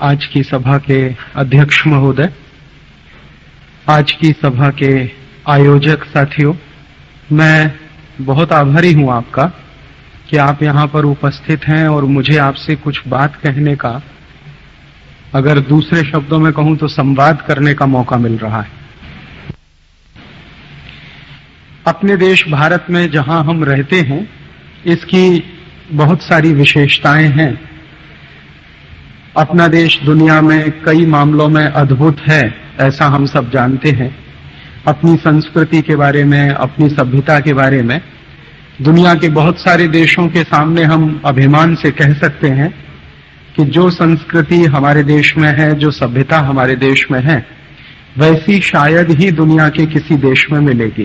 आज की सभा के अध्यक्ष महोदय, आज की सभा के आयोजक साथियों, मैं बहुत आभारी हूं आपका कि आप यहां पर उपस्थित हैं और मुझे आपसे कुछ बात कहने का, अगर दूसरे शब्दों में कहूं तो संवाद करने का मौका मिल रहा है। अपने देश भारत में जहां हम रहते हैं, इसकी बहुत सारी विशेषताएं हैं। अपना देश दुनिया में कई मामलों में अद्भुत है, ऐसा हम सब जानते हैं। अपनी संस्कृति के बारे में, अपनी सभ्यता के बारे में दुनिया के बहुत सारे देशों के सामने हम अभिमान से कह सकते हैं कि जो संस्कृति हमारे देश में है, जो सभ्यता हमारे देश में है, वैसी शायद ही दुनिया के किसी देश में मिलेगी।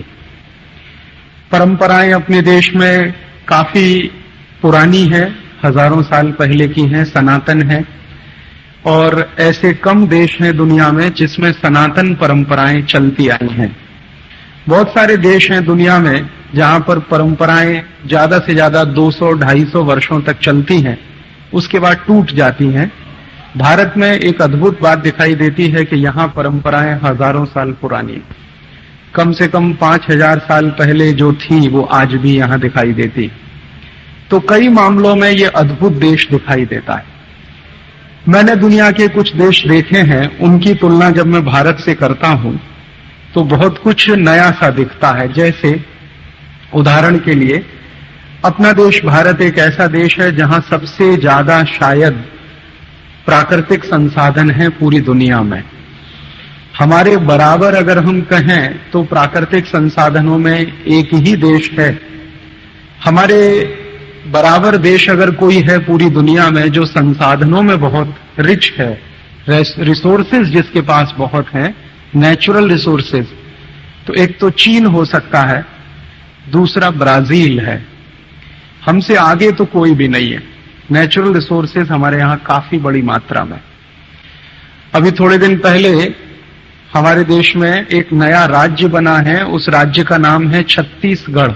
परंपराएं अपने देश में काफी पुरानी है, हजारों साल पहले की हैं, सनातन है। और ऐसे कम देश हैं दुनिया में जिसमें सनातन परंपराएं चलती आई हैं। बहुत सारे देश हैं दुनिया में जहां पर परंपराएं ज्यादा से ज्यादा 200-250 वर्षों तक चलती हैं, उसके बाद टूट जाती हैं। भारत में एक अद्भुत बात दिखाई देती है कि यहाँ परंपराएं हजारों साल पुरानी, कम से कम 5000 साल पहले जो थी वो आज भी यहाँ दिखाई देती। तो कई मामलों में ये अद्भुत देश दिखाई देता है। मैंने दुनिया के कुछ देश देखे हैं, उनकी तुलना जब मैं भारत से करता हूं तो बहुत कुछ नया सा दिखता है। जैसे उदाहरण के लिए, अपना देश भारत एक ऐसा देश है जहां सबसे ज्यादा शायद प्राकृतिक संसाधन है पूरी दुनिया में। हमारे बराबर अगर हम कहें तो प्राकृतिक संसाधनों में एक ही देश है। हमारे बराबर देश अगर कोई है पूरी दुनिया में जो संसाधनों में बहुत रिच है, रिसोर्सेज जिसके पास बहुत हैं, नेचुरल रिसोर्सेज, तो एक तो चीन हो सकता है, दूसरा ब्राजील है। हमसे आगे तो कोई भी नहीं है। नेचुरल रिसोर्सेज हमारे यहाँ काफी बड़ी मात्रा में। अभी थोड़े दिन पहले हमारे देश में एक नया राज्य बना है, उस राज्य का नाम है छत्तीसगढ़।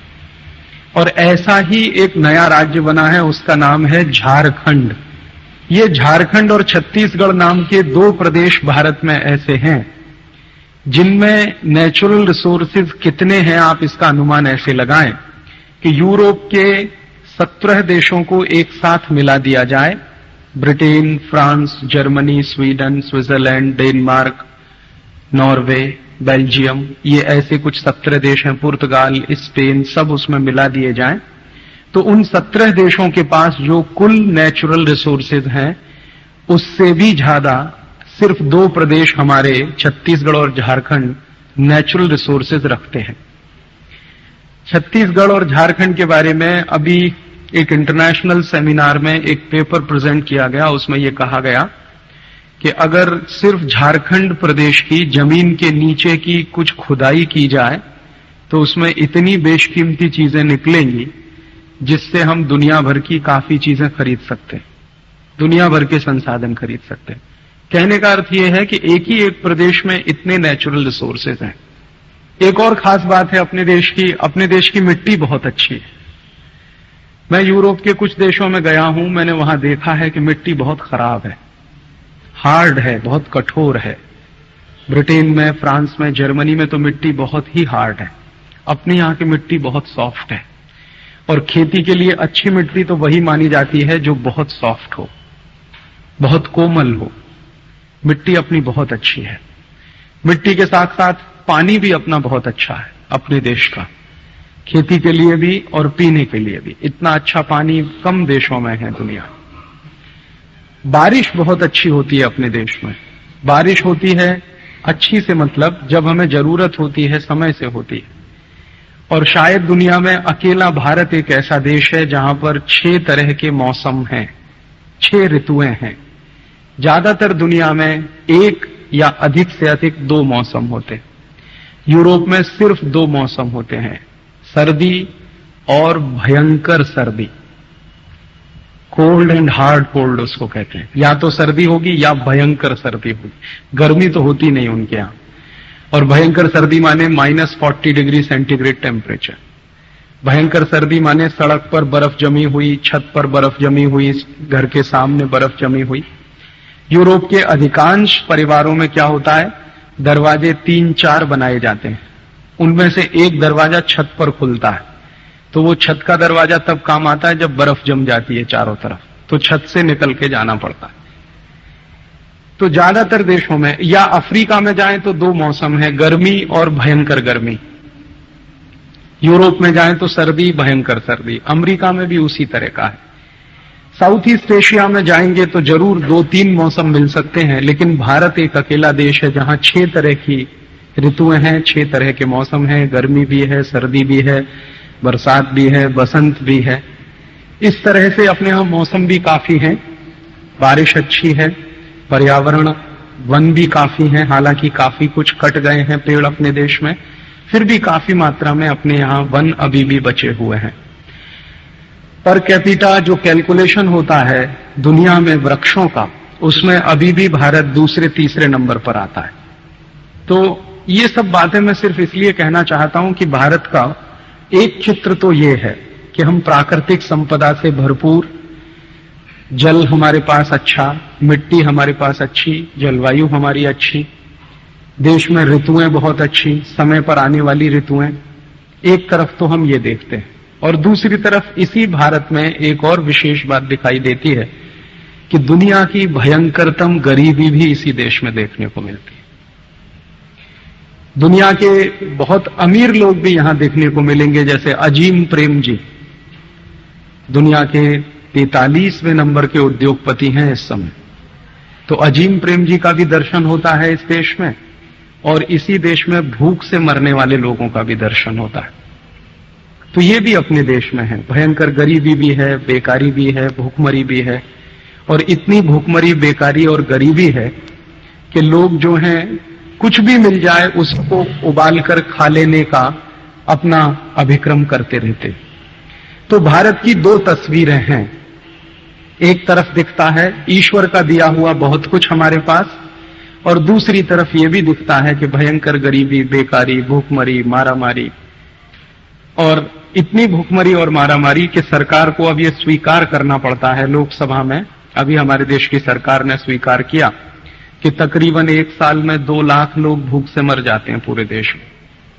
और ऐसा ही एक नया राज्य बना है, उसका नाम है झारखंड। ये झारखंड और छत्तीसगढ़ नाम के दो प्रदेश भारत में ऐसे हैं जिनमें नेचुरल रिसोर्सेज कितने हैं, आप इसका अनुमान ऐसे लगाएं कि यूरोप के 17 देशों को एक साथ मिला दिया जाए। Britain, France, Germany, Sweden, Switzerland, Denmark, Norway, Belgium, ये ऐसे कुछ 17 देश हैं, पुर्तगाल, स्पेन, सब उसमें मिला दिए जाएं, तो उन 17 देशों के पास जो कुल नेचुरल रिसोर्सेज हैं, उससे भी ज्यादा सिर्फ 2 प्रदेश हमारे छत्तीसगढ़ और झारखंड नेचुरल रिसोर्सेज रखते हैं। छत्तीसगढ़ और झारखंड के बारे में अभी एक इंटरनेशनल सेमिनार में एक पेपर प्रेजेंट किया गया, उसमें यह कहा गया कि अगर सिर्फ झारखंड प्रदेश की जमीन के नीचे की कुछ खुदाई की जाए तो उसमें इतनी बेशकीमती चीजें निकलेंगी जिससे हम दुनिया भर की काफी चीजें खरीद सकते हैं, दुनिया भर के संसाधन खरीद सकते हैं। कहने का अर्थ यह है कि एक ही एक प्रदेश में इतने नेचुरल रिसोर्सेज हैं। एक और खास बात है अपने देश की मिट्टी बहुत अच्छी है। मैं यूरोप के कुछ देशों में गया हूं, मैंने वहां देखा है कि मिट्टी बहुत खराब है, हार्ड है, बहुत कठोर है। ब्रिटेन में, फ्रांस में, जर्मनी में तो मिट्टी बहुत ही हार्ड है। अपने यहाँ की मिट्टी बहुत सॉफ्ट है। और खेती के लिए अच्छी मिट्टी तो वही मानी जाती है जो बहुत सॉफ्ट हो, बहुत कोमल हो। मिट्टी अपनी बहुत अच्छी है। मिट्टी के साथ साथ पानी भी अपना बहुत अच्छा है अपने देश का, खेती के लिए भी और पीने के लिए भी। इतना अच्छा पानी कम देशों में है दुनिया। बारिश बहुत अच्छी होती है अपने देश में। बारिश होती है अच्छी से मतलब जब हमें जरूरत होती है, समय से होती है। और शायद दुनिया में अकेला भारत एक ऐसा देश है जहां पर 6 तरह के मौसम हैं, 6 ऋतुएं हैं। ज्यादातर दुनिया में 1 या अधिक से अधिक 2 मौसम होते हैं। यूरोप में सिर्फ 2 मौसम होते हैं, सर्दी और भयंकर सर्दी। कोल्ड एंड हार्ड कोल्ड उसको कहते हैं। या तो सर्दी होगी या भयंकर सर्दी होगी, गर्मी तो होती नहीं उनके यहां। और भयंकर सर्दी माने -40 डिग्री सेंटीग्रेड टेम्परेचर। भयंकर सर्दी माने सड़क पर बर्फ जमी हुई, छत पर बर्फ जमी हुई, घर के सामने बर्फ जमी हुई। यूरोप के अधिकांश परिवारों में क्या होता है, दरवाजे 3-4 बनाए जाते हैं, उनमें से एक दरवाजा छत पर खुलता है। तो वो छत का दरवाजा तब काम आता है जब बर्फ जम जाती है चारों तरफ, तो छत से निकल के जाना पड़ता है। तो ज्यादातर देशों में, या अफ्रीका में जाएं तो 2 मौसम है, गर्मी और भयंकर गर्मी। यूरोप में जाएं तो सर्दी, भयंकर सर्दी। अमेरिका में भी उसी तरह का है। साउथ ईस्ट एशिया में जाएंगे तो जरूर 2-3 मौसम मिल सकते हैं, लेकिन भारत एक अकेला देश है जहां 6 तरह की ऋतुएं हैं, 6 तरह के मौसम हैं। गर्मी भी है, सर्दी भी है, बरसात भी है, बसंत भी है। इस तरह से अपने यहां मौसम भी काफी हैं, बारिश अच्छी है, पर्यावरण, वन भी काफी हैं। हालांकि काफी कुछ कट गए हैं पेड़ अपने देश में, फिर भी काफी मात्रा में अपने यहां वन अभी भी बचे हुए हैं। पर कैपिटा जो कैलकुलेशन होता है दुनिया में वृक्षों का, उसमें अभी भी भारत दूसरे-तीसरे नंबर पर आता है। तो ये सब बातें मैं सिर्फ इसलिए कहना चाहता हूं कि भारत का एक चित्र तो ये है कि हम प्राकृतिक संपदा से भरपूर, जल हमारे पास अच्छा, मिट्टी हमारे पास अच्छी, जलवायु हमारी अच्छी, देश में ऋतुएं बहुत अच्छी, समय पर आने वाली ऋतुएं, एक तरफ तो हम ये देखते हैं। और दूसरी तरफ इसी भारत में एक और विशेष बात दिखाई देती है कि दुनिया की भयंकरतम गरीबी भी इसी देश में देखने को मिलती है। दुनिया के बहुत अमीर लोग भी यहां देखने को मिलेंगे, जैसे अजीम प्रेम जी, दुनिया के 43वें नंबर के उद्योगपति हैं इस समय। तो अजीम प्रेम जी का भी दर्शन होता है इस देश में, और इसी देश में भूख से मरने वाले लोगों का भी दर्शन होता है। तो ये भी अपने देश में है। भयंकर गरीबी भी है, बेकारी भी है, भूखमरी भी है। और इतनी भूखमरी, बेकारी और गरीबी है कि लोग जो हैं कुछ भी मिल जाए उसको उबाल कर खा लेने का अपना अभिक्रम करते रहते। तो भारत की 2 तस्वीरें हैं। एक तरफ दिखता है ईश्वर का दिया हुआ बहुत कुछ हमारे पास, और दूसरी तरफ ये भी दिखता है कि भयंकर गरीबी, बेकारी, भूखमरी, मारामारी। और इतनी भूखमरी और मारामारी कि सरकार को अब ये स्वीकार करना पड़ता है। लोकसभा में अभी हमारे देश की सरकार ने स्वीकार किया कि तकरीबन 1 साल में 2 लाख लोग भूख से मर जाते हैं पूरे देश में।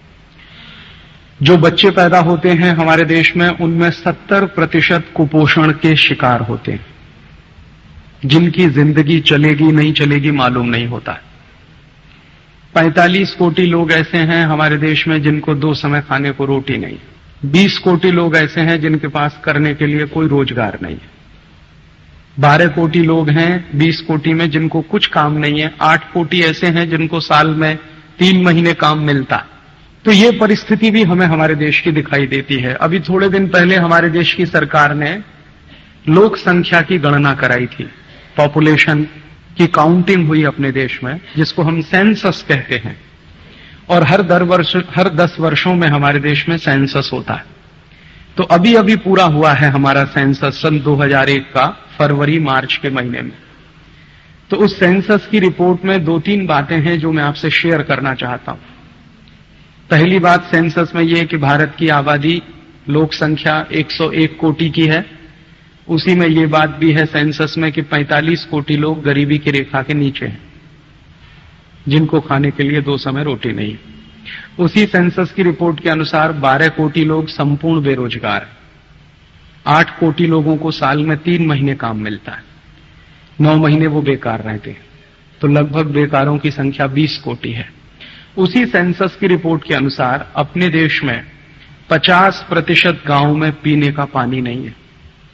जो बच्चे पैदा होते हैं हमारे देश में, उनमें 70% कुपोषण के शिकार होते हैं, जिनकी जिंदगी चलेगी नहीं चलेगी मालूम नहीं होता है। 45 कोटि लोग ऐसे हैं हमारे देश में जिनको 2 समय खाने को रोटी नहीं। 20 कोटि लोग ऐसे हैं जिनके पास करने के लिए कोई रोजगार नहीं है। 12 कोटि लोग हैं 20 कोटि में जिनको कुछ काम नहीं है। 8 कोटि ऐसे हैं जिनको साल में 3 महीने काम मिलता है। तो ये परिस्थिति भी हमें हमारे देश की दिखाई देती है। अभी थोड़े दिन पहले हमारे देश की सरकार ने लोक संख्या की गणना कराई थी, पॉपुलेशन की काउंटिंग हुई अपने देश में, जिसको हम सेंसस कहते हैं। और हर 10 वर्षों में हमारे देश में सेंसस होता है। तो अभी अभी पूरा हुआ है हमारा सेंसस सन 2001 का फरवरी मार्च के महीने में। तो उस सेंसस की रिपोर्ट में 2-3 बातें हैं जो मैं आपसे शेयर करना चाहता हूं। पहली बात सेंसस में यह कि भारत की आबादी, लोक संख्या 101 कोटि की है। उसी में ये बात भी है सेंसस में कि 45 कोटि लोग गरीबी की रेखा के नीचे हैं, जिनको खाने के लिए 2 समय रोटी नहीं। उसी सेंसस की रिपोर्ट के अनुसार 12 कोटि लोग संपूर्ण बेरोजगार हैं। 8 कोटि लोगों को साल में 3 महीने काम मिलता है, 9 महीने वो बेकार रहते हैं। तो लगभग बेकारों की संख्या 20 कोटि है। उसी सेंसस की रिपोर्ट के अनुसार अपने देश में 50% गांवों में पीने का पानी नहीं है।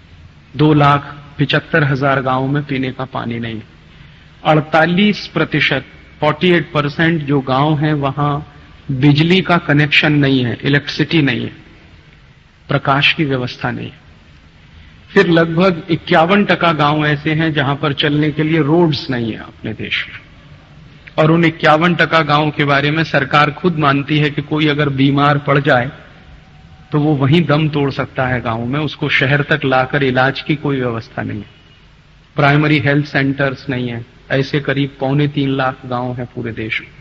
2,75,000 गांवों में पीने का पानी नहीं है। 48%, 48% जो गांव हैं वहां बिजली का कनेक्शन नहीं है, इलेक्ट्रिसिटी नहीं है, प्रकाश की व्यवस्था नहीं है। फिर लगभग 51% गांव ऐसे हैं जहां पर चलने के लिए रोड्स नहीं है अपने देश में। और उन 51% गांव के बारे में सरकार खुद मानती है कि कोई अगर बीमार पड़ जाए तो वो वहीं दम तोड़ सकता है गांव में, उसको शहर तक लाकर इलाज की कोई व्यवस्था नहीं है। प्राइमरी हेल्थ सेंटर्स नहीं है। ऐसे करीब 2.25 लाख गांव है पूरे देश में।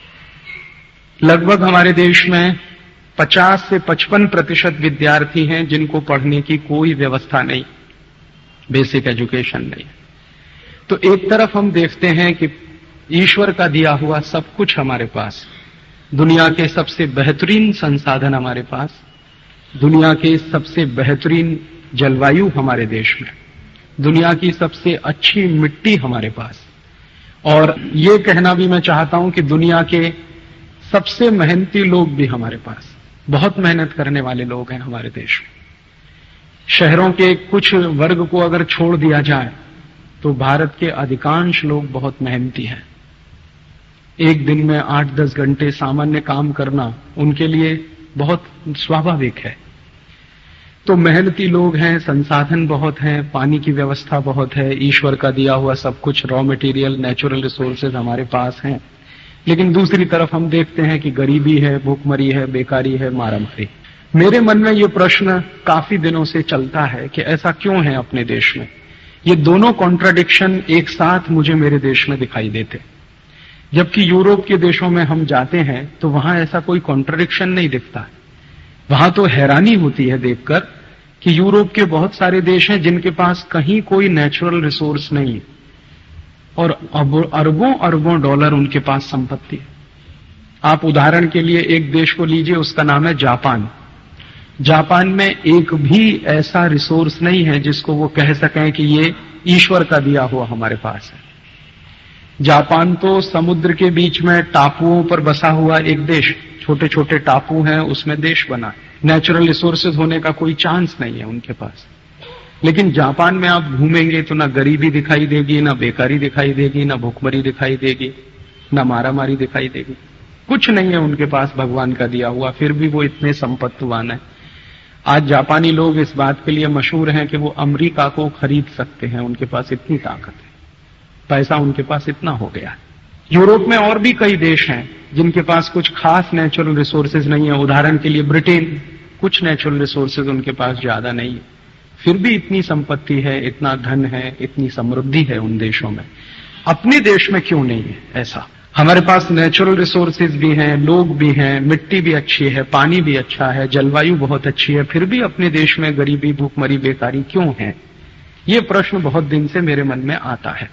लगभग हमारे देश में 50 से 55% विद्यार्थी हैं जिनको पढ़ने की कोई व्यवस्था नहीं, बेसिक एजुकेशन नहीं। तो एक तरफ हम देखते हैं कि ईश्वर का दिया हुआ सब कुछ हमारे पास, दुनिया के सबसे बेहतरीन संसाधन हमारे पास, दुनिया के सबसे बेहतरीन जलवायु हमारे देश में, दुनिया की सबसे अच्छी मिट्टी हमारे पास, और ये कहना भी मैं चाहता हूं कि दुनिया के सबसे मेहनती लोग भी हमारे पास, बहुत मेहनत करने वाले लोग हैं हमारे देश में। शहरों के कुछ वर्ग को अगर छोड़ दिया जाए तो भारत के अधिकांश लोग बहुत मेहनती हैं। एक दिन में 8-10 घंटे सामान्य काम करना उनके लिए बहुत स्वाभाविक है। तो मेहनती लोग हैं, संसाधन बहुत हैं, पानी की व्यवस्था बहुत है, ईश्वर का दिया हुआ सब कुछ, रॉ मटेरियल, नेचुरल रिसोर्सेज हमारे पास हैं। लेकिन दूसरी तरफ हम देखते हैं कि गरीबी है, भूखमरी है, बेकारी है, मारामारी। मेरे मन में ये प्रश्न काफी दिनों से चलता है कि ऐसा क्यों है अपने देश में। ये दोनों कॉन्ट्राडिक्शन एक साथ मुझे मेरे देश में दिखाई देते, जबकि यूरोप के देशों में हम जाते हैं तो वहां ऐसा कोई कॉन्ट्राडिक्शन नहीं दिखता है। वहां तो हैरानी होती है देखकर कि यूरोप के बहुत सारे देश हैं जिनके पास कहीं कोई नेचुरल रिसोर्स नहीं है और अरबों अरबों डॉलर उनके पास संपत्ति है। आप उदाहरण के लिए एक देश को लीजिए, उसका नाम है जापान। जापान में एक भी ऐसा रिसोर्स नहीं है जिसको वो कह सकें कि ये ईश्वर का दिया हुआ हमारे पास है। जापान तो समुद्र के बीच में टापुओं पर बसा हुआ एक देश, छोटे छोटे टापू हैं, उसमें देश बना है। नेचुरल रिसोर्सेज होने का कोई चांस नहीं है उनके पास। लेकिन जापान में आप घूमेंगे तो ना गरीबी दिखाई देगी, ना बेकारी दिखाई देगी, ना भूखमरी दिखाई देगी, ना मारामारी दिखाई देगी। कुछ नहीं है उनके पास भगवान का दिया हुआ, फिर भी वो इतने संपत्तिवान है। आज जापानी लोग इस बात के लिए मशहूर हैं कि वो अमेरिका को खरीद सकते हैं, उनके पास इतनी ताकत है, पैसा उनके पास इतना हो गया है। यूरोप में और भी कई देश हैं जिनके पास कुछ खास नेचुरल रिसोर्सेज नहीं है। उदाहरण के लिए ब्रिटेन, कुछ नेचुरल रिसोर्सेज उनके पास ज्यादा नहीं है, फिर भी इतनी संपत्ति है, इतना धन है, इतनी समृद्धि है उन देशों में। अपने देश में क्यों नहीं है ऐसा? हमारे पास नेचुरल रिसोर्सेज भी हैं, लोग भी हैं, मिट्टी भी अच्छी है, पानी भी अच्छा है, जलवायु बहुत अच्छी है, फिर भी अपने देश में गरीबी, भूखमरी, बेकारी क्यों है? ये प्रश्न बहुत दिन से मेरे मन में आता है।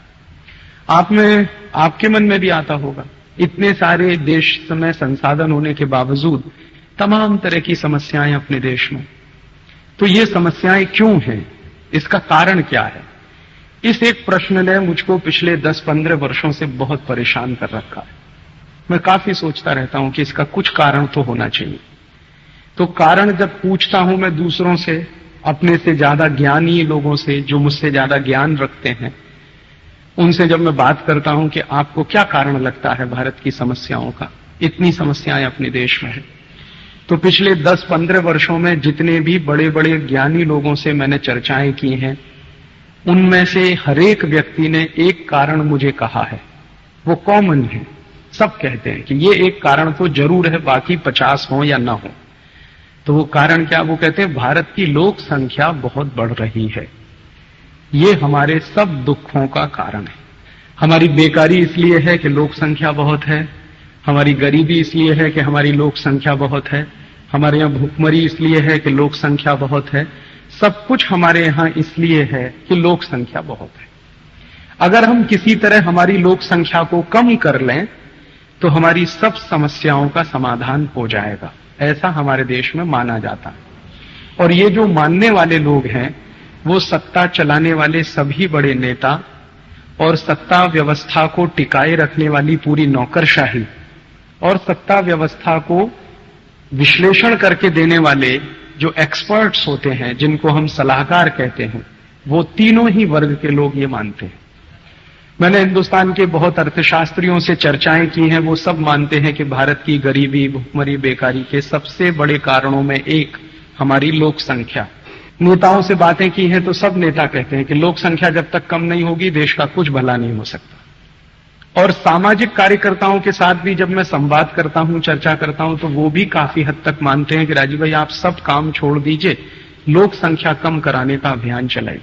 आपके मन में भी आता होगा। इतने सारे देश में संसाधन होने के बावजूद तमाम तरह की समस्याएं अपने देश में। तो ये समस्याएं क्यों हैं? इसका कारण क्या है? इस एक प्रश्न ने मुझको पिछले 10-15 वर्षों से बहुत परेशान कर रखा है। मैं काफी सोचता रहता हूं कि इसका कुछ कारण तो होना चाहिए। तो कारण जब पूछता हूं मैं दूसरों से, अपने से ज्यादा ज्ञानी लोगों से, जो मुझसे ज्यादा ज्ञान रखते हैं, उनसे जब मैं बात करता हूं कि आपको क्या कारण लगता है भारत की समस्याओं का, इतनी समस्याएं अपने देश में है, तो पिछले 10-15 वर्षों में जितने भी बड़े बड़े ज्ञानी लोगों से मैंने चर्चाएं की हैं, उनमें से हर एक व्यक्ति ने एक कारण मुझे कहा है। वो कॉमन है, सब कहते हैं कि ये एक कारण तो जरूर है, बाकी 50 हो या ना हो। तो वो कारण क्या? वो कहते हैं भारत की लोक संख्या बहुत बढ़ रही है, ये हमारे सब दुखों का कारण है। हमारी बेकारी इसलिए है कि लोक संख्या बहुत है, हमारी गरीबी इसलिए है कि हमारी लोक संख्या बहुत है, हमारे यहाँ भूखमरी इसलिए है कि लोक संख्या बहुत है, सब कुछ हमारे यहाँ इसलिए है कि लोक संख्या बहुत है। अगर हम किसी तरह हमारी लोक संख्या को कम कर लें तो हमारी सब समस्याओं का समाधान हो जाएगा, ऐसा हमारे देश में माना जाता है। और ये जो मानने वाले लोग हैं वो सत्ता चलाने वाले सभी बड़े नेता और सत्ता व्यवस्था को टिकाए रखने वाली पूरी नौकरशाही और सत्ता व्यवस्था को विश्लेषण करके देने वाले जो एक्सपर्ट्स होते हैं, जिनको हम सलाहकार कहते हैं, वो तीनों ही वर्ग के लोग ये मानते हैं। मैंने हिंदुस्तान के बहुत अर्थशास्त्रियों से चर्चाएं की हैं, वो सब मानते हैं कि भारत की गरीबी, भुखमरी, बेकारी के सबसे बड़े कारणों में एक हमारी लोक संख्या। नेताओं से बातें की हैं तो सब नेता कहते हैं कि लोक संख्या जब तक कम नहीं होगी देश का कुछ भला नहीं हो सकता। और सामाजिक कार्यकर्ताओं के साथ भी जब मैं संवाद करता हूं, चर्चा करता हूं, तो वो भी काफी हद तक मानते हैं कि राजीव भाई आप सब काम छोड़ दीजिए, लोक संख्या कम कराने का अभियान चलाइए,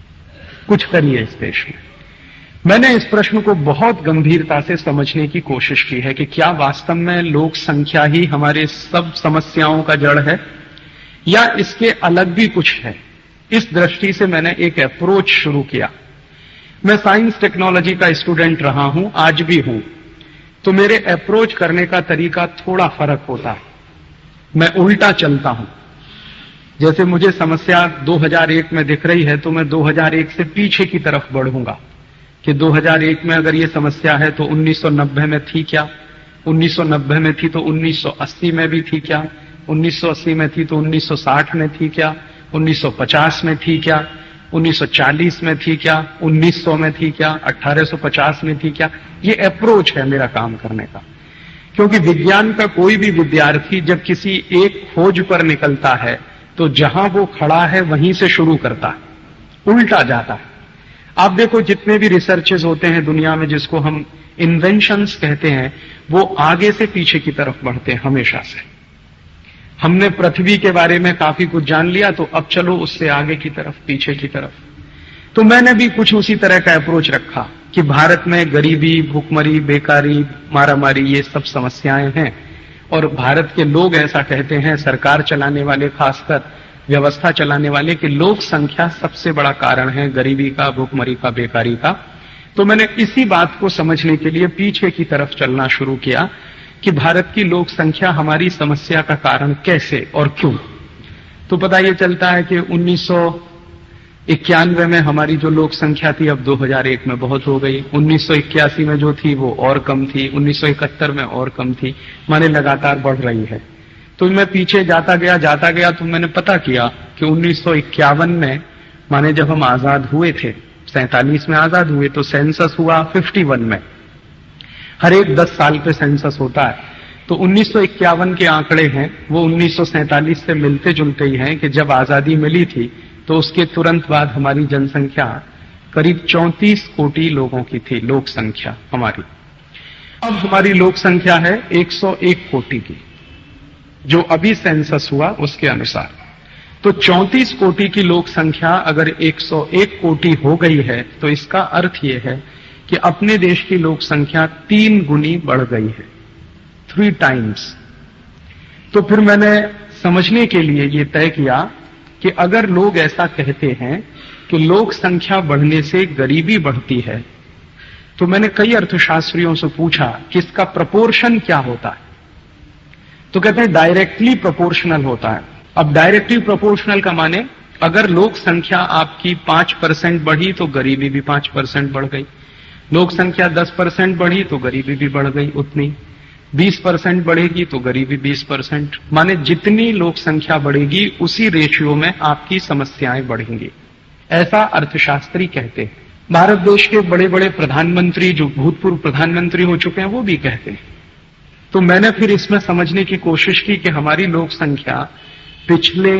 कुछ करिए इस देश में। मैंने इस प्रश्न को बहुत गंभीरता से समझने की कोशिश की है कि क्या वास्तव में लोक संख्या ही हमारे सब समस्याओं का जड़ है या इसके अलग भी कुछ है। इस दृष्टि से मैंने एक अप्रोच शुरू किया। मैं साइंस टेक्नोलॉजी का स्टूडेंट रहा हूं, आज भी हूं, तो मेरे अप्रोच करने का तरीका थोड़ा फर्क होता है। मैं उल्टा चलता हूं। जैसे मुझे समस्या 2001 में दिख रही है तो मैं 2001 से पीछे की तरफ बढ़ूंगा कि 2001 में अगर ये समस्या है तो 1990 में थी क्या, 1990 में थी तो 1980 में भी थी क्या, 1980 में थी तो 1960 में थी क्या, 1950 में थी क्या, 1940 में थी क्या, 1900 में थी क्या, 1850 में थी क्या। ये अप्रोच है मेरा काम करने का। क्योंकि विज्ञान का कोई भी विद्यार्थी जब किसी एक खोज पर निकलता है तो जहां वो खड़ा है वहीं से शुरू करता है, उल्टा जाता है। आप देखो जितने भी रिसर्चेस होते हैं दुनिया में जिसको हम इन्वेंशंस कहते हैं, वो आगे से पीछे की तरफ बढ़ते हैं हमेशा से। हमने पृथ्वी के बारे में काफी कुछ जान लिया तो अब चलो उससे आगे की तरफ, पीछे की तरफ। तो मैंने भी कुछ उसी तरह का अप्रोच रखा कि भारत में गरीबी, भूखमरी, बेकारी, मारामारी ये सब समस्याएं हैं और भारत के लोग ऐसा कहते हैं, सरकार चलाने वाले खासकर, व्यवस्था चलाने वाले, कि लोक संख्या सबसे बड़ा कारण है गरीबी का, भूखमरी का, बेकारी का। तो मैंने इसी बात को समझने के लिए पीछे की तरफ चलना शुरू किया कि भारत की लोक संख्या हमारी समस्या का कारण कैसे और क्यों। तो पता ये चलता है कि 1991 में हमारी जो लोक संख्या थी अब 2001 में बहुत हो गई, 1981 में जो थी वो और कम थी, 1971 में और कम थी, माने लगातार बढ़ रही है। तो मैं पीछे जाता गया तो मैंने पता किया कि 1951 में, माने जब हम आजाद हुए थे, 47 में आजाद हुए, तो सेंसस हुआ 51 में। हर एक 10 साल पे सेंसस होता है। तो 1951 के आंकड़े हैं वो 1947 से मिलते जुलते ही हैं कि जब आजादी मिली थी तो उसके तुरंत बाद हमारी जनसंख्या करीब 34 कोटि लोगों की थी, लोक संख्या हमारी। अब हमारी लोक संख्या है 101 कोटि की, जो अभी सेंसस हुआ उसके अनुसार। तो 34 कोटि की लोक संख्या अगर 101 कोटि हो गई है तो इसका अर्थ यह है कि अपने देश की लोक संख्या 3 गुनी बढ़ गई है, 3 टाइम्स। तो फिर मैंने समझने के लिए ये तय किया कि अगर लोग ऐसा कहते हैं कि लोक संख्या बढ़ने से गरीबी बढ़ती है, तो मैंने कई अर्थशास्त्रियों से पूछा कि इसका प्रपोर्शन क्या होता है। तो कहते हैं डायरेक्टली प्रोपोर्शनल होता है। अब डायरेक्टली प्रोपोर्शनल का माने अगर लोक संख्या आपकी 5% बढ़ी तो गरीबी भी 5% बढ़ गई, लोक संख्या 10% बढ़ी तो गरीबी भी बढ़ गई उतनी, 20% बढ़ेगी तो गरीबी 20%, माने जितनी लोक संख्या बढ़ेगी उसी रेशियो में आपकी समस्याएं बढ़ेंगी, ऐसा अर्थशास्त्री कहते हैं। भारत देश के बड़े बड़े प्रधानमंत्री, जो भूतपूर्व प्रधानमंत्री हो चुके हैं, वो भी कहते हैं। तो मैंने फिर इसमें समझने की कोशिश की कि हमारी लोक संख्या पिछले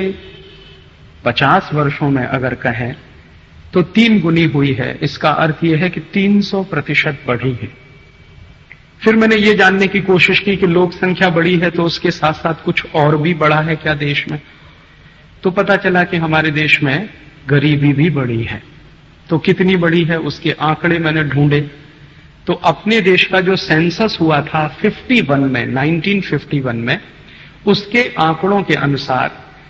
50 वर्षों में अगर कहें तो 3 गुनी हुई है। इसका अर्थ यह है कि 300% बढ़ी है। फिर मैंने ये जानने की कोशिश की कि लोक संख्या बढ़ी है तो उसके साथ साथ कुछ और भी बढ़ा है क्या देश में। तो पता चला कि हमारे देश में गरीबी भी बढ़ी है। तो कितनी बढ़ी है उसके आंकड़े मैंने ढूंढे। तो अपने देश का जो सेंसस हुआ था 51 में, 1951 में, उसके आंकड़ों के अनुसार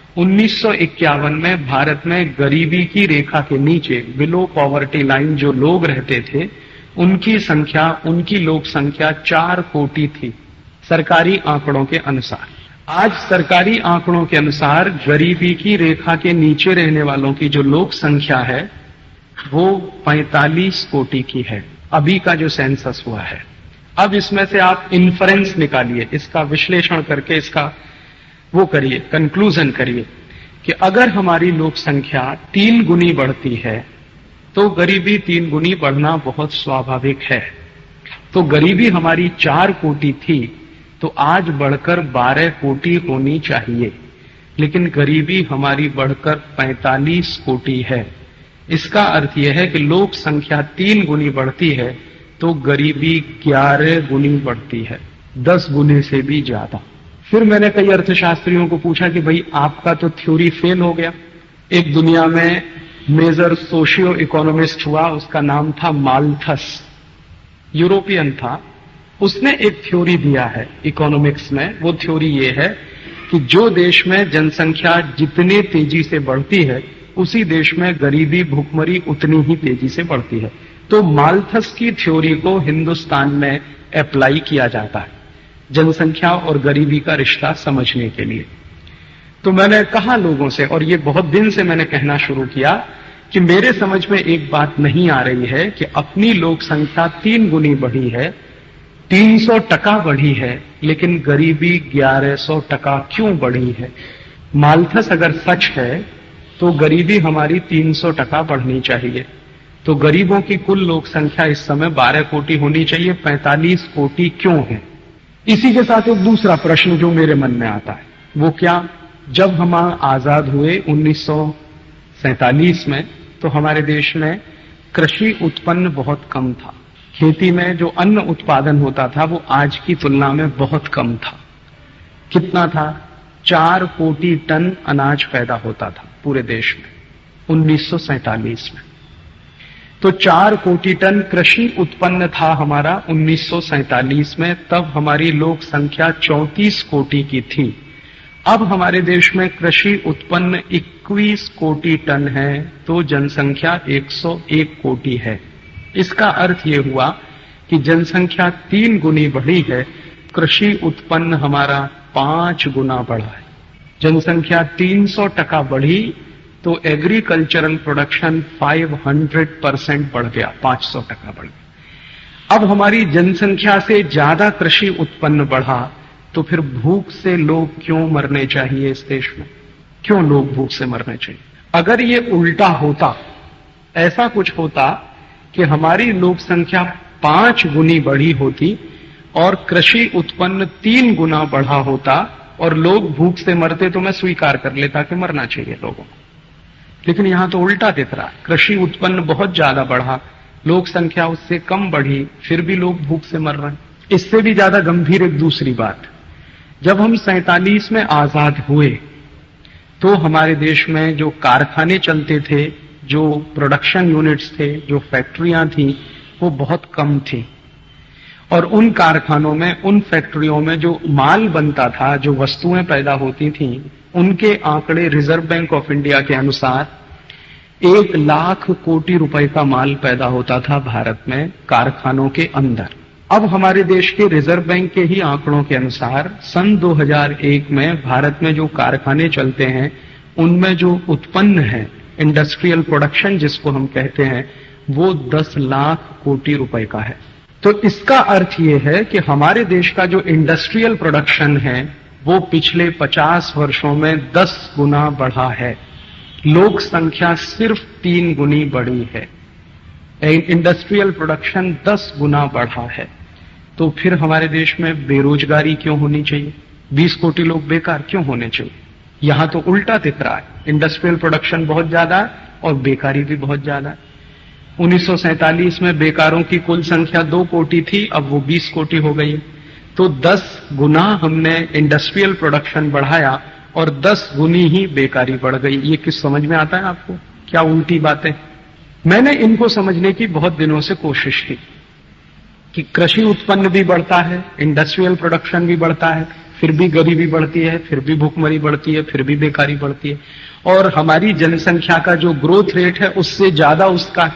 1951 में भारत में गरीबी की रेखा के नीचे, बिलो पॉवर्टी लाइन, जो लोग रहते थे उनकी संख्या, उनकी लोक संख्या 4 कोटि थी सरकारी आंकड़ों के अनुसार। आज सरकारी आंकड़ों के अनुसार गरीबी की रेखा के नीचे रहने वालों की जो लोक संख्या है वो 45 कोटि की है, अभी का जो सेंसस हुआ है। अब इसमें से आप इन्फरेंस निकालिए, इसका विश्लेषण करके इसका वो करिए, कंक्लूजन करिए कि अगर हमारी लोक संख्या 3 गुनी बढ़ती है तो गरीबी 3 गुनी बढ़ना बहुत स्वाभाविक है। तो गरीबी हमारी 4 कोटि थी तो आज बढ़कर 12 कोटि होनी चाहिए, लेकिन गरीबी हमारी बढ़कर 45 कोटि है। इसका अर्थ यह है कि लोक संख्या 3 गुनी बढ़ती है तो गरीबी 11 गुनी बढ़ती है, 10 गुने से भी ज्यादा। फिर मैंने कई अर्थशास्त्रियों को पूछा कि भाई आपका तो थ्योरी फेल हो गया। एक दुनिया में मेजर सोशियो इकोनॉमिस्ट हुआ, उसका नाम था माल्थस, यूरोपियन था। उसने एक थ्योरी दिया है इकोनॉमिक्स में। वो थ्योरी ये है कि जो देश में जनसंख्या जितनी तेजी से बढ़ती है उसी देश में गरीबी, भुखमरी उतनी ही तेजी से बढ़ती है। तो माल्थस की थ्योरी को हिंदुस्तान में अप्लाई किया जाता है जनसंख्या और गरीबी का रिश्ता समझने के लिए। तो मैंने कहा लोगों से, और ये बहुत दिन से मैंने कहना शुरू किया कि मेरे समझ में एक बात नहीं आ रही है कि अपनी लोक संख्या 3 गुनी बढ़ी है, 300% बढ़ी है, लेकिन गरीबी 1100% क्यों बढ़ी है। माल्थस अगर सच है तो गरीबी हमारी 300% बढ़नी चाहिए। तो गरीबों की कुल लोक संख्या इस समय 12 कोटि होनी चाहिए, 45 कोटि क्यों है। इसी के साथ एक दूसरा प्रश्न जो मेरे मन में आता है वो क्या, जब हम आजाद हुए 1947 में, तो हमारे देश में कृषि उत्पन्न बहुत कम था। खेती में जो अन्न उत्पादन होता था वो आज की तुलना में बहुत कम था। कितना था? 4 कोटि टन अनाज पैदा होता था पूरे देश में 1947 में। तो 4 कोटि टन कृषि उत्पन्न था हमारा 1947 में, तब हमारी लोक संख्या 34 कोटि की थी। अब हमारे देश में कृषि उत्पन्न 21 कोटि टन है, तो जनसंख्या 101 कोटि है। इसका अर्थ ये हुआ कि जनसंख्या 3 गुनी बढ़ी है, कृषि उत्पन्न हमारा 5 गुना बढ़ा है। जनसंख्या 300% बढ़ी तो एग्रीकल्चरल प्रोडक्शन 500% बढ़ गया, 500% बढ़ गया। अब हमारी जनसंख्या से ज्यादा कृषि उत्पन्न बढ़ा तो फिर भूख से लोग क्यों मरने चाहिए इस देश में? क्यों लोग भूख से मरने चाहिए? अगर ये उल्टा होता, ऐसा कुछ होता कि हमारी लोक संख्या 5 गुनी बढ़ी होती और कृषि उत्पन्न 3 गुना बढ़ा होता और लोग भूख से मरते, तो मैं स्वीकार कर लेता कि मरना चाहिए लोगों को। लेकिन यहां तो उल्टा दिख रहा है, कृषि उत्पन्न बहुत ज्यादा बढ़ा, लोक संख्या उससे कम बढ़ी, फिर भी लोग भूख से मर रहे हैं। इससे भी ज्यादा गंभीर एक दूसरी बात, जब हम 47 में आजाद हुए तो हमारे देश में जो कारखाने चलते थे, जो प्रोडक्शन यूनिट्स थे, जो फैक्ट्रियां थी, वो बहुत कम थी। और उन कारखानों में, उन फैक्ट्रियों में जो माल बनता था, जो वस्तुएं पैदा होती थी, उनके आंकड़े रिजर्व बैंक ऑफ इंडिया के अनुसार 1 लाख कोटि रुपए का माल पैदा होता था भारत में कारखानों के अंदर। अब हमारे देश के रिजर्व बैंक के ही आंकड़ों के अनुसार सन 2001 में भारत में जो कारखाने चलते हैं उनमें जो उत्पन्न है, इंडस्ट्रियल प्रोडक्शन जिसको हम कहते हैं, वो 10 लाख कोटि रुपए का है। तो इसका अर्थ ये है कि हमारे देश का जो इंडस्ट्रियल प्रोडक्शन है वो पिछले 50 वर्षों में 10 गुना बढ़ा है। लोक संख्या सिर्फ 3 गुनी बढ़ी है, इंडस्ट्रियल प्रोडक्शन 10 गुना बढ़ा है। तो फिर हमारे देश में बेरोजगारी क्यों होनी चाहिए? 20 कोटि लोग बेकार क्यों होने चाहिए? यहां तो उल्टा दिख रहा है, इंडस्ट्रियल प्रोडक्शन बहुत ज्यादा है और बेकारी भी बहुत ज्यादा है। 1947 में बेकारों की कुल संख्या 2 कोटि थी, अब वो 20 कोटि हो गई। तो 10 गुना हमने इंडस्ट्रियल प्रोडक्शन बढ़ाया और 10 गुनी ही बेकारी बढ़ गई। ये किस समझ में आता है आपको? क्या उल्टी बातें। मैंने इनको समझने की बहुत दिनों से कोशिश की कि कृषि उत्पन्न भी बढ़ता है, इंडस्ट्रियल प्रोडक्शन भी बढ़ता है, फिर भी गरीबी बढ़ती है, फिर भी भूखमरी बढ़ती है, फिर भी बेकारी बढ़ती है, और हमारी जनसंख्या का जो ग्रोथ रेट है उससे ज्यादा उसका,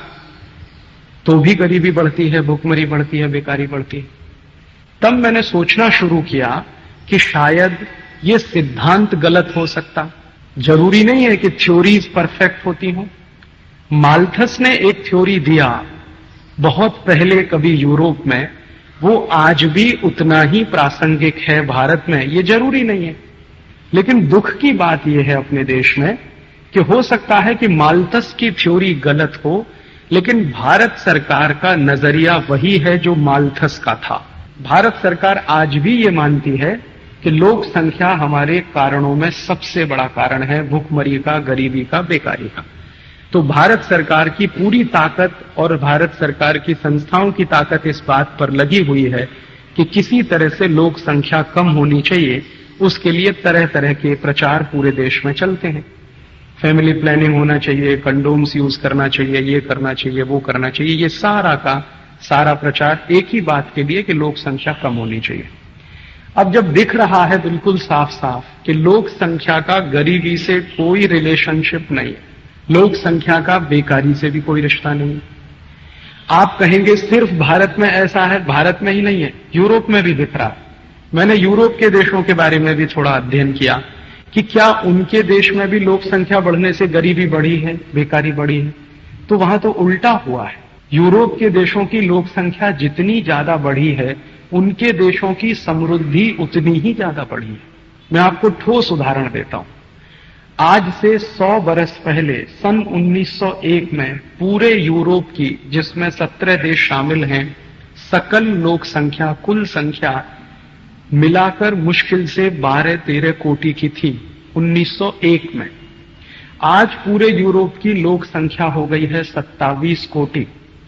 तो भी गरीबी बढ़ती है, भूखमरी बढ़ती है, बेकारी बढ़ती है। तब मैंने सोचना शुरू किया कि शायद ये सिद्धांत गलत हो सकता। जरूरी नहीं है कि थ्योरीज परफेक्ट होती हो। माल्थस ने एक थ्योरी दिया बहुत पहले कभी यूरोप में, वो आज भी उतना ही प्रासंगिक है भारत में, ये जरूरी नहीं है। लेकिन दुख की बात यह है अपने देश में कि हो सकता है कि माल्थस की थ्योरी गलत हो, लेकिन भारत सरकार का नजरिया वही है जो माल्थस का था। भारत सरकार आज भी ये मानती है कि लोक संख्या हमारे कारणों में सबसे बड़ा कारण है, भूखमरी का, गरीबी का, बेकारी का। तो भारत सरकार की पूरी ताकत और भारत सरकार की संस्थाओं की ताकत इस बात पर लगी हुई है कि किसी तरह से लोक संख्या कम होनी चाहिए। उसके लिए तरह तरह के प्रचार पूरे देश में चलते हैं। फैमिली प्लानिंग होना चाहिए, कंडोम्स यूज करना चाहिए, ये करना चाहिए, वो करना चाहिए। ये सारा का सारा प्रचार एक ही बात के लिए कि लोक संख्या कम होनी चाहिए। अब जब दिख रहा है बिल्कुल साफ साफ कि लोक संख्या का गरीबी से कोई रिलेशनशिप नहीं है, लोक संख्या का बेकारी से भी कोई रिश्ता नहीं, आप कहेंगे सिर्फ भारत में ऐसा है, भारत में ही नहीं है, यूरोप में भी दिख रहा है। मैंने यूरोप के देशों के बारे में भी थोड़ा अध्ययन किया कि क्या उनके देश में भी लोक संख्या बढ़ने से गरीबी बढ़ी है, बेकारी बढ़ी है। तो वहां तो उल्टा हुआ है। यूरोप के देशों की लोक संख्या जितनी ज्यादा बढ़ी है, उनके देशों की समृद्धि उतनी ही ज्यादा बढ़ी है। मैं आपको ठोस उदाहरण देता हूं। आज से 100 बरस पहले सन 1901 में पूरे यूरोप की, जिसमें 17 देश शामिल हैं, सकल लोक संख्या, कुल संख्या मिलाकर मुश्किल से 12-13 कोटि की थी 1901 में। आज पूरे यूरोप की लोक संख्या हो गई है 27 कोटि।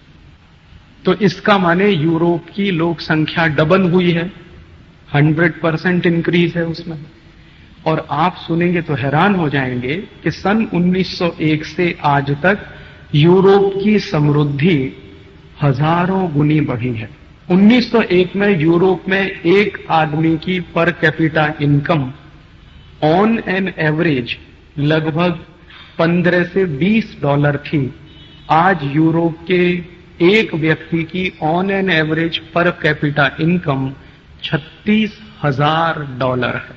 तो इसका माने यूरोप की लोक संख्या डबल हुई है, 100% इंक्रीज है उसमें। और आप सुनेंगे तो हैरान हो जाएंगे कि सन 1901 से आज तक यूरोप की समृद्धि हजारों गुनी बढ़ी है। 1901 में यूरोप में एक आदमी की per capita income on an average लगभग 15 से 20 डॉलर थी। आज यूरोप के एक व्यक्ति की on an average per capita income 36,000 dollar है।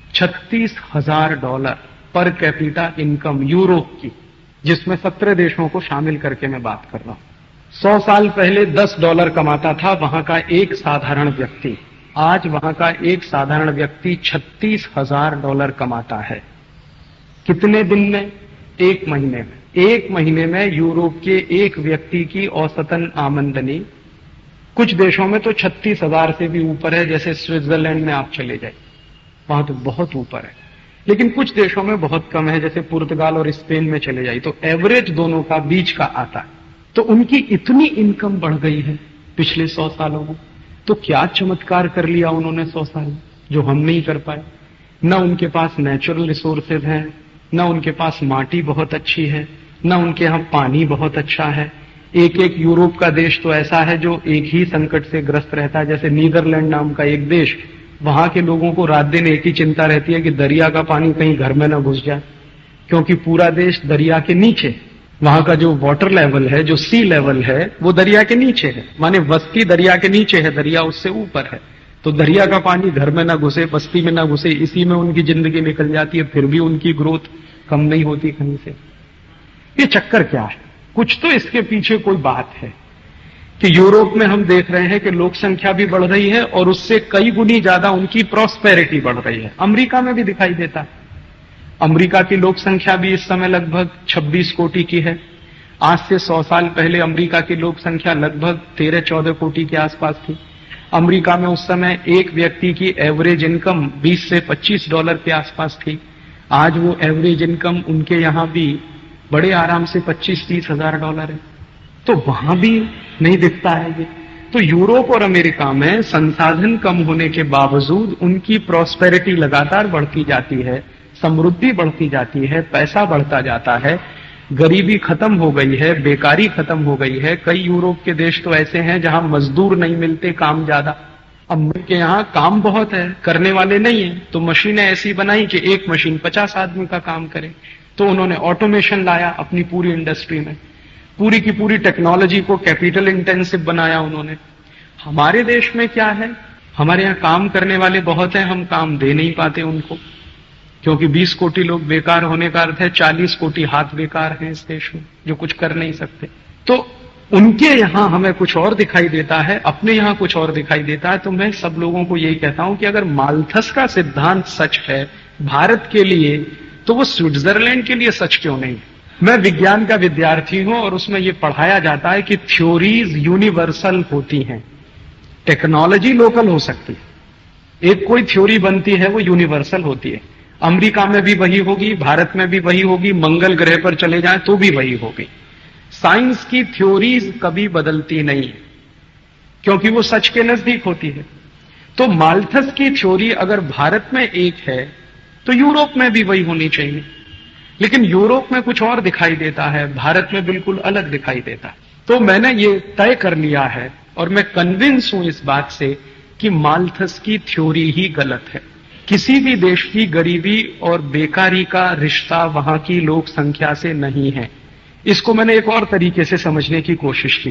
36,000 डॉलर पर कैपिटा इनकम यूरोप की, जिसमें 17 देशों को शामिल करके मैं बात कर रहा हूं। 100 साल पहले 10 डॉलर कमाता था वहां का एक साधारण व्यक्ति। आज वहां का एक साधारण व्यक्ति 36,000 डॉलर कमाता है। कितने दिन में? एक महीने में। एक महीने में यूरोप के एक व्यक्ति की औसतन आमदनी कुछ देशों में तो 36,000 से भी ऊपर है, जैसे स्विट्जरलैंड में आप चले जाए, वहां तो बहुत ऊपर है। लेकिन कुछ देशों में बहुत कम है, जैसे पुर्तगाल और स्पेन में चले जाए तो एवरेज दोनों का बीच का आता है। तो उनकी इतनी इनकम बढ़ गई है पिछले 100 सालों में। तो क्या चमत्कार कर लिया उन्होंने 100 साल में, जो हम नहीं कर पाए। न उनके पास नेचुरल रिसोर्सेज हैं, न उनके पास माटी बहुत अच्छी है, न उनके यहां पानी बहुत अच्छा है। एक एक यूरोप का देश तो ऐसा है जो एक ही संकट से ग्रस्त रहता है, जैसे नीदरलैंड नाम का एक देश। वहां के लोगों को रात दिन एक ही चिंता रहती है कि दरिया का पानी कहीं घर में न घुस जाए, क्योंकि पूरा देश दरिया के नीचे। वहां का जो वाटर लेवल है, जो सी लेवल है, वो दरिया के नीचे है। माने बस्ती दरिया के नीचे है, दरिया उससे ऊपर है। तो दरिया का पानी घर में ना घुसे, बस्ती में ना घुसे, इसी में उनकी जिंदगी निकल जाती है। फिर भी उनकी ग्रोथ कम नहीं होती कहीं से। ये चक्कर क्या है? कुछ तो इसके पीछे कोई बात है कि यूरोप में हम देख रहे हैं कि लोक संख्या भी बढ़ रही है और उससे कई गुनी ज्यादा उनकी प्रॉस्पेरिटी बढ़ रही है। अमेरिका में भी दिखाई देता है। अमेरिका की लोक संख्या भी इस समय लगभग 26 कोटि की है। आज से 100 साल पहले अमेरिका की लोक संख्या लगभग 13-14 कोटि के आसपास थी। अमेरिका में उस समय एक व्यक्ति की एवरेज इनकम 20 से 25 डॉलर के आसपास थी। आज वो एवरेज इनकम उनके यहां भी बड़े आराम से 25-30 हजार डॉलर है। तो वहां भी नहीं दिखता है ये। तो यूरोप और अमेरिका में संसाधन कम होने के बावजूद उनकी प्रॉस्पेरिटी लगातार बढ़ती जाती है, समृद्धि बढ़ती जाती है, पैसा बढ़ता जाता है, गरीबी खत्म हो गई है, बेकारी खत्म हो गई है। कई यूरोप के देश तो ऐसे हैं जहां मजदूर नहीं मिलते, काम ज्यादा। अब उनके यहां काम बहुत है, करने वाले नहीं है, तो मशीनें ऐसी बनाई कि एक मशीन 50 आदमी का काम करे। तो उन्होंने ऑटोमेशन लाया अपनी पूरी इंडस्ट्री में, पूरी की पूरी टेक्नोलॉजी को कैपिटल इंटेंसिव बनाया उन्होंने। हमारे देश में क्या है? हमारे यहां काम करने वाले बहुत हैं, हम काम दे नहीं पाते उनको, क्योंकि 20 कोटि लोग बेकार होने का अर्थ है 40 कोटि हाथ बेकार हैं इस देश में, जो कुछ कर नहीं सकते। तो उनके यहां हमें कुछ और दिखाई देता है, अपने यहां कुछ और दिखाई देता है। तो मैं सब लोगों को यही कहता हूं कि अगर माल्थस का सिद्धांत सच है भारत के लिए, तो वो स्विट्जरलैंड के लिए सच क्यों नहीं? मैं विज्ञान का विद्यार्थी हूं और उसमें यह पढ़ाया जाता है कि थ्योरीज यूनिवर्सल होती हैं, टेक्नोलॉजी लोकल हो सकती है। एक कोई थ्योरी बनती है वो यूनिवर्सल होती है। अमेरिका में भी वही होगी, भारत में भी वही होगी, मंगल ग्रह पर चले जाएं तो भी वही होगी। साइंस की थ्योरीज कभी बदलती नहीं है, क्योंकि वो सच के नजदीक होती है। तो माल्थस की थ्योरी अगर भारत में एक है तो यूरोप में भी वही होनी चाहिए। लेकिन यूरोप में कुछ और दिखाई देता है, भारत में बिल्कुल अलग दिखाई देता है। तो मैंने ये तय कर लिया है और मैं कन्विंस हूं इस बात से कि माल्थस की थ्योरी ही गलत है। किसी भी देश की गरीबी और बेकारी का रिश्ता वहां की लोक संख्या से नहीं है। इसको मैंने एक और तरीके से समझने की कोशिश की।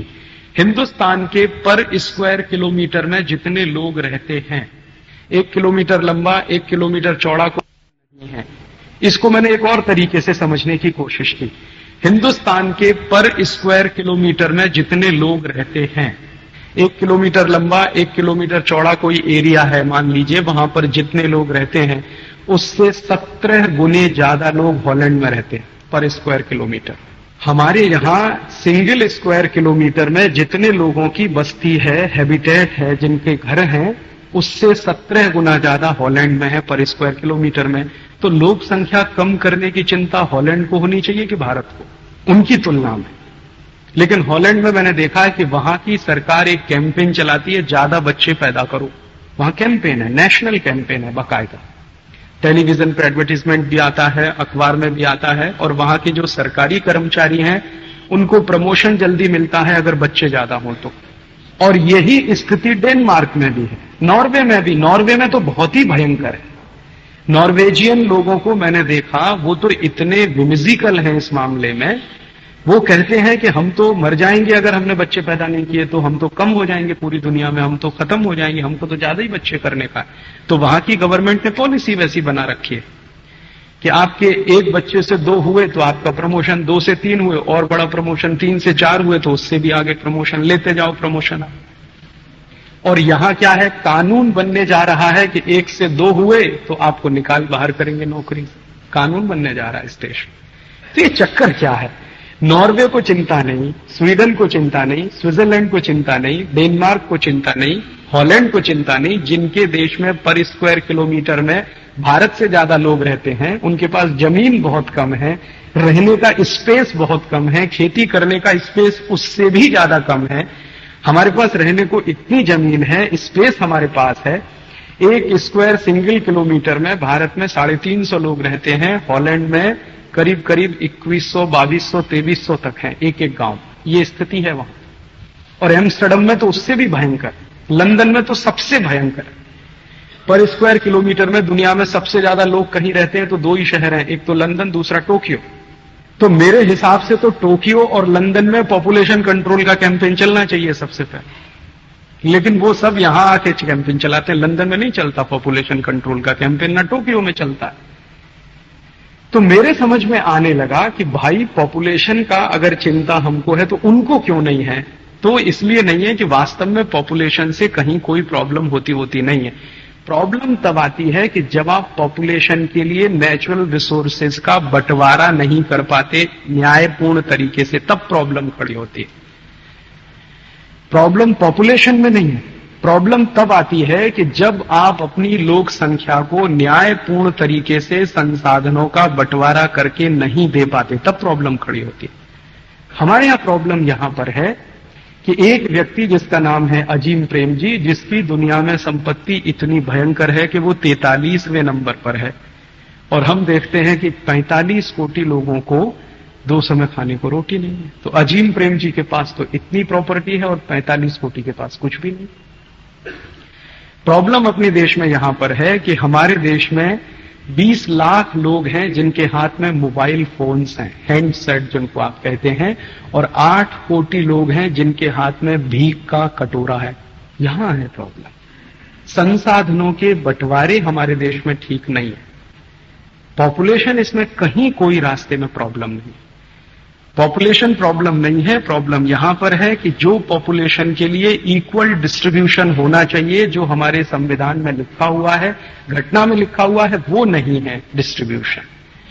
हिंदुस्तान के पर स्क्वायर किलोमीटर में जितने लोग रहते हैं, 1 किलोमीटर लंबा 1 किलोमीटर चौड़ा को नहीं है। इसको मैंने एक और तरीके से समझने की कोशिश की। हिंदुस्तान के पर स्क्वायर किलोमीटर में जितने लोग रहते हैं, 1 किलोमीटर लंबा 1 किलोमीटर चौड़ा कोई एरिया है मान लीजिए, वहां पर जितने लोग रहते हैं उससे 17 गुने ज्यादा लोग हॉलैंड में रहते हैं पर स्क्वायर किलोमीटर। हमारे यहां सिंगल स्क्वायर किलोमीटर में जितने लोगों की बस्ती है, हैबिटेट है, जिनके घर हैं, उससे 17 गुना ज्यादा हॉलैंड में है पर स्क्वायर किलोमीटर में। तो लोक संख्या कम करने की चिंता हॉलैंड को होनी चाहिए कि भारत को, उनकी तुलना में। लेकिन हॉलैंड में मैंने देखा है कि वहां की सरकार एक कैंपेन चलाती है, ज्यादा बच्चे पैदा करो। वहां कैंपेन है, नेशनल कैंपेन है बाकायदा, टेलीविजन पर एडवर्टीजमेंट भी आता है, अखबार में भी आता है, और वहां के जो सरकारी कर्मचारी हैं उनको प्रमोशन जल्दी मिलता है अगर बच्चे ज्यादा हों तो। और यही स्थिति डेनमार्क में भी है, नॉर्वे में भी। नॉर्वे में तो बहुत ही भयंकर है। नॉर्वेजियन लोगों को मैंने देखा, वो तो इतने विमिजिकल हैं इस मामले में। वो कहते हैं कि हम तो मर जाएंगे अगर हमने बच्चे पैदा नहीं किए, तो हम तो कम हो जाएंगे पूरी दुनिया में, हम तो खत्म हो जाएंगे, हमको तो ज्यादा ही बच्चे करने का। तो वहां की गवर्नमेंट ने पॉलिसी वैसी बना रखी है कि आपके 1 बच्चे से 2 हुए तो आपका प्रमोशन, 2 से 3 हुए और बड़ा प्रमोशन, 3 से 4 हुए तो उससे भी आगे प्रमोशन, लेते जाओ प्रमोशन। और यहां क्या है, कानून बनने जा रहा है कि 1 से 2 हुए तो आपको निकाल बाहर करेंगे नौकरी से। कानून बनने जा रहा है इस देश में। तो ये चक्कर क्या है? नॉर्वे को चिंता नहीं, स्वीडन को चिंता नहीं, स्विट्जरलैंड को चिंता नहीं, डेनमार्क को चिंता नहीं, हॉलैंड को चिंता नहीं, जिनके देश में पर स्क्वायर किलोमीटर में भारत से ज्यादा लोग रहते हैं, उनके पास जमीन बहुत कम है, रहने का स्पेस बहुत कम है, खेती करने का स्पेस उससे भी ज्यादा कम है। हमारे पास रहने को इतनी जमीन है, स्पेस हमारे पास है। 1 स्क्वायर सिंगल किलोमीटर में भारत में 350 लोग रहते हैं, हॉलैंड में करीब करीब 2100, 2200, 2300 तक हैं एक एक गांव। ये स्थिति है वहां। और एम्स्टर्डम में तो उससे भी भयंकर, लंदन में तो सबसे भयंकर। पर स्क्वायर किलोमीटर में दुनिया में सबसे ज्यादा लोग कहीं रहते हैं तो 2 ही शहर हैं, एक तो लंदन, दूसरा टोक्यो। तो मेरे हिसाब से तो टोक्यो और लंदन में पॉपुलेशन कंट्रोल का कैंपेन चलना चाहिए सबसे पहले। लेकिन वो सब यहां आके कैंपेन चलाते हैं, लंदन में नहीं चलता पॉपुलेशन कंट्रोल का कैंपेन, ना टोक्यो में चलता है। तो मेरे समझ में आने लगा कि भाई पॉपुलेशन का अगर चिंता हमको है तो उनको क्यों नहीं है? तो इसलिए नहीं है कि वास्तव में पॉपुलेशन से कहीं कोई प्रॉब्लम होती नहीं है। प्रॉब्लम तब आती है कि जब आप पॉपुलेशन के लिए नेचुरल रिसोर्सेज का बंटवारा नहीं कर पाते न्यायपूर्ण तरीके से, तब प्रॉब्लम खड़ी होती है। प्रॉब्लम पॉपुलेशन में नहीं है, प्रॉब्लम तब आती है कि जब आप अपनी लोक संख्या को न्यायपूर्ण तरीके से संसाधनों का बंटवारा करके नहीं दे पाते, तब प्रॉब्लम खड़ी होती है। हमारे यहां प्रॉब्लम यहां पर है कि एक व्यक्ति जिसका नाम है अजीम प्रेम जी, जिसकी दुनिया में संपत्ति इतनी भयंकर है कि वो 43वें नंबर पर है, और हम देखते हैं कि 45 कोटि लोगों को 2 समय खाने को रोटी नहीं है। तो अजीम प्रेम जी के पास तो इतनी प्रॉपर्टी है और 45 कोटि के पास कुछ भी नहीं। प्रॉब्लम अपने देश में यहां पर है कि हमारे देश में 20 लाख लोग हैं जिनके हाथ में मोबाइल फोन्स हैं, हैंडसेट जिनको आप कहते हैं, और 8 कोटि लोग हैं जिनके हाथ में भीख का कटोरा है। यहां है प्रॉब्लम। संसाधनों के बंटवारे हमारे देश में ठीक नहीं है। पॉपुलेशन इसमें कहीं कोई रास्ते में प्रॉब्लम नहीं। पॉपुलेशन प्रॉब्लम नहीं है, प्रॉब्लम यहां पर है कि जो पॉपुलेशन के लिए इक्वल डिस्ट्रीब्यूशन होना चाहिए, जो हमारे संविधान में लिखा हुआ है, घटना में लिखा हुआ है, वो नहीं है डिस्ट्रीब्यूशन।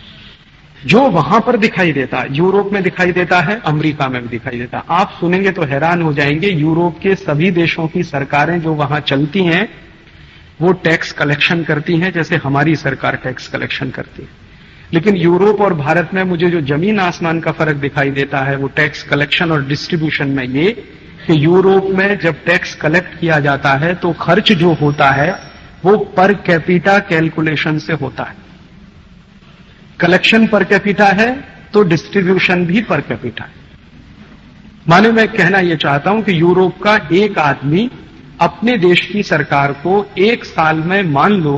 जो वहां पर दिखाई देता, यूरोप में दिखाई देता है, अमेरिका में भी दिखाई देता। आप सुनेंगे तो हैरान हो जाएंगे, यूरोप के सभी देशों की सरकारें जो वहां चलती हैं वो टैक्स कलेक्शन करती हैं जैसे हमारी सरकार टैक्स कलेक्शन करती है। लेकिन यूरोप और भारत में मुझे जो जमीन आसमान का फर्क दिखाई देता है वो टैक्स कलेक्शन और डिस्ट्रीब्यूशन में ये कि यूरोप में जब टैक्स कलेक्ट किया जाता है तो खर्च जो होता है वो पर कैपिटा कैलकुलेशन से होता है। कलेक्शन पर कैपिटा है तो डिस्ट्रीब्यूशन भी पर कैपिटा है। माने मैं कहना यह चाहता हूं कि यूरोप का एक आदमी अपने देश की सरकार को एक साल में मान लो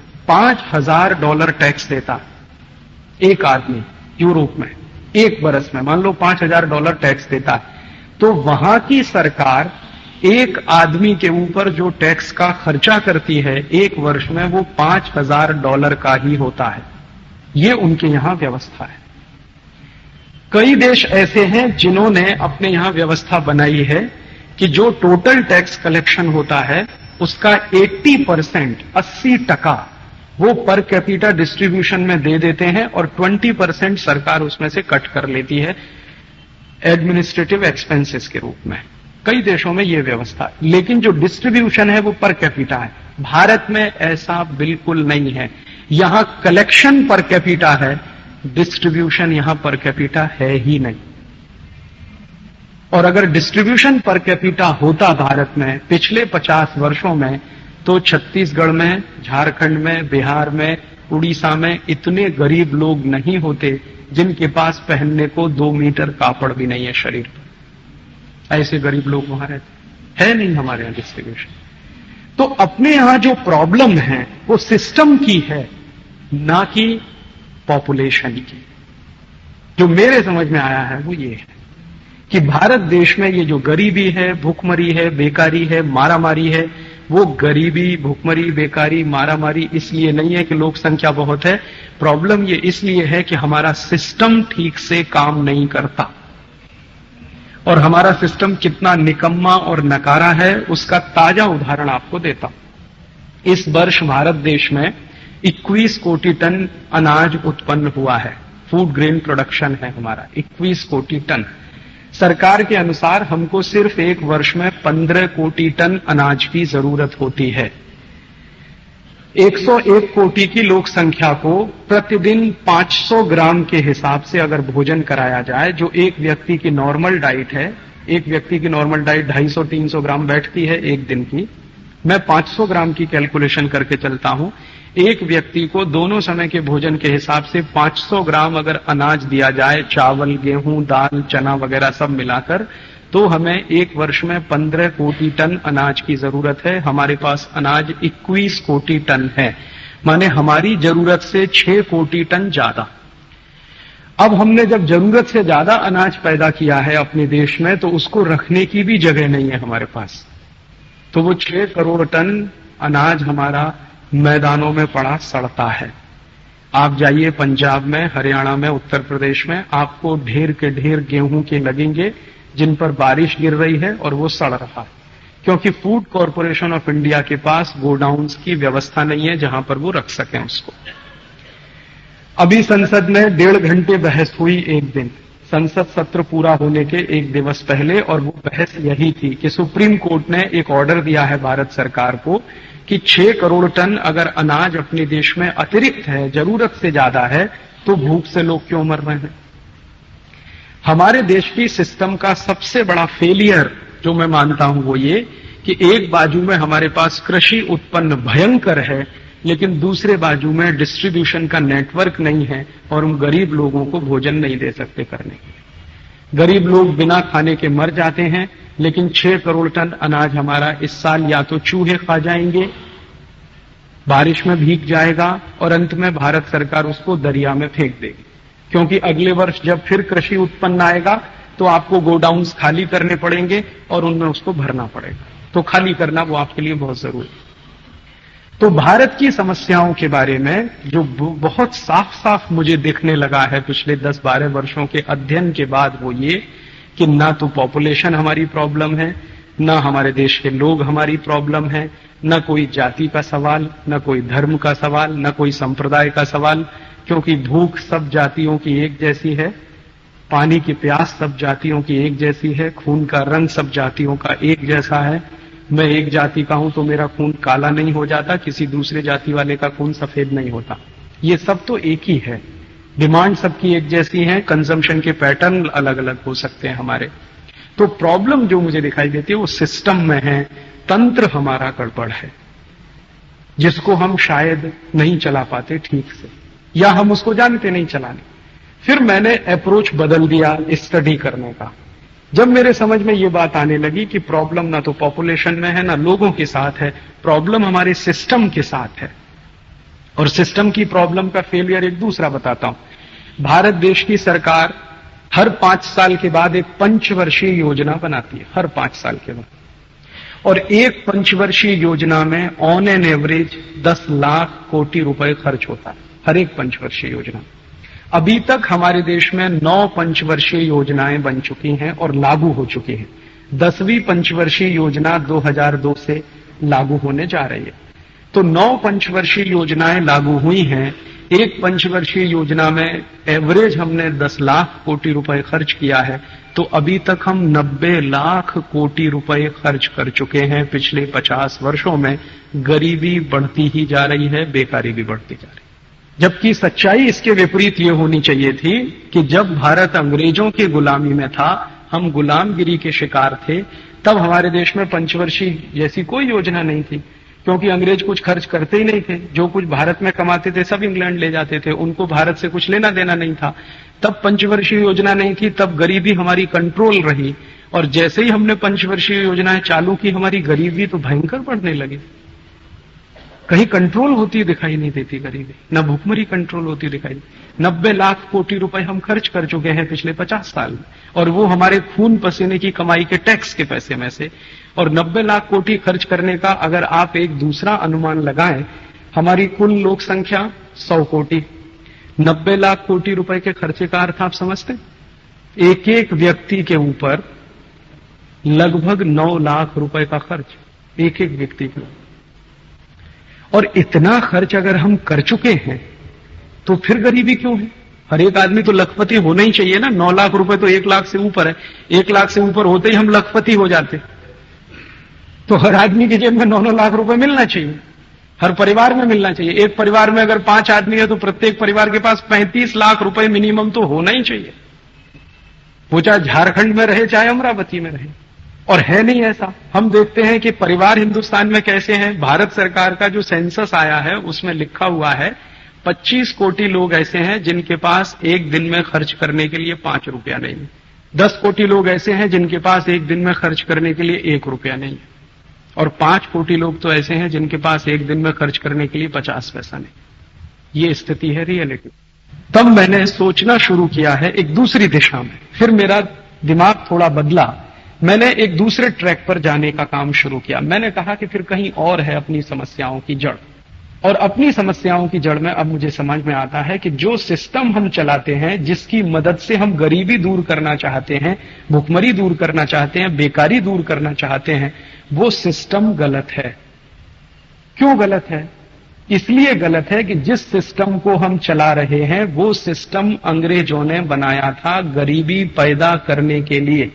$5,000 टैक्स देता। एक आदमी यूरोप में एक बरस में मान लो $5,000 टैक्स देता है। तो वहां की सरकार एक आदमी के ऊपर जो टैक्स का खर्चा करती है एक वर्ष में, वो $5,000 का ही होता है। ये उनके यहां व्यवस्था है। कई देश ऐसे हैं जिन्होंने अपने यहां व्यवस्था बनाई है कि जो टोटल टैक्स कलेक्शन होता है उसका 80%, 80% वो पर कैपिटा डिस्ट्रीब्यूशन में दे देते हैं और 20% सरकार उसमें से कट कर लेती है एडमिनिस्ट्रेटिव एक्सपेंसेस के रूप में। कई देशों में ये व्यवस्था है, लेकिन जो डिस्ट्रीब्यूशन है वो पर कैपिटा है। भारत में ऐसा बिल्कुल नहीं है। यहां कलेक्शन पर कैपिटा है, डिस्ट्रीब्यूशन यहां पर कैपिटा है ही नहीं। और अगर डिस्ट्रीब्यूशन पर कैपिटा होता भारत में पिछले 50 वर्षों में, तो छत्तीसगढ़ में, झारखंड में, बिहार में, उड़ीसा में इतने गरीब लोग नहीं होते जिनके पास पहनने को 2 मीटर कापड़ भी नहीं है शरीर पर। ऐसे गरीब लोग वहां रहते है नहीं हमारे यहां डिस्ट्रीब्यूशन। तो अपने यहां जो प्रॉब्लम है वो सिस्टम की है, ना कि पॉपुलेशन की। जो मेरे समझ में आया है वो ये है कि भारत देश में ये जो गरीबी है, भूखमरी है, बेकारी है, मारामारी है, वो गरीबी, भूखमरी, बेकारी, मारामारी इसलिए नहीं है कि लोक संख्या बहुत है। प्रॉब्लम ये इसलिए है कि हमारा सिस्टम ठीक से काम नहीं करता। और हमारा सिस्टम कितना निकम्मा और नकारा है उसका ताजा उदाहरण आपको देता हूं। इस वर्ष भारत देश में 21 कोटि टन अनाज उत्पन्न हुआ है। फूड ग्रेन प्रोडक्शन है हमारा 21 कोटि टन। सरकार के अनुसार हमको सिर्फ एक वर्ष में 15 कोटि टन अनाज की जरूरत होती है। 101 कोटि की लोक संख्या को प्रतिदिन 500 ग्राम के हिसाब से अगर भोजन कराया जाए, जो एक व्यक्ति की नॉर्मल डाइट है, एक व्यक्ति की नॉर्मल डाइट 250-300 ग्राम बैठती है एक दिन की, मैं 500 ग्राम की कैलकुलेशन करके चलता हूं। एक व्यक्ति को दोनों समय के भोजन के हिसाब से 500 ग्राम अगर अनाज दिया जाए, चावल, गेहूं, दाल, चना वगैरह सब मिलाकर, तो हमें एक वर्ष में 15 कोटि टन अनाज की जरूरत है। हमारे पास अनाज 21 कोटि टन है, माने हमारी जरूरत से 6 कोटि टन ज्यादा। अब हमने जब जरूरत से ज्यादा अनाज पैदा किया है अपने देश में, तो उसको रखने की भी जगह नहीं है हमारे पास। तो वो 6 करोड़ टन अनाज हमारा मैदानों में पड़ा सड़ता है। आप जाइए पंजाब में, हरियाणा में, उत्तर प्रदेश में, आपको ढेर के ढेर गेहूं के लगेंगे जिन पर बारिश गिर रही है और वो सड़ रहा है, क्योंकि फूड कॉरपोरेशन ऑफ इंडिया के पास गोडाउन्स की व्यवस्था नहीं है जहां पर वो रख सकें उसको। अभी संसद में 1.5 घंटे बहस हुई एक दिन, संसद सत्र पूरा होने के एक दिवस पहले, और वो बहस यही थी कि सुप्रीम कोर्ट ने एक ऑर्डर दिया है भारत सरकार को कि 6 करोड़ टन अगर अनाज अपने देश में अतिरिक्त है, जरूरत से ज्यादा है, तो भूख से लोग क्यों मर रहे हैं। हमारे देश की सिस्टम का सबसे बड़ा फेलियर जो मैं मानता हूं वो ये कि एक बाजू में हमारे पास कृषि उत्पन्न भयंकर है, लेकिन दूसरे बाजू में डिस्ट्रीब्यूशन का नेटवर्क नहीं है और हम गरीब लोगों को भोजन नहीं दे सकते करने। गरीब लोग बिना खाने के मर जाते हैं, लेकिन 6 करोड़ टन अनाज हमारा इस साल या तो चूहे खा जाएंगे, बारिश में भीग जाएगा, और अंत में भारत सरकार उसको दरिया में फेंक देगी, क्योंकि अगले वर्ष जब फिर कृषि उत्पन्न आएगा तो आपको गोडाउन्स खाली करने पड़ेंगे और उनमें उसको भरना पड़ेगा। तो खाली करना वो आपके लिए बहुत जरूरी है। तो भारत की समस्याओं के बारे में जो बहुत साफ साफ मुझे दिखने लगा है पिछले 10-12 वर्षों के अध्ययन के बाद, वो ये कि ना तो पॉपुलेशन हमारी प्रॉब्लम है, ना हमारे देश के लोग हमारी प्रॉब्लम है, न कोई जाति का सवाल, न कोई धर्म का सवाल, न कोई संप्रदाय का सवाल, क्योंकि भूख सब जातियों की एक जैसी है, पानी की प्यास सब जातियों की एक जैसी है, खून का रंग सब जातियों का एक जैसा है। मैं एक जाति का हूं तो मेरा खून काला नहीं हो जाता, किसी दूसरे जाति वाले का खून सफेद नहीं होता। ये सब तो एक ही है, डिमांड सबकी एक जैसी है, कंजम्पशन के पैटर्न अलग अलग हो सकते हैं हमारे। तो प्रॉब्लम जो मुझे दिखाई देती है वो सिस्टम में है, तंत्र हमारा गड़बड़ है, जिसको हम शायद नहीं चला पाते ठीक से, या हम उसको जानते नहीं चलाने। फिर मैंने अप्रोच बदल दिया स्टडी करने का। जब मेरे समझ में ये बात आने लगी कि प्रॉब्लम ना तो पॉपुलेशन में है, ना लोगों के साथ है, प्रॉब्लम हमारे सिस्टम के साथ है। और सिस्टम की प्रॉब्लम का फेलियर एक दूसरा बताता हूं। भारत देश की सरकार हर 5 साल के बाद एक पंचवर्षीय योजना बनाती है, हर 5 साल के बाद। और एक पंचवर्षीय योजना में ऑन एन एवरेज 10 लाख कोटि रुपए खर्च होता है, हर एक पंचवर्षीय योजना। अभी तक हमारे देश में 9 पंचवर्षीय योजनाएं बन चुकी हैं और लागू हो चुकी हैं। 10वीं पंचवर्षीय योजना 2002 से लागू होने जा रही है। तो 9 पंचवर्षीय योजनाएं लागू हुई हैं। एक पंचवर्षीय योजना में एवरेज हमने 10 लाख कोटि रुपए खर्च किया है, तो अभी तक हम 90 लाख कोटि रुपए खर्च कर चुके हैं पिछले 50 वर्षों में। गरीबी बढ़ती ही जा रही है, बेकारी भी बढ़ती जा रही है। जबकि सच्चाई इसके विपरीत ये होनी चाहिए थी कि जब भारत अंग्रेजों की गुलामी में था, हम गुलामगिरी के शिकार थे, तब हमारे देश में पंचवर्षीय जैसी कोई योजना नहीं थी, क्योंकि अंग्रेज कुछ खर्च करते ही नहीं थे। जो कुछ भारत में कमाते थे सब इंग्लैंड ले जाते थे, उनको भारत से कुछ लेना देना नहीं था। तब पंचवर्षीय योजना नहीं थी, तब गरीबी हमारी कंट्रोल रही। और जैसे ही हमने पंचवर्षीय योजनाएं चालू की, हमारी गरीबी तो भयंकर बढ़ने लगी। कहीं कंट्रोल होती दिखाई नहीं देती गरीबी, न भुखमरी कंट्रोल होती दिखाई। 90 लाख कोटि रुपए हम खर्च कर चुके हैं पिछले 50 साल में, और वो हमारे खून पसीने की कमाई के टैक्स के पैसे में से। और 90 लाख कोटि खर्च करने का अगर आप एक दूसरा अनुमान लगाएं, हमारी कुल लोक संख्या 100 कोटि, 90 लाख कोटि रुपए के खर्चे का अर्थ आप समझते? एक एक व्यक्ति के ऊपर लगभग 9 लाख रुपए का खर्च, एक एक व्यक्ति के। और इतना खर्च अगर हम कर चुके हैं तो फिर गरीबी क्यों है? हर एक आदमी तो लखपति होना ही चाहिए ना। 9 लाख रुपए तो 1 लाख से ऊपर है, 1 लाख से ऊपर होते ही हम लखपति हो जाते। तो हर आदमी की जेब में 9-9 लाख रुपए मिलना चाहिए, हर परिवार में मिलना चाहिए। एक परिवार में अगर 5 आदमी है तो प्रत्येक परिवार के पास 35 लाख रुपए मिनिमम तो होना ही चाहिए, वो चाहे झारखंड में रहे चाहे अमरावती में रहे। और है नहीं ऐसा। हम देखते हैं कि परिवार हिंदुस्तान में कैसे हैं। भारत सरकार का जो सेंसस आया है उसमें लिखा हुआ है 25 कोटि लोग ऐसे हैं जिनके पास एक दिन में खर्च करने के लिए 5 रुपया नहीं है। 10 कोटि लोग ऐसे हैं जिनके पास एक दिन में खर्च करने के लिए 1 रुपया नहीं है। और 5 कोटि लोग तो ऐसे हैं जिनके पास एक दिन में खर्च करने के लिए 50 पैसा नहीं। ये स्थिति है रियलिटी। तब मैंने सोचना शुरू किया है एक दूसरी दिशा में। फिर मेरा दिमाग थोड़ा बदला, मैंने एक दूसरे ट्रैक पर जाने का काम शुरू किया। मैंने कहा कि फिर कहीं और है अपनी समस्याओं की जड़। और अपनी समस्याओं की जड़ में अब मुझे समझ में आता है कि जो सिस्टम हम चलाते हैं, जिसकी मदद से हम गरीबी दूर करना चाहते हैं, भुखमरी दूर करना चाहते हैं, बेकारी दूर करना चाहते हैं, वो सिस्टम गलत है। क्यों गलत है? इसलिए गलत है कि जिस सिस्टम को हम चला रहे हैं वो सिस्टम अंग्रेजों ने बनाया था गरीबी पैदा करने के लिए,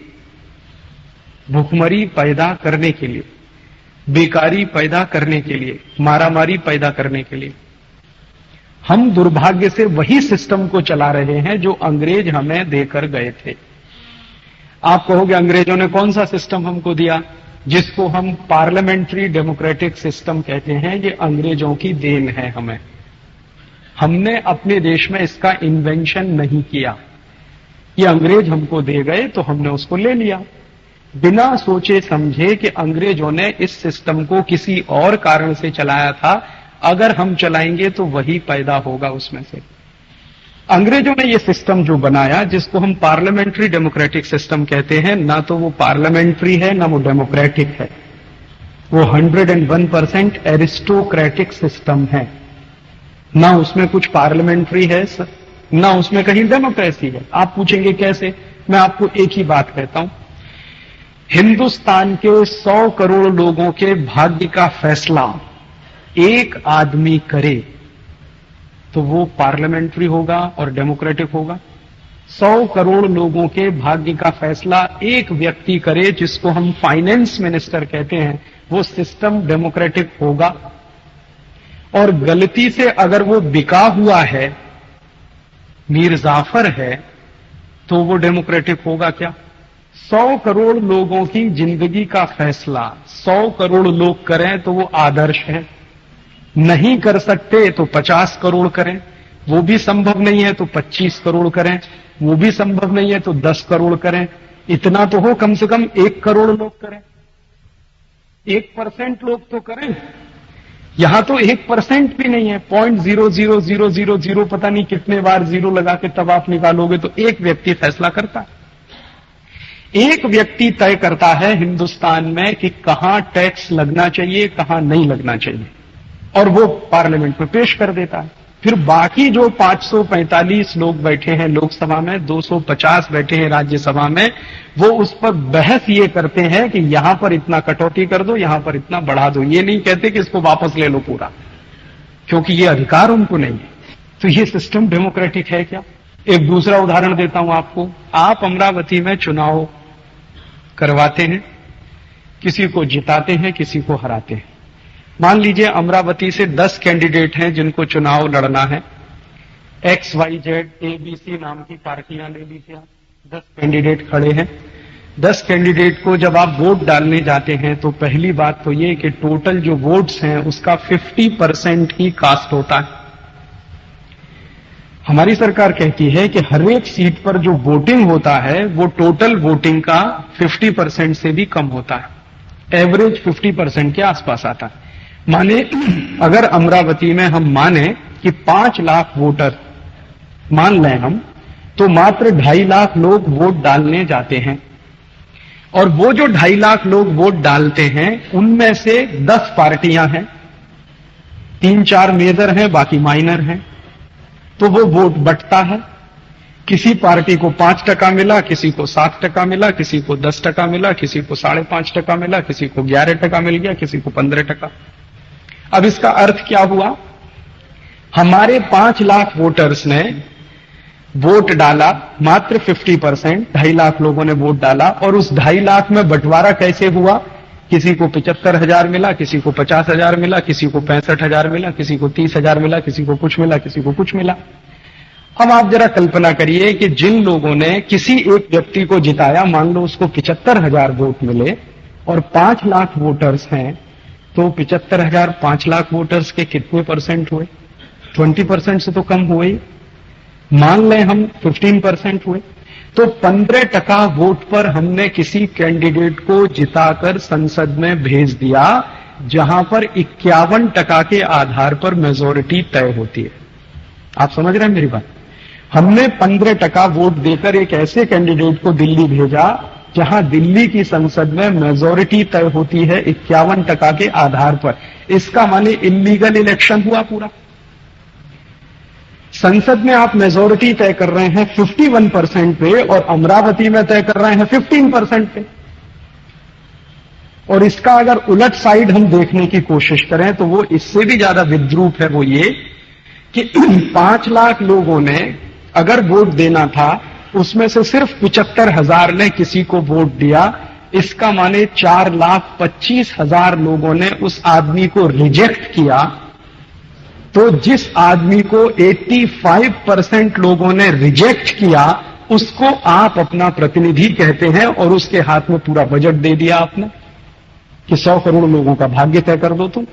भुखमरी पैदा करने के लिए, बेकारी पैदा करने के लिए, मारामारी पैदा करने के लिए। हम दुर्भाग्य से वही सिस्टम को चला रहे हैं जो अंग्रेज हमें देकर गए थे। आप कहोगे अंग्रेजों ने कौन सा सिस्टम हमको दिया? जिसको हम पार्लियामेंट्री डेमोक्रेटिक सिस्टम कहते हैं, ये अंग्रेजों की देन है हमें। हमने अपने देश में इसका इन्वेंशन नहीं किया, ये अंग्रेज हमको दे गए तो हमने उसको ले लिया, बिना सोचे समझे कि अंग्रेजों ने इस सिस्टम को किसी और कारण से चलाया था। अगर हम चलाएंगे तो वही पैदा होगा उसमें से। अंग्रेजों ने ये सिस्टम जो बनाया, जिसको हम पार्लियामेंट्री डेमोक्रेटिक सिस्टम कहते हैं, ना तो वो पार्लियामेंट्री है ना वो डेमोक्रेटिक है, वो 101% एरिस्टोक्रेटिक सिस्टम है। ना उसमें कुछ पार्लियामेंट्री है, ना उसमें कहीं डेमोक्रेसी है। आप पूछेंगे कैसे? मैं आपको एक ही बात कहता हूं, हिंदुस्तान के 100 करोड़ लोगों के भाग्य का फैसला एक आदमी करे तो वो पार्लियामेंट्री होगा और डेमोक्रेटिक होगा। 100 करोड़ लोगों के भाग्य का फैसला एक व्यक्ति करे, जिसको हम फाइनेंस मिनिस्टर कहते हैं, वो सिस्टम डेमोक्रेटिक होगा। और गलती से अगर वो बिका हुआ है, मीर जाफर है, तो वो डेमोक्रेटिक होगा क्या? 100 करोड़ लोगों की जिंदगी का फैसला 100 करोड़ लोग करें तो वो आदर्श है। नहीं कर सकते तो 50 करोड़ करें, वो भी संभव नहीं है तो 25 करोड़ करें, वो भी संभव नहीं है तो 10 करोड़ करें। इतना तो हो, कम से कम 1 करोड़ लोग करें, 1% लोग तो करें। यहां तो 1% भी नहीं है, 0.00000 पता नहीं कितने बार जीरो लगा के तब आप निकालोगे तो एक व्यक्ति फैसला करता है। एक व्यक्ति तय करता है हिंदुस्तान में कि कहां टैक्स लगना चाहिए, कहां नहीं लगना चाहिए, और वो पार्लियामेंट में पेश कर देता है। फिर बाकी जो 545 लोग बैठे हैं लोकसभा में, 250 बैठे हैं राज्यसभा में, वो उस पर बहस ये करते हैं कि यहां पर इतना कटौती कर दो, यहां पर इतना बढ़ा दो। ये नहीं कहते कि इसको वापस ले लो पूरा, क्योंकि ये अधिकार उनको नहीं है। तो ये सिस्टम डेमोक्रेटिक है क्या? एक दूसरा उदाहरण देता हूं आपको। आप अमरावती में चुनाव करवाते हैं, किसी को जिताते हैं, किसी को हराते हैं। मान लीजिए अमरावती से 10 कैंडिडेट हैं जिनको चुनाव लड़ना है। XYZ ABC नाम की पार्टियां ले लीजिए आप, 10 कैंडिडेट खड़े हैं। 10 कैंडिडेट को जब आप वोट डालने जाते हैं तो पहली बात तो ये कि टोटल जो वोट्स हैं उसका 50% ही कास्ट होता है। हमारी सरकार कहती है कि हर एक सीट पर जो वोटिंग होता है वो टोटल वोटिंग का 50% से भी कम होता है, एवरेज 50% के आसपास आता है। माने अगर अमरावती में हम माने कि 5 लाख वोटर मान लें हम, तो मात्र 2.5 लाख लोग वोट डालने जाते हैं, और वो जो 2.5 लाख लोग वोट डालते हैं उनमें से 10 पार्टियां हैं, 3-4 मेजर हैं, बाकी माइनर हैं। तो वो वोट बंटता है, किसी पार्टी को 5% मिला, किसी को 7% मिला, किसी को 10% मिला, किसी को 5.5% मिला, किसी को 11% मिल गया, किसी को 15%। अब इसका अर्थ क्या हुआ? हमारे 5 लाख वोटर्स ने वोट डाला, मात्र 50%, 2.5 लाख लोगों ने वोट डाला, और उस 2.5 लाख में बंटवारा कैसे हुआ? किसी को 75,000 मिला, किसी को 50,000 मिला, किसी को 65,000 मिला, किसी को 30,000 मिला, किसी को कुछ मिला, किसी को कुछ मिला। अब आप जरा कल्पना करिए कि जिन लोगों ने किसी एक व्यक्ति को जिताया, मान लो उसको 75,000 वोट मिले और 5 लाख वोटर्स हैं, तो 75,000 5 लाख वोटर्स के कितने परसेंट हुए? 20% से तो कम हुए। मान लें हम 15% हुए, तो 15% वोट पर हमने किसी कैंडिडेट को जिताकर संसद में भेज दिया, जहां पर 51% के आधार पर मेजोरिटी तय होती है। आप समझ रहे हैं मेरी बात? हमने 15% वोट देकर एक ऐसे कैंडिडेट को दिल्ली भेजा जहां दिल्ली की संसद में मेजोरिटी तय होती है 51% के आधार पर। इसका माने इलीगल इलेक्शन हुआ पूरा। संसद में आप मेजोरिटी तय कर रहे हैं 51% पे, और अमरावती में तय कर रहे हैं 15% पे। और इसका अगर उलट साइड हम देखने की कोशिश करें तो वो इससे भी ज्यादा विद्रूप है। वो ये कि 5 लाख लोगों ने अगर वोट देना था, उसमें से सिर्फ 75,000 ने किसी को वोट दिया। इसका माने 4,25,000 लोगों ने उस आदमी को रिजेक्ट किया। तो जिस आदमी को 85% लोगों ने रिजेक्ट किया, उसको आप अपना प्रतिनिधि कहते हैं, और उसके हाथ में पूरा बजट दे दिया आपने कि 100 करोड़ लोगों का भाग्य तय कर दो तुम।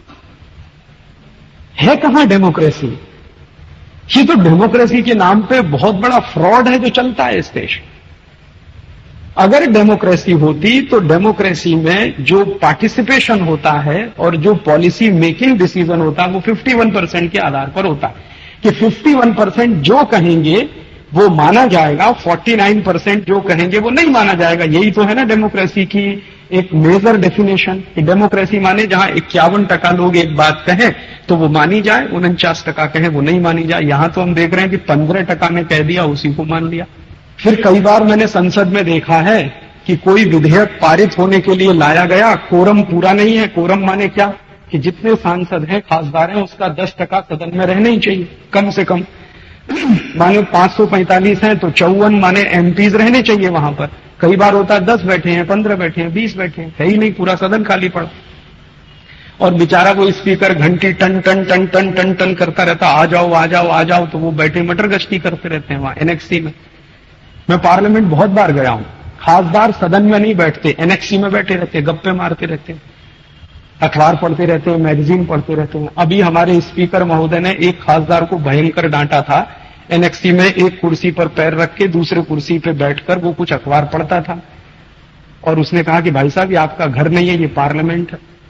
है कहां डेमोक्रेसी? ये तो डेमोक्रेसी के नाम पे बहुत बड़ा फ्रॉड है जो चलता है इस देश। अगर डेमोक्रेसी होती तो डेमोक्रेसी में जो पार्टिसिपेशन होता है और जो पॉलिसी मेकिंग डिसीजन होता है वो 51% के आधार पर होता है कि 51% जो कहेंगे वो माना जाएगा, 49% जो कहेंगे वो नहीं माना जाएगा। यही तो है ना डेमोक्रेसी की एक मेजर डेफिनेशन कि डेमोक्रेसी माने जहां 51% लोग एक बात कहें तो वो मानी जाए, 49% कहें वो नहीं मानी जाए। यहां तो हम देख रहे हैं कि 15% ने कह दिया, उसी को मान लिया। फिर कई बार मैंने संसद में देखा है कि कोई विधेयक पारित होने के लिए लाया गया, कोरम पूरा नहीं है। कोरम माने क्या? कि जितने सांसद हैं, खासदार हैं, उसका 10% सदन में रहना ही चाहिए कम से कम। माने 545 हैं तो 54 माने एमपीज रहने चाहिए वहां पर। कई बार होता है 10 बैठे हैं, 15 बैठे हैं, 20 बैठे हैं, है ही नहीं, पूरा सदन खाली पड़ा। और बेचारा वो स्पीकर घंटी टन टन टन टन टन टन करता रहता, आ जाओ आ जाओ आ जाओ, तो वो बैठे मटर गश्ती करते रहते हैं वहां एनेक्सी में। मैं पार्लियामेंट बहुत बार गया हूं, खासदार सदन में नहीं बैठते, एनेक्सी में बैठे रहते, गप्पे मारते रहते, अखबार पढ़ते रहते हैं, मैगजीन पढ़ते रहते हैं। अभी हमारे स्पीकर महोदय ने एक खासदार को भयंकर डांटा था। एनेक्सी में एक कुर्सी पर पैर रख के दूसरे कुर्सी पे बैठकर वो कुछ अखबार पढ़ता था, और उसने कहा कि भाई साहब ये आपका घर नहीं है, ये पार्लियामेंट है।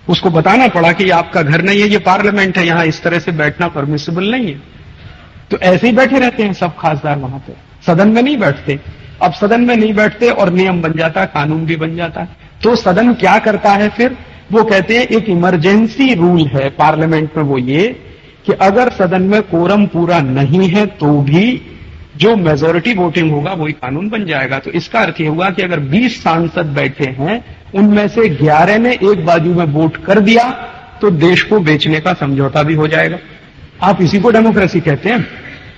उसको बताना पड़ा कि ये आपका घर नहीं है, ये पार्लियामेंट है, यहां इस तरह से बैठना परमिसिबल नहीं है। तो ऐसे ही बैठे रहते हैं सब खासदार वहां पे, सदन में नहीं बैठते। अब सदन में नहीं बैठते और नियम बन जाता है, कानून भी बन जाता है। तो सदन क्या करता है फिर? वो कहते हैं एक इमरजेंसी रूल है पार्लियामेंट में, वो ये कि अगर सदन में कोरम पूरा नहीं है तो भी जो मेजोरिटी वोटिंग होगा वही कानून बन जाएगा। तो इसका अर्थ यह हुआ कि अगर 20 सांसद बैठे हैं, उनमें से 11 ने एक बाजू में वोट कर दिया तो देश को बेचने का समझौता भी हो जाएगा। आप इसी को डेमोक्रेसी कहते हैं।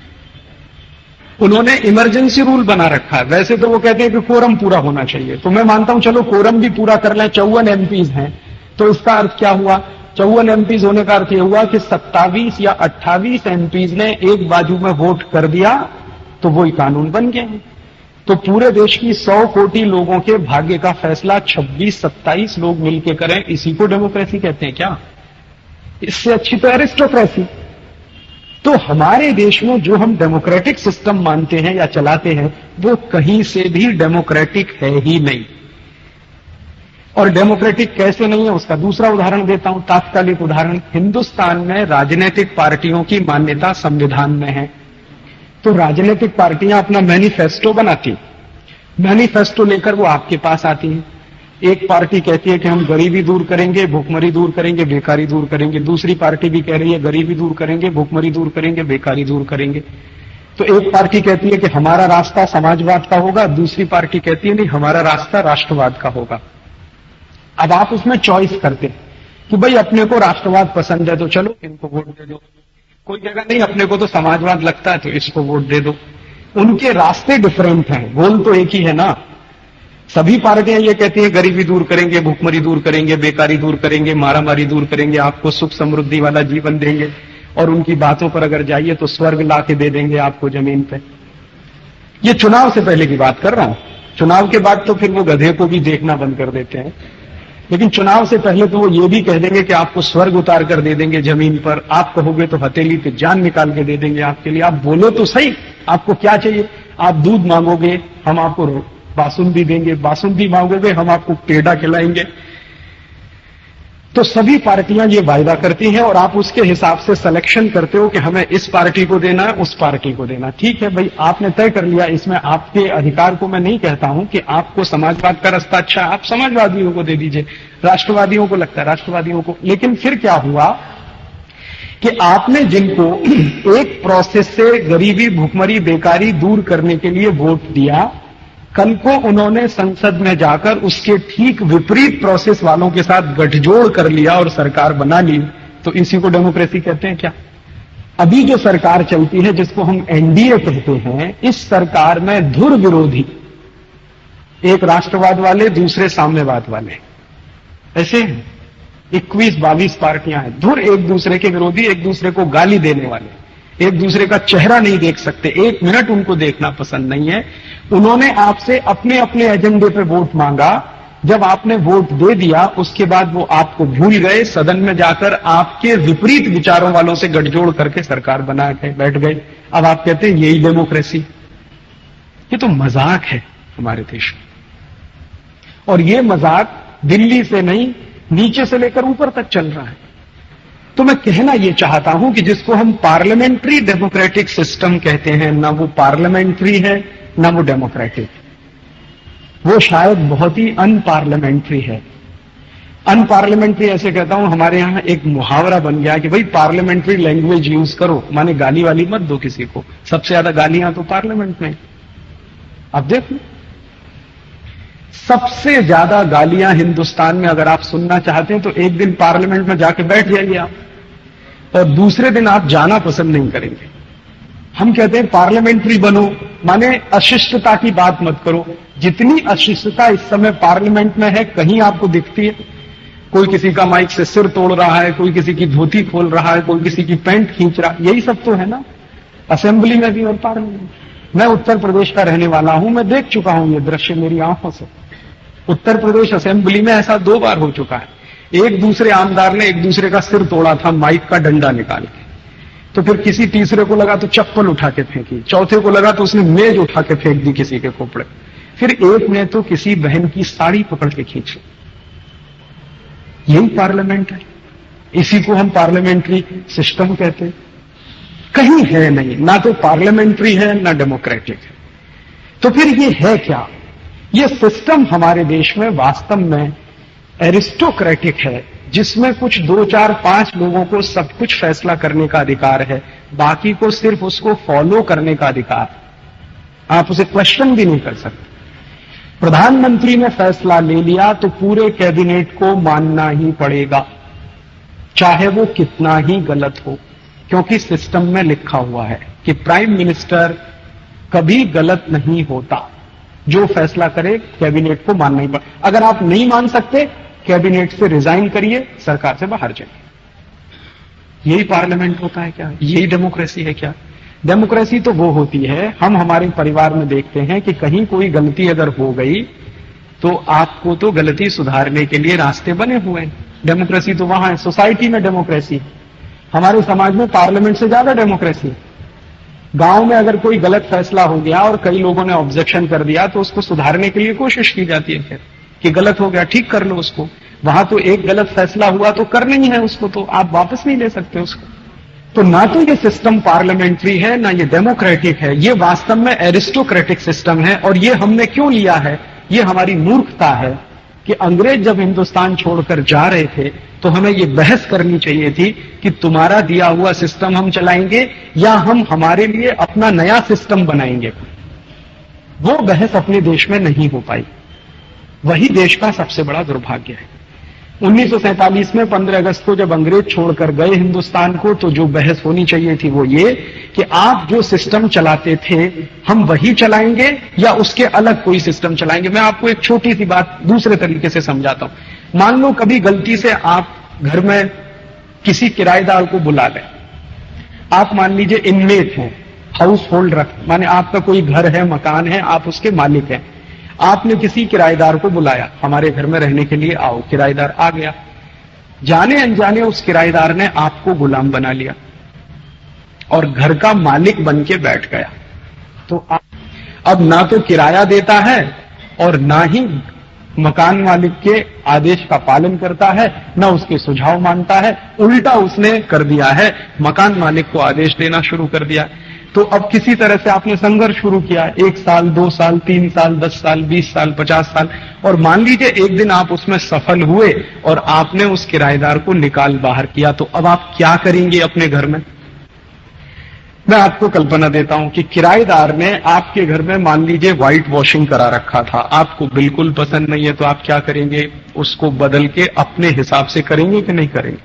उन्होंने इमरजेंसी रूल बना रखा है। वैसे तो वो कहते हैं कि कोरम पूरा होना चाहिए, तो मैं मानता हूं चलो कोरम भी पूरा कर लें, 54 एमपीज हैं। तो इसका अर्थ क्या हुआ? 54 एमपीज होने का अर्थ यह हुआ कि 27 या 28 एमपीज ने एक बाजू में वोट कर दिया तो वही कानून बन गए हैं। तो पूरे देश की 100 कोटि लोगों के भाग्य का फैसला 26-27 लोग मिलकर करें, इसी को डेमोक्रेसी कहते हैं क्या? इससे अच्छी तो एरिस्टोक्रेसी। तो हमारे देश में जो हम डेमोक्रेटिक सिस्टम मानते हैं या चलाते हैं, वो कहीं से भी डेमोक्रेटिक है ही नहीं। और डेमोक्रेटिक कैसे नहीं है उसका दूसरा उदाहरण देता हूं, तात्कालिक उदाहरण। हिंदुस्तान में राजनीतिक पार्टियों की मान्यता संविधान में है। तो राजनीतिक पार्टियां अपना मैनिफेस्टो बनाती, मैनिफेस्टो लेकर वो आपके पास आती हैं। एक पार्टी कहती है कि हम गरीबी दूर करेंगे, भुखमरी दूर करेंगे, बेकारी दूर करेंगे। दूसरी पार्टी भी कह रही है गरीबी दूर करेंगे, भुखमरी दूर करेंगे, बेकारी दूर करेंगे। तो एक पार्टी कहती है कि हमारा रास्ता समाजवाद का होगा, दूसरी पार्टी कहती है नहीं हमारा रास्ता राष्ट्रवाद का होगा। अब आप उसमें चॉइस करते हैं कि भाई अपने को राष्ट्रवाद पसंद है तो चलो इनको वोट दे दो, कोई जगह नहीं अपने को तो समाजवाद लगता है तो इसको वोट दे दो। उनके रास्ते डिफरेंट हैं, गोल तो एक ही है ना। सभी पार्टियां ये कहती हैं गरीबी दूर करेंगे, भुखमरी दूर करेंगे, बेकारी दूर करेंगे, मारामारी दूर करेंगे, आपको सुख समृद्धि वाला जीवन देंगे, और उनकी बातों पर अगर जाइए तो स्वर्ग ला के दे देंगे आपको जमीन पे। ये चुनाव से पहले की बात कर रहा हूं। चुनाव के बाद तो फिर वो गधे को भी देखना बंद कर देते हैं, लेकिन चुनाव से पहले तो वो ये भी कह देंगे कि आपको स्वर्ग उतार कर दे देंगे जमीन पर, आप कहोगे तो हथेली पे जान निकाल के दे देंगे आपके लिए। आप बोलो तो सही, आपको क्या चाहिए? आप दूध मांगोगे हम आपको बासुंदी देंगे, बासुंदी मांगोगे हम आपको पेड़ा खिलाएंगे। तो सभी पार्टियां ये वायदा करती हैं और आप उसके हिसाब से सिलेक्शन करते हो कि हमें इस पार्टी को देना है, उस पार्टी को देना। ठीक है भाई, आपने तय कर लिया। इसमें आपके अधिकार को मैं नहीं कहता हूं कि आपको समाजवाद का रास्ता अच्छा है, आप समाजवादियों को दे दीजिए, राष्ट्रवादियों को लगता है राष्ट्रवादियों को। लेकिन फिर क्या हुआ कि आपने जिनको एक प्रोसेस से गरीबी, भुखमरी, बेकारी दूर करने के लिए वोट दिया, कल को उन्होंने संसद में जाकर उसके ठीक विपरीत प्रोसेस वालों के साथ गठजोड़ कर लिया और सरकार बना ली। तो इसी को डेमोक्रेसी कहते हैं क्या? अभी जो सरकार चलती है जिसको हम एनडीए कहते हैं, इस सरकार में धुर विरोधी, एक राष्ट्रवाद वाले, दूसरे साम्यवाद वाले, ऐसे 21-22 पार्टियां हैं। धुर एक दूसरे के विरोधी, एक दूसरे को गाली देने वाले, एक दूसरे का चेहरा नहीं देख सकते, एक मिनट उनको देखना पसंद नहीं है। उन्होंने आपसे अपने अपने एजेंडे पे वोट मांगा, जब आपने वोट दे दिया उसके बाद वो आपको भूल गए, सदन में जाकर आपके विपरीत विचारों वालों से गठजोड़ करके सरकार बना के बैठ गए। अब आप कहते हैं यही डेमोक्रेसी? ये तो मजाक है हमारे देश में, और ये मजाक दिल्ली से नहीं नीचे से लेकर ऊपर तक चल रहा है। तो मैं कहना यह चाहता हूं कि जिसको हम पार्लियामेंट्री डेमोक्रेटिक सिस्टम कहते हैं, ना वो पार्लियामेंट्री है ना वो डेमोक्रेटिक, वो शायद बहुत ही अनपार्लियामेंट्री है। अनपार्लियामेंट्री ऐसे कहता हूं, हमारे यहां एक मुहावरा बन गया कि भाई पार्लियामेंट्री लैंग्वेज यूज करो, माने गाली वाली मत दो किसी को। सबसे ज्यादा गालियां तो पार्लियामेंट में। अब देखो, सबसे ज्यादा गालियां हिंदुस्तान में अगर आप सुनना चाहते हैं तो एक दिन पार्लियामेंट में जाके बैठ जाइए आप, और दूसरे दिन आप जाना पसंद नहीं करेंगे। हम कहते हैं पार्लियामेंट्री बनो, माने अशिष्टता की बात मत करो। जितनी अशिष्टता इस समय पार्लियामेंट में है, कहीं आपको दिखती है? कोई किसी का माइक से सिर तोड़ रहा है, कोई किसी की धोती खोल रहा है, कोई किसी की पैंट खींच रहा है, यही सब तो है ना असेंबली में भी और पार्लियामेंट। मैं उत्तर प्रदेश का रहने वाला हूं, मैं देख चुका हूं ये दृश्य मेरी आंखों से। उत्तर प्रदेश असेंबली में ऐसा 2 बार हो चुका है। एक दूसरे आमदार ने एक दूसरे का सिर तोड़ा था माइक का डंडा निकाल के, तो फिर किसी तीसरे को लगा तो चप्पल उठा के फेंकी, चौथे को लगा तो उसने मेज उठा के फेंक दी किसी के खोपड़े, फिर एक ने तो किसी बहन की साड़ी पकड़ के खींची। यही पार्लियामेंट है, इसी को हम पार्लियामेंट्री सिस्टम कहते हैं। कहीं है नहीं, ना तो पार्लियामेंट्री है ना डेमोक्रेटिक है। तो फिर ये है क्या? ये सिस्टम हमारे देश में वास्तव में एरिस्टोक्रेटिक है, जिसमें कुछ 2, 4, 5 लोगों को सब कुछ फैसला करने का अधिकार है, बाकी को सिर्फ उसको फॉलो करने का अधिकार है। आप उसे क्वेश्चन भी नहीं कर सकते। प्रधानमंत्री ने फैसला ले लिया तो पूरे कैबिनेट को मानना ही पड़ेगा, चाहे वो कितना ही गलत हो, क्योंकि सिस्टम में लिखा हुआ है कि प्राइम मिनिस्टर कभी गलत नहीं होता, जो फैसला करे कैबिनेट को मानना ही पड़ेगा। अगर आप नहीं मान सकते, कैबिनेट से रिजाइन करिए, सरकार से बाहर जाइए। यही पार्लियामेंट होता है क्या? यही डेमोक्रेसी है क्या? डेमोक्रेसी तो वो होती है, हम हमारे परिवार में देखते हैं कि कहीं कोई गलती अगर हो गई तो आपको तो गलती सुधारने के लिए रास्ते बने हुए हैं। डेमोक्रेसी तो वहां है, सोसाइटी में डेमोक्रेसी है। हमारे समाज में पार्लियामेंट से ज्यादा डेमोक्रेसी है। गांव में अगर कोई गलत फैसला हो गया और कई लोगों ने ऑब्जेक्शन कर दिया तो उसको सुधारने के लिए कोशिश की जाती है फिर कि गलत हो गया, ठीक कर लो उसको। वहां तो एक गलत फैसला हुआ तो करना ही है उसको, तो आप वापस नहीं ले सकते उसको। तो ना तो ये सिस्टम पार्लियामेंट्री है ना ये डेमोक्रेटिक है, ये वास्तव में एरिस्टोक्रेटिक सिस्टम है। और ये हमने क्यों लिया है? ये हमारी मूर्खता है कि अंग्रेज जब हिंदुस्तान छोड़कर जा रहे थे तो हमें ये बहस करनी चाहिए थी कि तुम्हारा दिया हुआ सिस्टम हम चलाएंगे या हम हमारे लिए अपना नया सिस्टम बनाएंगे। वो बहस अपने देश में नहीं हो पाई। वही देश का सबसे बड़ा दुर्भाग्य है। 1947 में 15 अगस्त को जब अंग्रेज छोड़कर गए हिंदुस्तान को, तो जो बहस होनी चाहिए थी वो ये कि आप जो सिस्टम चलाते थे हम वही चलाएंगे या उसके अलग कोई सिस्टम चलाएंगे। मैं आपको एक छोटी सी बात दूसरे तरीके से समझाता हूं। मान लो कभी गलती से आप घर में किसी किराएदार को बुला लें। आप मान लीजिए इनमेट हैं, हाउस होल्ड रख, माने आपका कोई घर है, मकान है, आप उसके मालिक हैं। आपने किसी किराएदार को बुलाया, हमारे घर में रहने के लिए आओ। किराएदार आ गया, जाने अनजाने उस किराएदार ने आपको गुलाम बना लिया और घर का मालिक बन के बैठ गया। तो अब ना तो किराया देता है और ना ही मकान मालिक के आदेश का पालन करता है, ना उसके सुझाव मानता है। उल्टा उसने कर दिया है, मकान मालिक को आदेश देना शुरू कर दिया। तो अब किसी तरह से आपने संघर्ष शुरू किया, 1 साल, 2 साल, 3 साल, 10 साल, 20 साल, 50 साल, और मान लीजिए एक दिन आप उसमें सफल हुए और आपने उस किराएदार को निकाल बाहर किया। तो अब आप क्या करेंगे अपने घर में? मैं आपको कल्पना देता हूं कि किराएदार ने आपके घर में मान लीजिए व्हाइट वॉशिंग करा रखा था, आपको बिल्कुल पसंद नहीं है, तो आप क्या करेंगे? उसको बदल के अपने हिसाब से करेंगे कि नहीं करेंगे?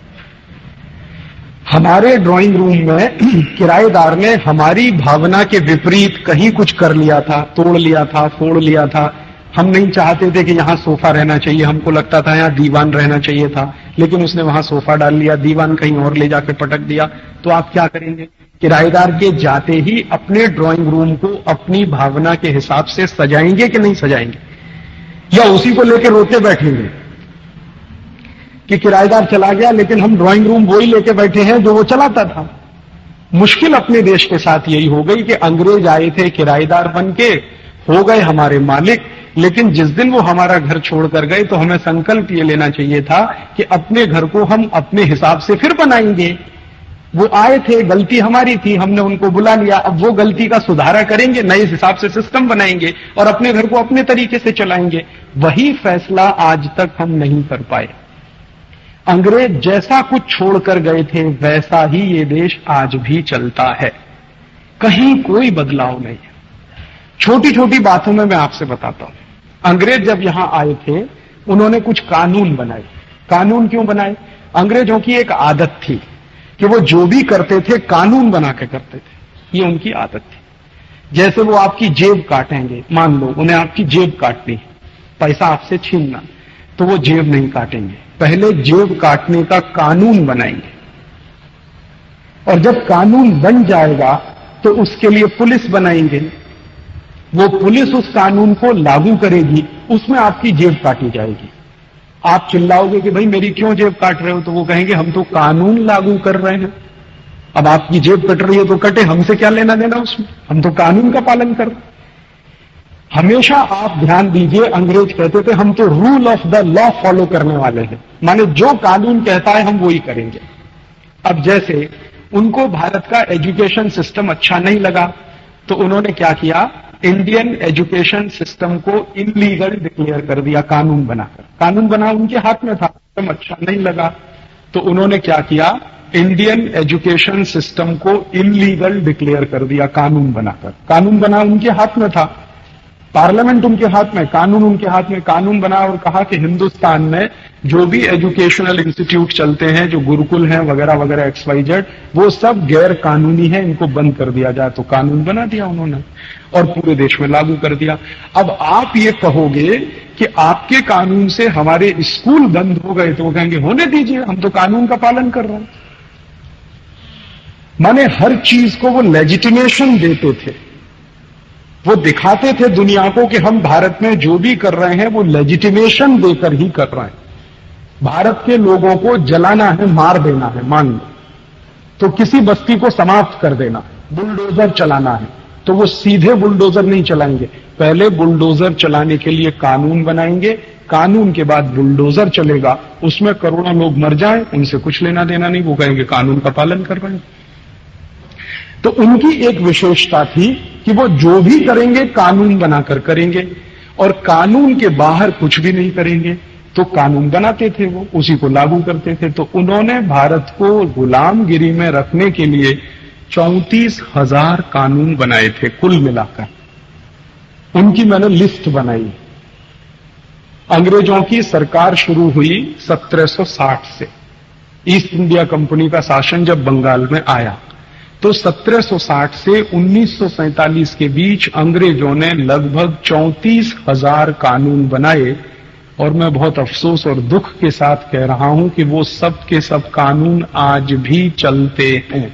हमारे ड्राइंग रूम में किराएदार ने हमारी भावना के विपरीत कहीं कुछ कर लिया था, तोड़ लिया था, फोड़ लिया था। हम नहीं चाहते थे कि यहां सोफा रहना चाहिए, हमको लगता था यहां दीवान रहना चाहिए था, लेकिन उसने वहां सोफा डाल लिया, दीवान कहीं और ले जाके पटक दिया। तो आप क्या करेंगे? किराएदार के जाते ही अपने ड्राइंग रूम को अपनी भावना के हिसाब से सजाएंगे कि नहीं सजाएंगे, या उसी को लेकर रोते बैठेंगे कि किराएदार चला गया लेकिन हम ड्राइंग रूम वही लेके बैठे हैं जो वो चलाता था। मुश्किल अपने देश के साथ यही हो गई कि अंग्रेज आए थे किराएदार बन के, हो गए हमारे मालिक, लेकिन जिस दिन वो हमारा घर छोड़कर गए तो हमें संकल्प ये लेना चाहिए था कि अपने घर को हम अपने हिसाब से फिर बनाएंगे। वो आए थे, गलती हमारी थी, हमने उनको बुला लिया, अब वो गलती का सुधारा करेंगे, नए हिसाब से सिस्टम बनाएंगे और अपने घर को अपने तरीके से चलाएंगे। वही फैसला आज तक हम नहीं कर पाए। अंग्रेज जैसा कुछ छोड़कर गए थे वैसा ही ये देश आज भी चलता है, कहीं कोई बदलाव नहीं है। छोटी छोटी बातों में मैं आपसे बताता हूं। अंग्रेज जब यहां आए थे उन्होंने कुछ कानून बनाए। कानून क्यों बनाए? अंग्रेजों की एक आदत थी कि वो जो भी करते थे कानून बना के करते थे, ये उनकी आदत थी। जैसे वो आपकी जेब काटेंगे, मान लो उन्हें आपकी जेब काटनी, पैसा आपसे छीनना, तो वो जेब नहीं काटेंगे, पहले जेब काटने का कानून बनाएंगे, और जब कानून बन जाएगा तो उसके लिए पुलिस बनाएंगे। वो पुलिस उस कानून को लागू करेगी, उसमें आपकी जेब काटी जाएगी। आप चिल्लाओगे कि भाई मेरी क्यों जेब काट रहे हो, तो वो कहेंगे हम तो कानून लागू कर रहे हैं, अब आपकी जेब कट रही है तो कटे, हमसे क्या लेना देना उसमें, हम तो कानून का पालन कर रहे हैं। हमेशा आप ध्यान दीजिए, अंग्रेज कहते थे हम तो rule of the law follow करने वाले हैं, माने जो कानून कहता है हम वही करेंगे। अब जैसे उनको भारत का एजुकेशन सिस्टम अच्छा नहीं लगा तो उन्होंने क्या किया, इंडियन एजुकेशन सिस्टम को इलीगल डिक्लेयर कर दिया कानून बनाकर। कानून बना उनके हाथ में था, सिस्टम अच्छा नहीं लगा तो उन्होंने क्या किया, इंडियन एजुकेशन सिस्टम को इलीगल डिक्लेयर कर दिया कानून बनाकर। कानून बना उनके हाथ में था, पार्लियामेंट उनके हाथ में, कानून उनके हाथ में। कानून बना और कहा कि हिंदुस्तान में जो भी एजुकेशनल इंस्टीट्यूट चलते हैं, जो गुरुकुल हैं वगैरह वगैरह XYZ, वो सब गैर कानूनी है, इनको बंद कर दिया जाए। तो कानून बना दिया उन्होंने और पूरे देश में लागू कर दिया। अब आप ये कहोगे कि आपके कानून से हमारे स्कूल बंद हो गए, तो वो कहेंगे होने दीजिए, हम तो कानून का पालन कर रहे हैं। माने हर चीज को वो लेजिटिमेशन देते थे, वो दिखाते थे दुनिया को कि हम भारत में जो भी कर रहे हैं वो लेजिटिमेशन देकर ही कर रहे हैं। भारत के लोगों को जलाना है, मार देना है, मान लो तो किसी बस्ती को समाप्त कर देना है, बुलडोजर चलाना है, तो वो सीधे बुलडोजर नहीं चलाएंगे, पहले बुलडोजर चलाने के लिए कानून बनाएंगे, कानून के बाद बुलडोजर चलेगा, उसमें करोड़ों लोग मर जाएं, उनसे कुछ लेना देना नहीं, वो कहेंगे कानून का पालन कर रहे हैं। तो उनकी एक विशेषता थी कि वो जो भी करेंगे कानून बनाकर करेंगे और कानून के बाहर कुछ भी नहीं करेंगे। तो कानून बनाते थे, वो उसी को लागू करते थे। तो उन्होंने भारत को गुलामगिरी में रखने के लिए 34,000 कानून बनाए थे कुल मिलाकर। उनकी मैंने लिस्ट बनाई। अंग्रेजों की सरकार शुरू हुई 1760 से। ईस्ट इंडिया कंपनी का शासन जब बंगाल में आया तो 1760 से 1947 के बीच अंग्रेजों ने लगभग 34,000 कानून बनाए। और मैं बहुत अफसोस और दुख के साथ कह रहा हूं कि वो सब के सब कानून आज भी चलते हैं,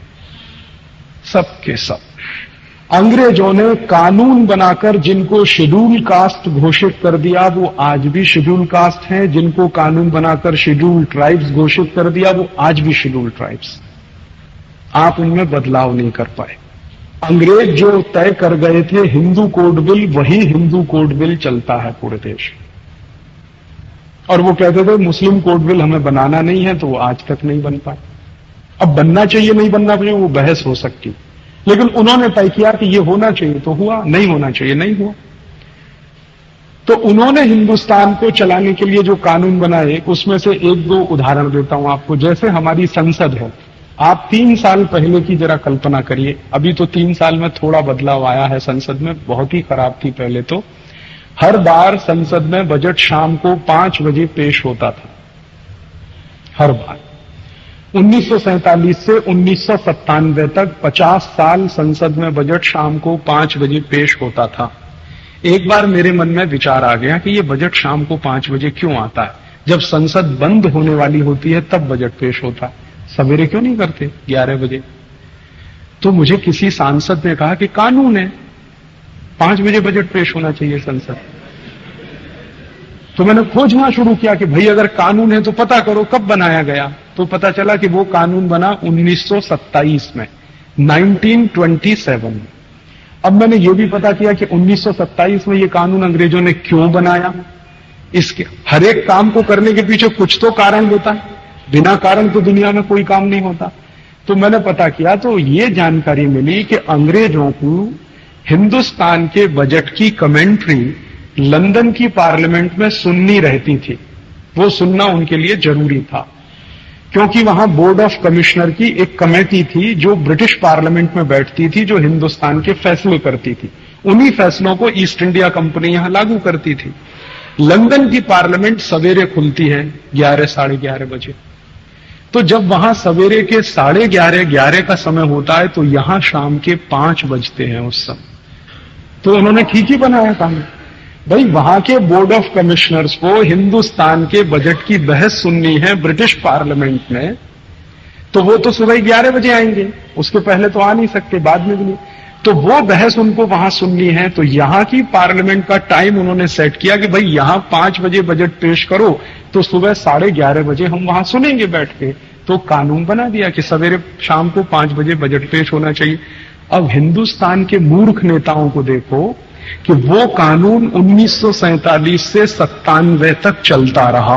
सब के सब। अंग्रेजों ने कानून बनाकर जिनको शेड्यूल कास्ट घोषित कर दिया वो आज भी शेड्यूल कास्ट हैं, जिनको कानून बनाकर शेड्यूल ट्राइब्स घोषित कर दिया वो आज भी शेड्यूल ट्राइब्स। आप उनमें बदलाव नहीं कर पाए। अंग्रेज जो तय कर गए थे हिंदू कोड बिल, वही हिंदू कोड बिल चलता है पूरे देश। और वो कहते थे मुस्लिम कोड बिल हमें बनाना नहीं है, तो वो आज तक नहीं बन पाए। अब बनना चाहिए नहीं बनना चाहिए वो बहस हो सकती, लेकिन उन्होंने तय किया कि ये होना चाहिए तो हुआ, नहीं होना चाहिए नहीं हुआ। तो उन्होंने हिंदुस्तान को चलाने के लिए जो कानून बनाए उसमें से एक दो उदाहरण देता हूं आपको। जैसे हमारी संसद है, आप 3 साल पहले की जरा कल्पना करिए। अभी तो 3 साल में थोड़ा बदलाव आया है संसद में, बहुत ही खराब थी पहले तो। हर बार संसद में बजट शाम को 5 बजे पेश होता था, हर बार। 1947 से 1997 तक 50 साल संसद में बजट शाम को 5 बजे पेश होता था। एक बार मेरे मन में विचार आ गया कि ये बजट शाम को 5 बजे क्यों आता है? जब संसद बंद होने वाली होती है तब बजट पेश होता है, सवेरे क्यों नहीं करते 11 बजे? तो मुझे किसी सांसद ने कहा कि कानून है 5 बजे बजट पेश होना चाहिए संसद। तो मैंने खोजना शुरू किया कि भाई अगर कानून है तो पता करो कब बनाया गया। तो पता चला कि वो कानून बना 1927 में, 1927। अब मैंने ये भी पता किया कि 1927 में ये कानून अंग्रेजों ने क्यों बनाया। इसके हर एक काम को करने के पीछे कुछ तो कारण होता है, बिना कारण तो दुनिया में कोई काम नहीं होता। तो मैंने पता किया तो ये जानकारी मिली कि अंग्रेजों को हिंदुस्तान के बजट की कमेंट्री लंदन की पार्लियामेंट में सुननी रहती थी। वो सुनना उनके लिए जरूरी था, क्योंकि वहां बोर्ड ऑफ कमिश्नर की एक कमेटी थी जो ब्रिटिश पार्लियामेंट में बैठती थी, जो हिंदुस्तान के फैसले करती थी। उन्हीं फैसलों को ईस्ट इंडिया कंपनी यहां लागू करती थी। लंदन की पार्लियामेंट सवेरे खुलती है 11 साढ़े 11 बजे। तो जब वहां सवेरे के 11:30 का समय होता है तो यहां शाम के 5 बजते हैं उस समय। तो उन्होंने ठीक ही बनाया कानून। भाई वहां के बोर्ड ऑफ कमिश्नर्स को हिंदुस्तान के बजट की बहस सुननी है ब्रिटिश पार्लियामेंट में, तो वो तो सुबह 11 बजे आएंगे, उसके पहले तो आ नहीं सकते, बाद में भी नहीं। तो वो बहस उनको वहां सुननी है। तो यहां की पार्लियामेंट का टाइम उन्होंने सेट किया कि भाई यहां 5 बजे बजट पेश करो, तो सुबह 11:30 बजे हम वहां सुनेंगे बैठ के। तो कानून बना दिया कि सवेरे शाम को 5 बजे बजट पेश होना चाहिए। अब हिंदुस्तान के मूर्ख नेताओं को देखो कि वो कानून 1947 से 97 तक चलता रहा।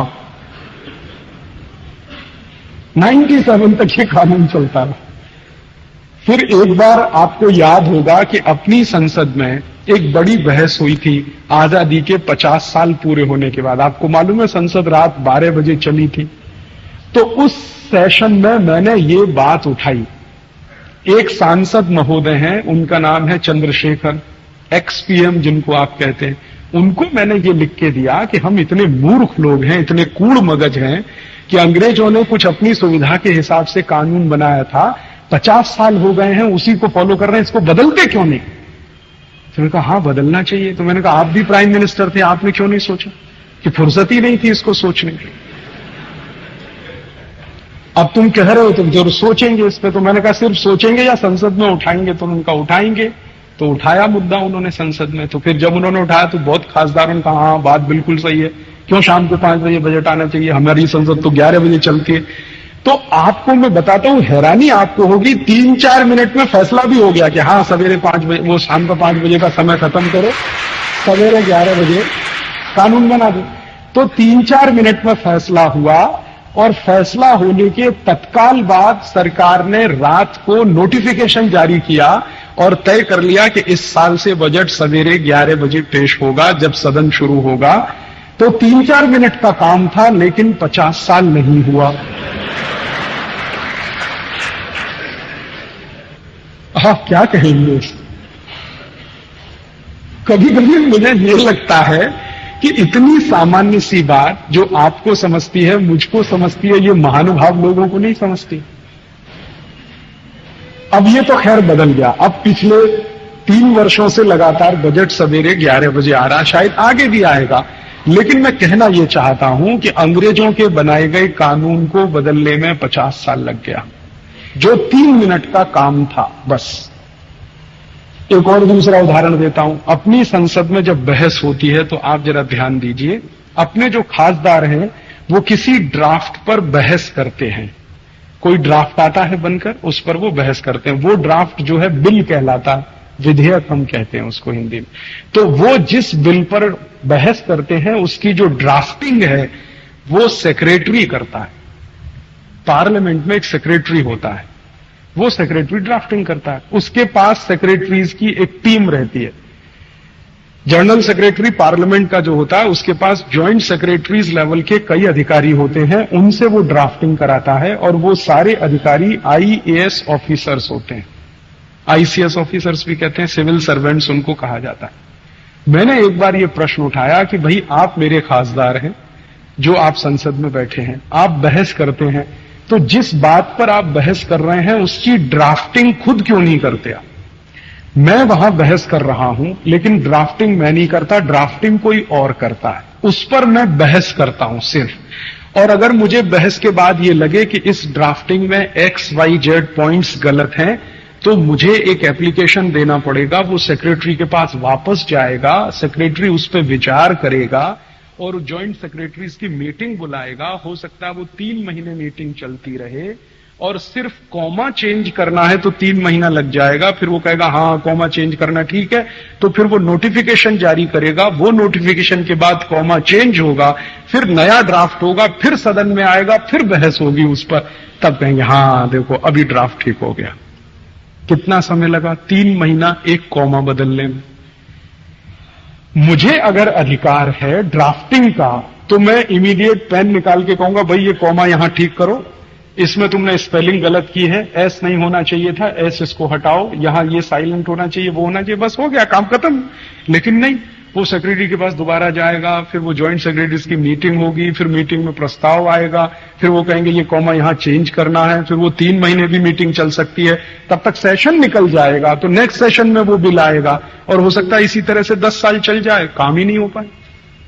97 तक ये कानून चलता रहा। फिर एक बार आपको याद होगा कि अपनी संसद में एक बड़ी बहस हुई थी आजादी के 50 साल पूरे होने के बाद। आपको मालूम है संसद रात 12 बजे चली थी। तो उस सेशन में मैंने ये बात उठाई। एक सांसद महोदय हैं, उनका नाम है चंद्रशेखर, एक्स-पीएम जिनको आप कहते हैं। उनको मैंने ये लिख के दिया कि हम इतने मूर्ख लोग हैं, इतने कूड़ मगज हैं कि अंग्रेजों ने कुछ अपनी सुविधा के हिसाब से कानून बनाया था, 50 साल हो गए हैं उसी को फॉलो कर रहे हैं, इसको बदलते क्यों नहीं? तो मैंने कहा हाँ बदलना चाहिए। तो मैंने कहा आप भी प्राइम मिनिस्टर थे, आपने क्यों नहीं सोचा? कि फुर्सत ही नहीं थी इसको सोचने की। अब तुम कह रहे हो तो जरूर सोचेंगे इस पे। तो मैंने कहा सिर्फ सोचेंगे या संसद में उठाएंगे? तो उनका उठाएंगे। तो उठाया मुद्दा उन्होंने संसद में। तो फिर जब उन्होंने उठाया तो बहुत खासदारों ने कहा हाँ बात बिल्कुल सही है, क्यों शाम को 5 बजे बजट आना चाहिए, हमारी संसद तो 11 बजे चलती है। तो आपको मैं बताता हूं, हैरानी आपको होगी, 3-4 मिनट में फैसला भी हो गया कि हाँ सवेरे 5 बजे, वो शाम का 5 बजे का समय खत्म करो, सवेरे 11 बजे कानून बना दो। तो 3-4 मिनट में फैसला हुआ और फैसला होने के तत्काल बाद सरकार ने रात को नोटिफिकेशन जारी किया और तय कर लिया कि इस साल से बजट सवेरे 11 बजे पेश होगा जब सदन शुरू होगा। तो 3-4 मिनट का काम था, लेकिन 50 साल नहीं हुआ। आप क्या कहेंगे? कभी कभी मुझे ये लगता है कि इतनी सामान्य सी बात जो आपको समझती है, मुझको समझती है, ये महानुभाव लोगों को नहीं समझती। अब ये तो खैर बदल गया। अब पिछले 3 वर्षों से लगातार बजट सवेरे 11 बजे आ रहा, शायद आगे भी आएगा। लेकिन मैं कहना यह चाहता हूं कि अंग्रेजों के बनाए गए कानून को बदलने में 50 साल लग गया, जो 3 मिनट का काम था बस। एक और दूसरा उदाहरण देता हूं। अपनी संसद में जब बहस होती है तो आप जरा ध्यान दीजिए, अपने जो खासदार हैं वो किसी ड्राफ्ट पर बहस करते हैं। कोई ड्राफ्ट आता है बनकर, उस पर वो बहस करते हैं। वो ड्राफ्ट जो है बिल कहलाता है, विधेयक हम कहते हैं उसको हिंदी में। तो वो जिस बिल पर बहस करते हैं उसकी जो ड्राफ्टिंग है वो सेक्रेटरी करता है। पार्लियामेंट में एक सेक्रेटरी होता है, वो सेक्रेटरी ड्राफ्टिंग करता है। उसके पास सेक्रेटरीज की एक टीम रहती है। जनरल सेक्रेटरी पार्लियामेंट का जो होता है उसके पास ज्वाइंट सेक्रेटरीज लेवल के कई अधिकारी होते हैं, उनसे वो ड्राफ्टिंग कराता है। और वो सारे अधिकारी आईएएस ऑफिसर्स होते हैं, आईसीएस ऑफिसर्स भी कहते हैं, सिविल सर्वेंट्स उनको कहा जाता है। मैंने एक बार ये प्रश्न उठाया कि भाई आप मेरे खासदार हैं, जो आप संसद में बैठे हैं, आप बहस करते हैं, तो जिस बात पर आप बहस कर रहे हैं उसकी ड्राफ्टिंग खुद क्यों नहीं करते आप? मैं वहां बहस कर रहा हूं लेकिन ड्राफ्टिंग मैं नहीं करता, ड्राफ्टिंग कोई और करता है, उस पर मैं बहस करता हूं सिर्फ। और अगर मुझे बहस के बाद ये लगे कि इस ड्राफ्टिंग में XYZ पॉइंट्स गलत हैं तो मुझे एक एप्लीकेशन देना पड़ेगा, वो सेक्रेटरी के पास वापस जाएगा, सेक्रेटरी उस पर विचार करेगा और ज्वाइंट सेक्रेटरीज की मीटिंग बुलाएगा। हो सकता है वो 3 महीने मीटिंग चलती रहे और सिर्फ कॉमा चेंज करना है तो 3 महीना लग जाएगा। फिर वो कहेगा हाँ कॉमा चेंज करना ठीक है, तो फिर वो नोटिफिकेशन जारी करेगा। वो नोटिफिकेशन के बाद कॉमा चेंज होगा, फिर नया ड्राफ्ट होगा, फिर सदन में आएगा, फिर बहस होगी उस पर। तब कहेंगे हाँ देखो अभी ड्राफ्ट ठीक हो गया। कितना समय लगा? 3 महीना एक कॉमा बदलने में। मुझे अगर अधिकार है ड्राफ्टिंग का तो मैं इमीडिएट पेन निकाल के कहूंगा भाई ये कॉमा यहां ठीक करो, इसमें तुमने स्पेलिंग गलत की है, एस नहीं होना चाहिए था, एस इसको हटाओ, यहां ये साइलेंट होना चाहिए, वो होना चाहिए, बस हो गया काम खत्म। लेकिन नहीं, वो सेक्रेटरी के पास दोबारा जाएगा, फिर वो ज्वाइंट सेक्रेटरीज की मीटिंग होगी, फिर मीटिंग में प्रस्ताव आएगा, फिर वो कहेंगे ये कॉमा यहां चेंज करना है, फिर वो 3 महीने भी मीटिंग चल सकती है, तब तक सेशन निकल जाएगा, तो नेक्स्ट सेशन में वो बिल आएगा और हो सकता है इसी तरह से 10 साल चल जाए, काम ही नहीं हो पाए।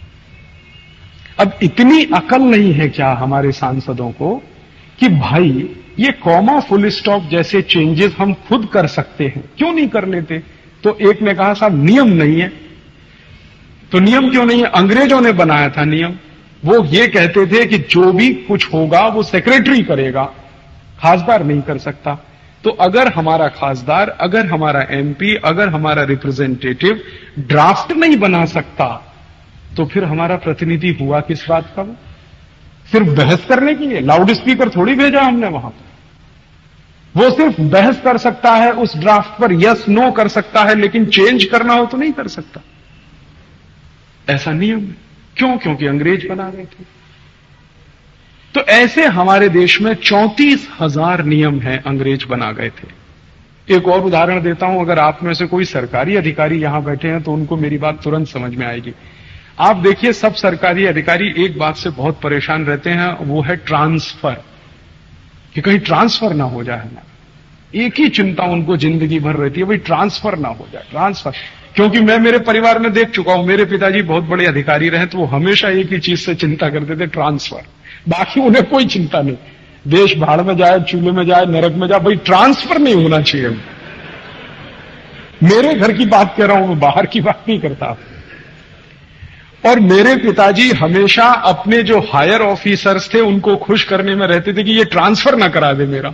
अब इतनी अकल नहीं है क्या हमारे सांसदों को कि भाई ये कॉमा फुल स्टॉप जैसे चेंजेस हम खुद कर सकते हैं, क्यों नहीं कर लेते? तो एक ने कहा साहब नियम नहीं है। तो नियम क्यों नहीं है? अंग्रेजों ने बनाया था नियम। वो ये कहते थे कि जो भी कुछ होगा वो सेक्रेटरी करेगा, खासदार नहीं कर सकता। तो अगर हमारा खासदार, अगर हमारा एमपी, अगर हमारा रिप्रेजेंटेटिव ड्राफ्ट नहीं बना सकता, तो फिर हमारा प्रतिनिधि हुआ किस बात का? वो सिर्फ बहस करने के लिए? लाउड स्पीकर थोड़ी भेजा हमने वहां पर। वो सिर्फ बहस कर सकता है उस ड्राफ्ट पर, यस नो कर सकता है, लेकिन चेंज करना हो तो नहीं कर सकता। ऐसा नियम है। क्यों? क्योंकि अंग्रेज बना गए थे। तो ऐसे हमारे देश में 34,000 नियम हैं, अंग्रेज बना गए थे। एक और उदाहरण देता हूं, अगर आप में से कोई सरकारी अधिकारी यहां बैठे हैं तो उनको मेरी बात तुरंत समझ में आएगी। आप देखिए, सब सरकारी अधिकारी एक बात से बहुत परेशान रहते हैं, वो है ट्रांसफर, कि कहीं ट्रांसफर ना हो जाए हमारा। एक ही चिंता उनको जिंदगी भर रहती है, भाई ट्रांसफर ना हो जाए, ट्रांसफर। क्योंकि मैं मेरे परिवार में देख चुका हूं, मेरे पिताजी बहुत बड़े अधिकारी रहे, तो वो हमेशा एक ही चीज से चिंता करते थे, ट्रांसफर। बाकी उन्हें कोई चिंता नहीं, देश भाड़ में जाए, चूल्हे में जाए, नरक में जाए, भाई ट्रांसफर नहीं होना चाहिए। मेरे घर की बात कर रहा हूं, मैं बाहर की बात नहीं करता। और मेरे पिताजी हमेशा अपने जो हायर ऑफिसर्स थे उनको खुश करने में रहते थे कि ये ट्रांसफर ना करा दे मेरा।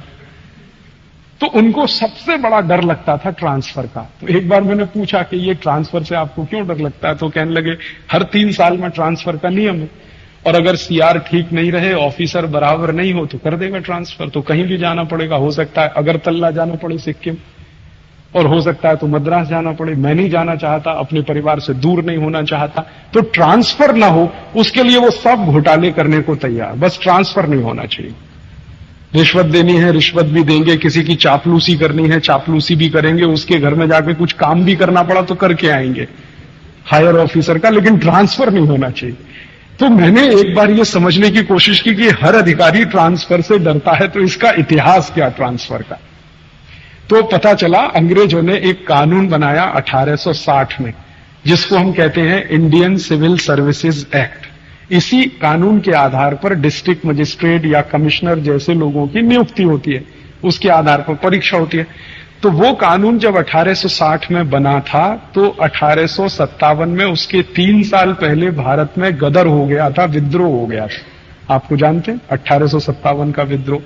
तो उनको सबसे बड़ा डर लगता था ट्रांसफर का। तो एक बार मैंने पूछा कि ये ट्रांसफर से आपको क्यों डर लगता है? तो कहने लगे, हर 3 साल में ट्रांसफर का नियम है, और अगर सीआर ठीक नहीं रहे, ऑफिसर बराबर नहीं हो, तो कर देगा ट्रांसफर। तो कहीं भी जाना पड़ेगा, हो सकता है अगरतला जाना पड़े सिक्किम, और हो सकता है तो मद्रास जाना पड़े। मैं नहीं जाना चाहता, अपने परिवार से दूर नहीं होना चाहता, तो ट्रांसफर ना हो उसके लिए वो सब घोटाले करने को तैयार, बस ट्रांसफर नहीं होना चाहिए। रिश्वत देनी है, रिश्वत भी देंगे, किसी की चापलूसी करनी है, चापलूसी भी करेंगे, उसके घर में जाके कुछ काम भी करना पड़ा तो करके आएंगे हायर ऑफिसर का, लेकिन ट्रांसफर नहीं होना चाहिए। तो मैंने एक बार ये समझने की कोशिश की कि हर अधिकारी ट्रांसफर से डरता है, तो इसका इतिहास क्या ट्रांसफर का? तो पता चला, अंग्रेजों ने एक कानून बनाया 1860 में, जिसको हम कहते हैं इंडियन सिविल सर्विसेज एक्ट। इसी कानून के आधार पर डिस्ट्रिक्ट मजिस्ट्रेट या कमिश्नर जैसे लोगों की नियुक्ति होती है, उसके आधार पर परीक्षा होती है। तो वो कानून जब 1860 में बना था, तो 1857 में उसके 3 साल पहले भारत में गदर हो गया था, विद्रोह हो गया था। आपको जानते हैं 1857 का विद्रोह।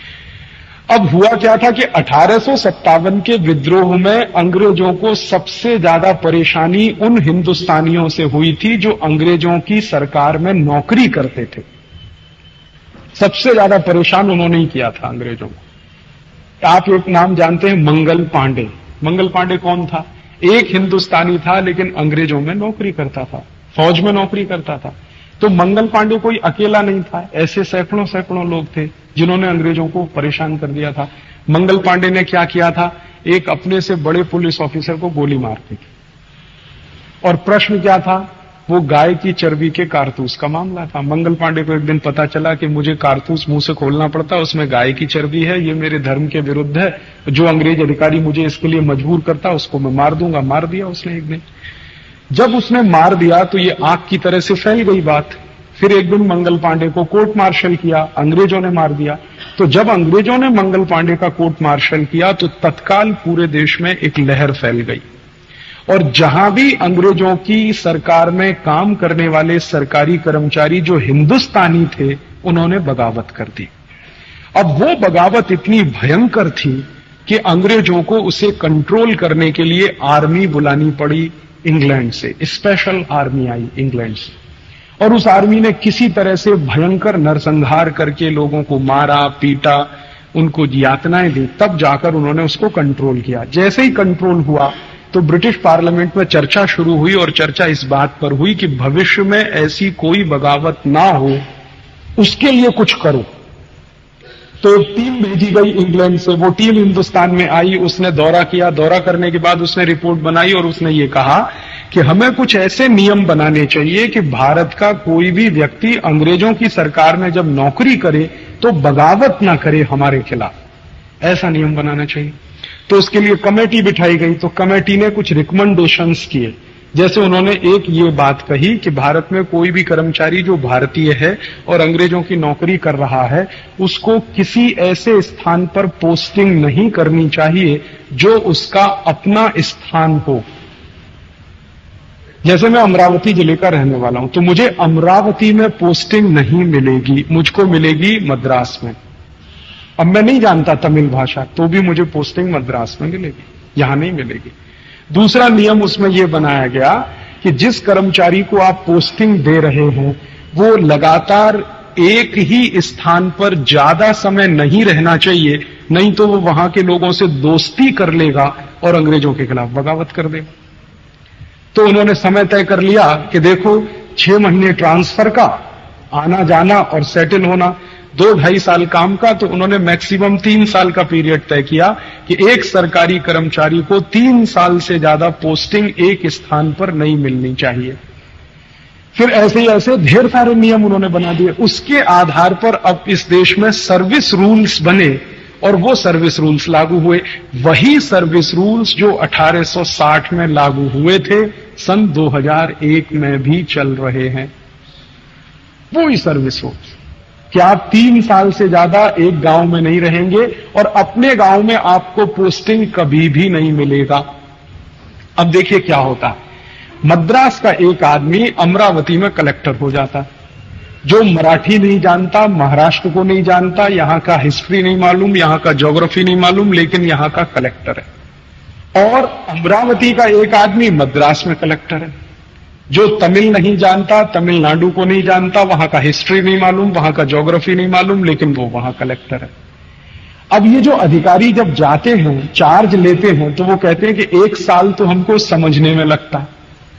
अब हुआ क्या था कि 1857 के विद्रोह में अंग्रेजों को सबसे ज्यादा परेशानी उन हिंदुस्तानियों से हुई थी जो अंग्रेजों की सरकार में नौकरी करते थे। सबसे ज्यादा परेशान उन्होंने ही किया था अंग्रेजों को। आप एक नाम जानते हैं, मंगल पांडे। मंगल पांडे कौन था? एक हिंदुस्तानी था, लेकिन अंग्रेजों में नौकरी करता था, फौज में नौकरी करता था। तो मंगल पांडे कोई अकेला नहीं था, ऐसे सैकड़ों सैकड़ों लोग थे जिन्होंने अंग्रेजों को परेशान कर दिया था। मंगल पांडे ने क्या किया था? एक अपने से बड़े पुलिस ऑफिसर को गोली मार दी। और प्रश्न क्या था? वो गाय की चर्बी के कारतूस का मामला था। मंगल पांडे को एक दिन पता चला कि मुझे कारतूस मुंह से खोलना पड़ता, उसमें गाय की चर्बी है, ये मेरे धर्म के विरुद्ध है, जो अंग्रेज अधिकारी मुझे इसके लिए मजबूर करता उसको मैं मार दूंगा। मार दिया उसने एक दिन। जब उसने मार दिया तो ये आग की तरह से फैल गई बात। फिर एक दिन मंगल पांडे को कोर्ट मार्शल किया, अंग्रेजों ने मार दिया। तो जब अंग्रेजों ने मंगल पांडे का कोर्ट मार्शल किया तो तत्काल पूरे देश में एक लहर फैल गई, और जहां भी अंग्रेजों की सरकार में काम करने वाले सरकारी कर्मचारी जो हिंदुस्तानी थे, उन्होंने बगावत कर दी। अब वो बगावत इतनी भयंकर थी कि अंग्रेजों को उसे कंट्रोल करने के लिए आर्मी बुलानी पड़ी इंग्लैंड से। स्पेशल आर्मी आई इंग्लैंड से, और उस आर्मी ने किसी तरह से भयंकर नरसंहार करके लोगों को मारा, पीटा, उनको यातनाएं दी। तब जाकर उन्होंने उसको कंट्रोल किया। जैसे ही कंट्रोल हुआ तो ब्रिटिश पार्लियामेंट में चर्चा शुरू हुई, और चर्चा इस बात पर हुई कि भविष्य में ऐसी कोई बगावत ना हो, उसके लिए कुछ करो। तो एक टीम भेजी गई इंग्लैंड से। वो टीम हिंदुस्तान में आई, उसने दौरा किया। दौरा करने के बाद उसने रिपोर्ट बनाई, और उसने ये कहा कि हमें कुछ ऐसे नियम बनाने चाहिए कि भारत का कोई भी व्यक्ति अंग्रेजों की सरकार में जब नौकरी करे तो बगावत ना करे हमारे खिलाफ। ऐसा नियम बनाना चाहिए। तो उसके लिए कमेटी बिठाई गई। तो कमेटी ने कुछ रिकमेंडेशंस किए। जैसे उन्होंने एक ये बात कही कि भारत में कोई भी कर्मचारी जो भारतीय है और अंग्रेजों की नौकरी कर रहा है, उसको किसी ऐसे स्थान पर पोस्टिंग नहीं करनी चाहिए जो उसका अपना स्थान हो। जैसे मैं अमरावती जिले का रहने वाला हूं, तो मुझे अमरावती में पोस्टिंग नहीं मिलेगी, मुझको मिलेगी मद्रास में। अब मैं नहीं जानता तमिल भाषा, तो भी मुझे पोस्टिंग मद्रास में मिलेगी, यहां नहीं मिलेगी। दूसरा नियम उसमें यह बनाया गया कि जिस कर्मचारी को आप पोस्टिंग दे रहे हैं वो लगातार एक ही स्थान पर ज्यादा समय नहीं रहना चाहिए, नहीं तो वो वहां के लोगों से दोस्ती कर लेगा और अंग्रेजों के खिलाफ बगावत कर देगा। तो उन्होंने समय तय कर लिया कि देखो 6 महीने ट्रांसफर का, आना जाना और सेटल होना, 2-2.5 साल काम का, तो उन्होंने मैक्सिमम 3 साल का पीरियड तय किया कि एक सरकारी कर्मचारी को 3 साल से ज्यादा पोस्टिंग एक स्थान पर नहीं मिलनी चाहिए। फिर ऐसे ही ऐसे ढेर सारे नियम उन्होंने बना दिए। उसके आधार पर अब इस देश में सर्विस रूल्स बने और वो सर्विस रूल्स लागू हुए। वही सर्विस रूल्स जो 1860 में लागू हुए थे, सन 2001 में भी चल रहे हैं। वही सर्विस रूल्स कि आप 3 साल से ज्यादा एक गांव में नहीं रहेंगे और अपने गांव में आपको पोस्टिंग कभी भी नहीं मिलेगा। अब देखिए क्या होता है, मद्रास का एक आदमी अमरावती में कलेक्टर हो जाता, जो मराठी नहीं जानता, महाराष्ट्र को नहीं जानता, यहां का हिस्ट्री नहीं मालूम, यहां का ज्योग्राफी नहीं मालूम, लेकिन यहां का कलेक्टर है। और अमरावती का एक आदमी मद्रास में कलेक्टर है, जो तमिल नहीं जानता, तमिलनाडु को नहीं जानता, वहां का हिस्ट्री नहीं मालूम, वहां का ज्योग्राफी नहीं मालूम, लेकिन वो वहां कलेक्टर है। अब ये जो अधिकारी जब जाते हैं, चार्ज लेते हैं, तो वो कहते हैं कि 1 साल तो हमको समझने में लगता है,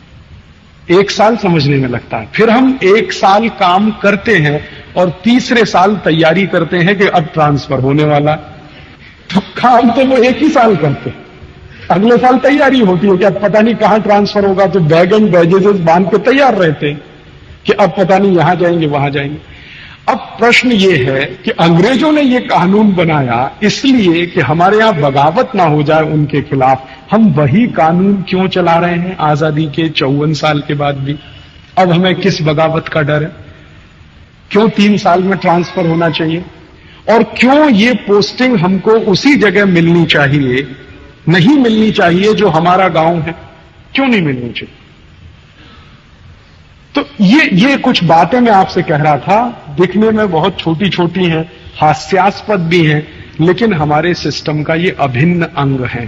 1 साल समझने में लगता है, फिर हम 1 साल काम करते हैं और तीसरे साल तैयारी करते हैं कि अब ट्रांसफर होने वाला। तो काम तो वो 1 ही साल करते हैं, अगले साल तैयारी होती है कि अब पता नहीं कहां ट्रांसफर होगा, तो बैग एंड बैगेजेस बांध के तैयार रहते हैं कि अब पता नहीं यहां जाएंगे वहां जाएंगे। अब प्रश्न ये है कि अंग्रेजों ने ये कानून बनाया इसलिए कि हमारे यहां बगावत ना हो जाए उनके खिलाफ। हम वही कानून क्यों चला रहे हैं आजादी के 54 साल के बाद भी? अब हमें किस बगावत का डर है? क्यों 3 साल में ट्रांसफर होना चाहिए? और क्यों ये पोस्टिंग हमको उसी जगह मिलनी चाहिए, नहीं मिलनी चाहिए जो हमारा गांव है? क्यों नहीं मिलनी चाहिए? तो ये कुछ बातें मैं आपसे कह रहा था, दिखने में बहुत छोटी छोटी हैं, हास्यास्पद भी हैं, लेकिन हमारे सिस्टम का ये अभिन्न अंग है।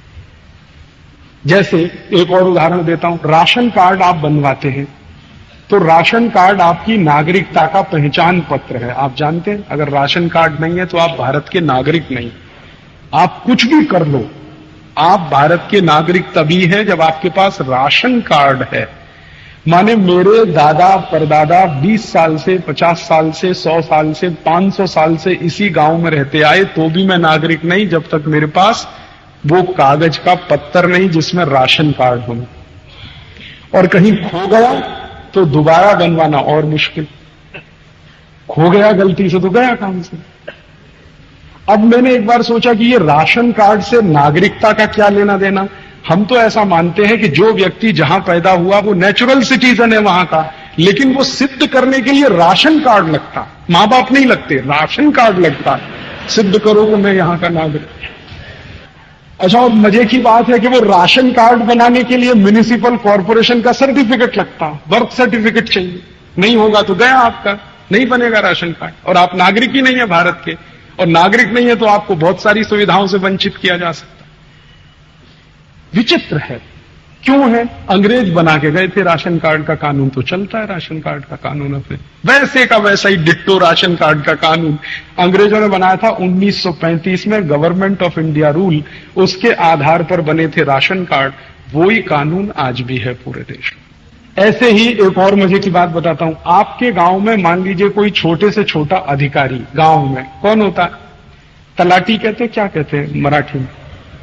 जैसे एक और उदाहरण देता हूं, राशन कार्ड आप बनवाते हैं तो राशन कार्ड आपकी नागरिकता का पहचान पत्र है। आप जानते हैं अगर राशन कार्ड नहीं है तो आप भारत के नागरिक नहीं। आप कुछ भी कर लो, आप भारत के नागरिक तभी हैं जब आपके पास राशन कार्ड है। माने मेरे दादा परदादा 20 साल से, 50 साल से, 100 साल से, 500 साल से इसी गांव में रहते आए, तो भी मैं नागरिक नहीं जब तक मेरे पास वो कागज का पत्तर नहीं जिसमें राशन कार्ड हो। और कहीं खो गया तो दोबारा बनवाना और मुश्किल। खो गया गलती से तो गया काम से। अब मैंने एक बार सोचा कि ये राशन कार्ड से नागरिकता का क्या लेना देना। हम तो ऐसा मानते हैं कि जो व्यक्ति जहां पैदा हुआ वो नेचुरल सिटीजन है वहां का, लेकिन वो सिद्ध करने के लिए राशन कार्ड लगता। मां बाप नहीं लगते, राशन कार्ड लगता, सिद्ध करो कि मैं यहां का नागरिक। अच्छा, और मजे की बात है कि वो राशन कार्ड बनाने के लिए म्युनिसिपल कॉर्पोरेशन का सर्टिफिकेट लगता, बर्थ सर्टिफिकेट चाहिए। नहीं होगा तो गया आपका, नहीं बनेगा राशन कार्ड। और आप नागरिक ही नहीं है भारत के, और नागरिक नहीं है तो आपको बहुत सारी सुविधाओं से वंचित किया जा सकता। विचित्र है, क्यों है? अंग्रेज बना के गए थे राशन कार्ड का कानून, तो चलता है राशन कार्ड का कानून अपने वैसे का वैसा ही डिट्टो राशन कार्ड का कानून अंग्रेजों ने बनाया था 1935 में, गवर्नमेंट ऑफ इंडिया रूल, उसके आधार पर बने थे राशन कार्ड। वही कानून आज भी है पूरे देश में। ऐसे ही एक और मजे की बात बताता हूं। आपके गांव में मान लीजिए कोई छोटे से छोटा अधिकारी गांव में, कौन होता है? तलाटी कहते, क्या कहते हैं मराठी में?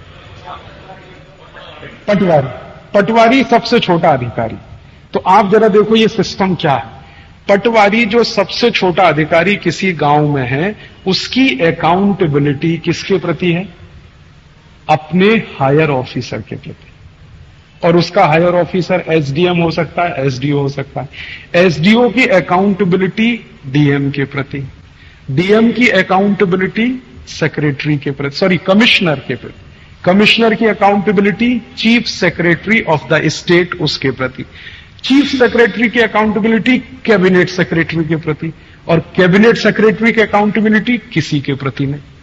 पटवारी। पटवारी सबसे छोटा अधिकारी। तो आप जरा देखो ये सिस्टम क्या है। पटवारी जो सबसे छोटा अधिकारी किसी गांव में है, उसकी अकाउंटेबिलिटी किसके प्रति है? अपने हायर ऑफिसर के प्रति। और उसका हायर ऑफिसर एसडीएम हो सकता है, एसडीओ हो सकता है। एसडीओ की अकाउंटेबिलिटी डीएम के प्रति, डीएम की अकाउंटेबिलिटी सेक्रेटरी के प्रति, सॉरी कमिश्नर के प्रति, कमिश्नर की accountability chief secretary of the state उसके प्रति, चीफ सेक्रेटरी की अकाउंटेबिलिटी कैबिनेट सेक्रेटरी के प्रति, और कैबिनेट सेक्रेटरी की अकाउंटेबिलिटी किसी के प्रति नहीं।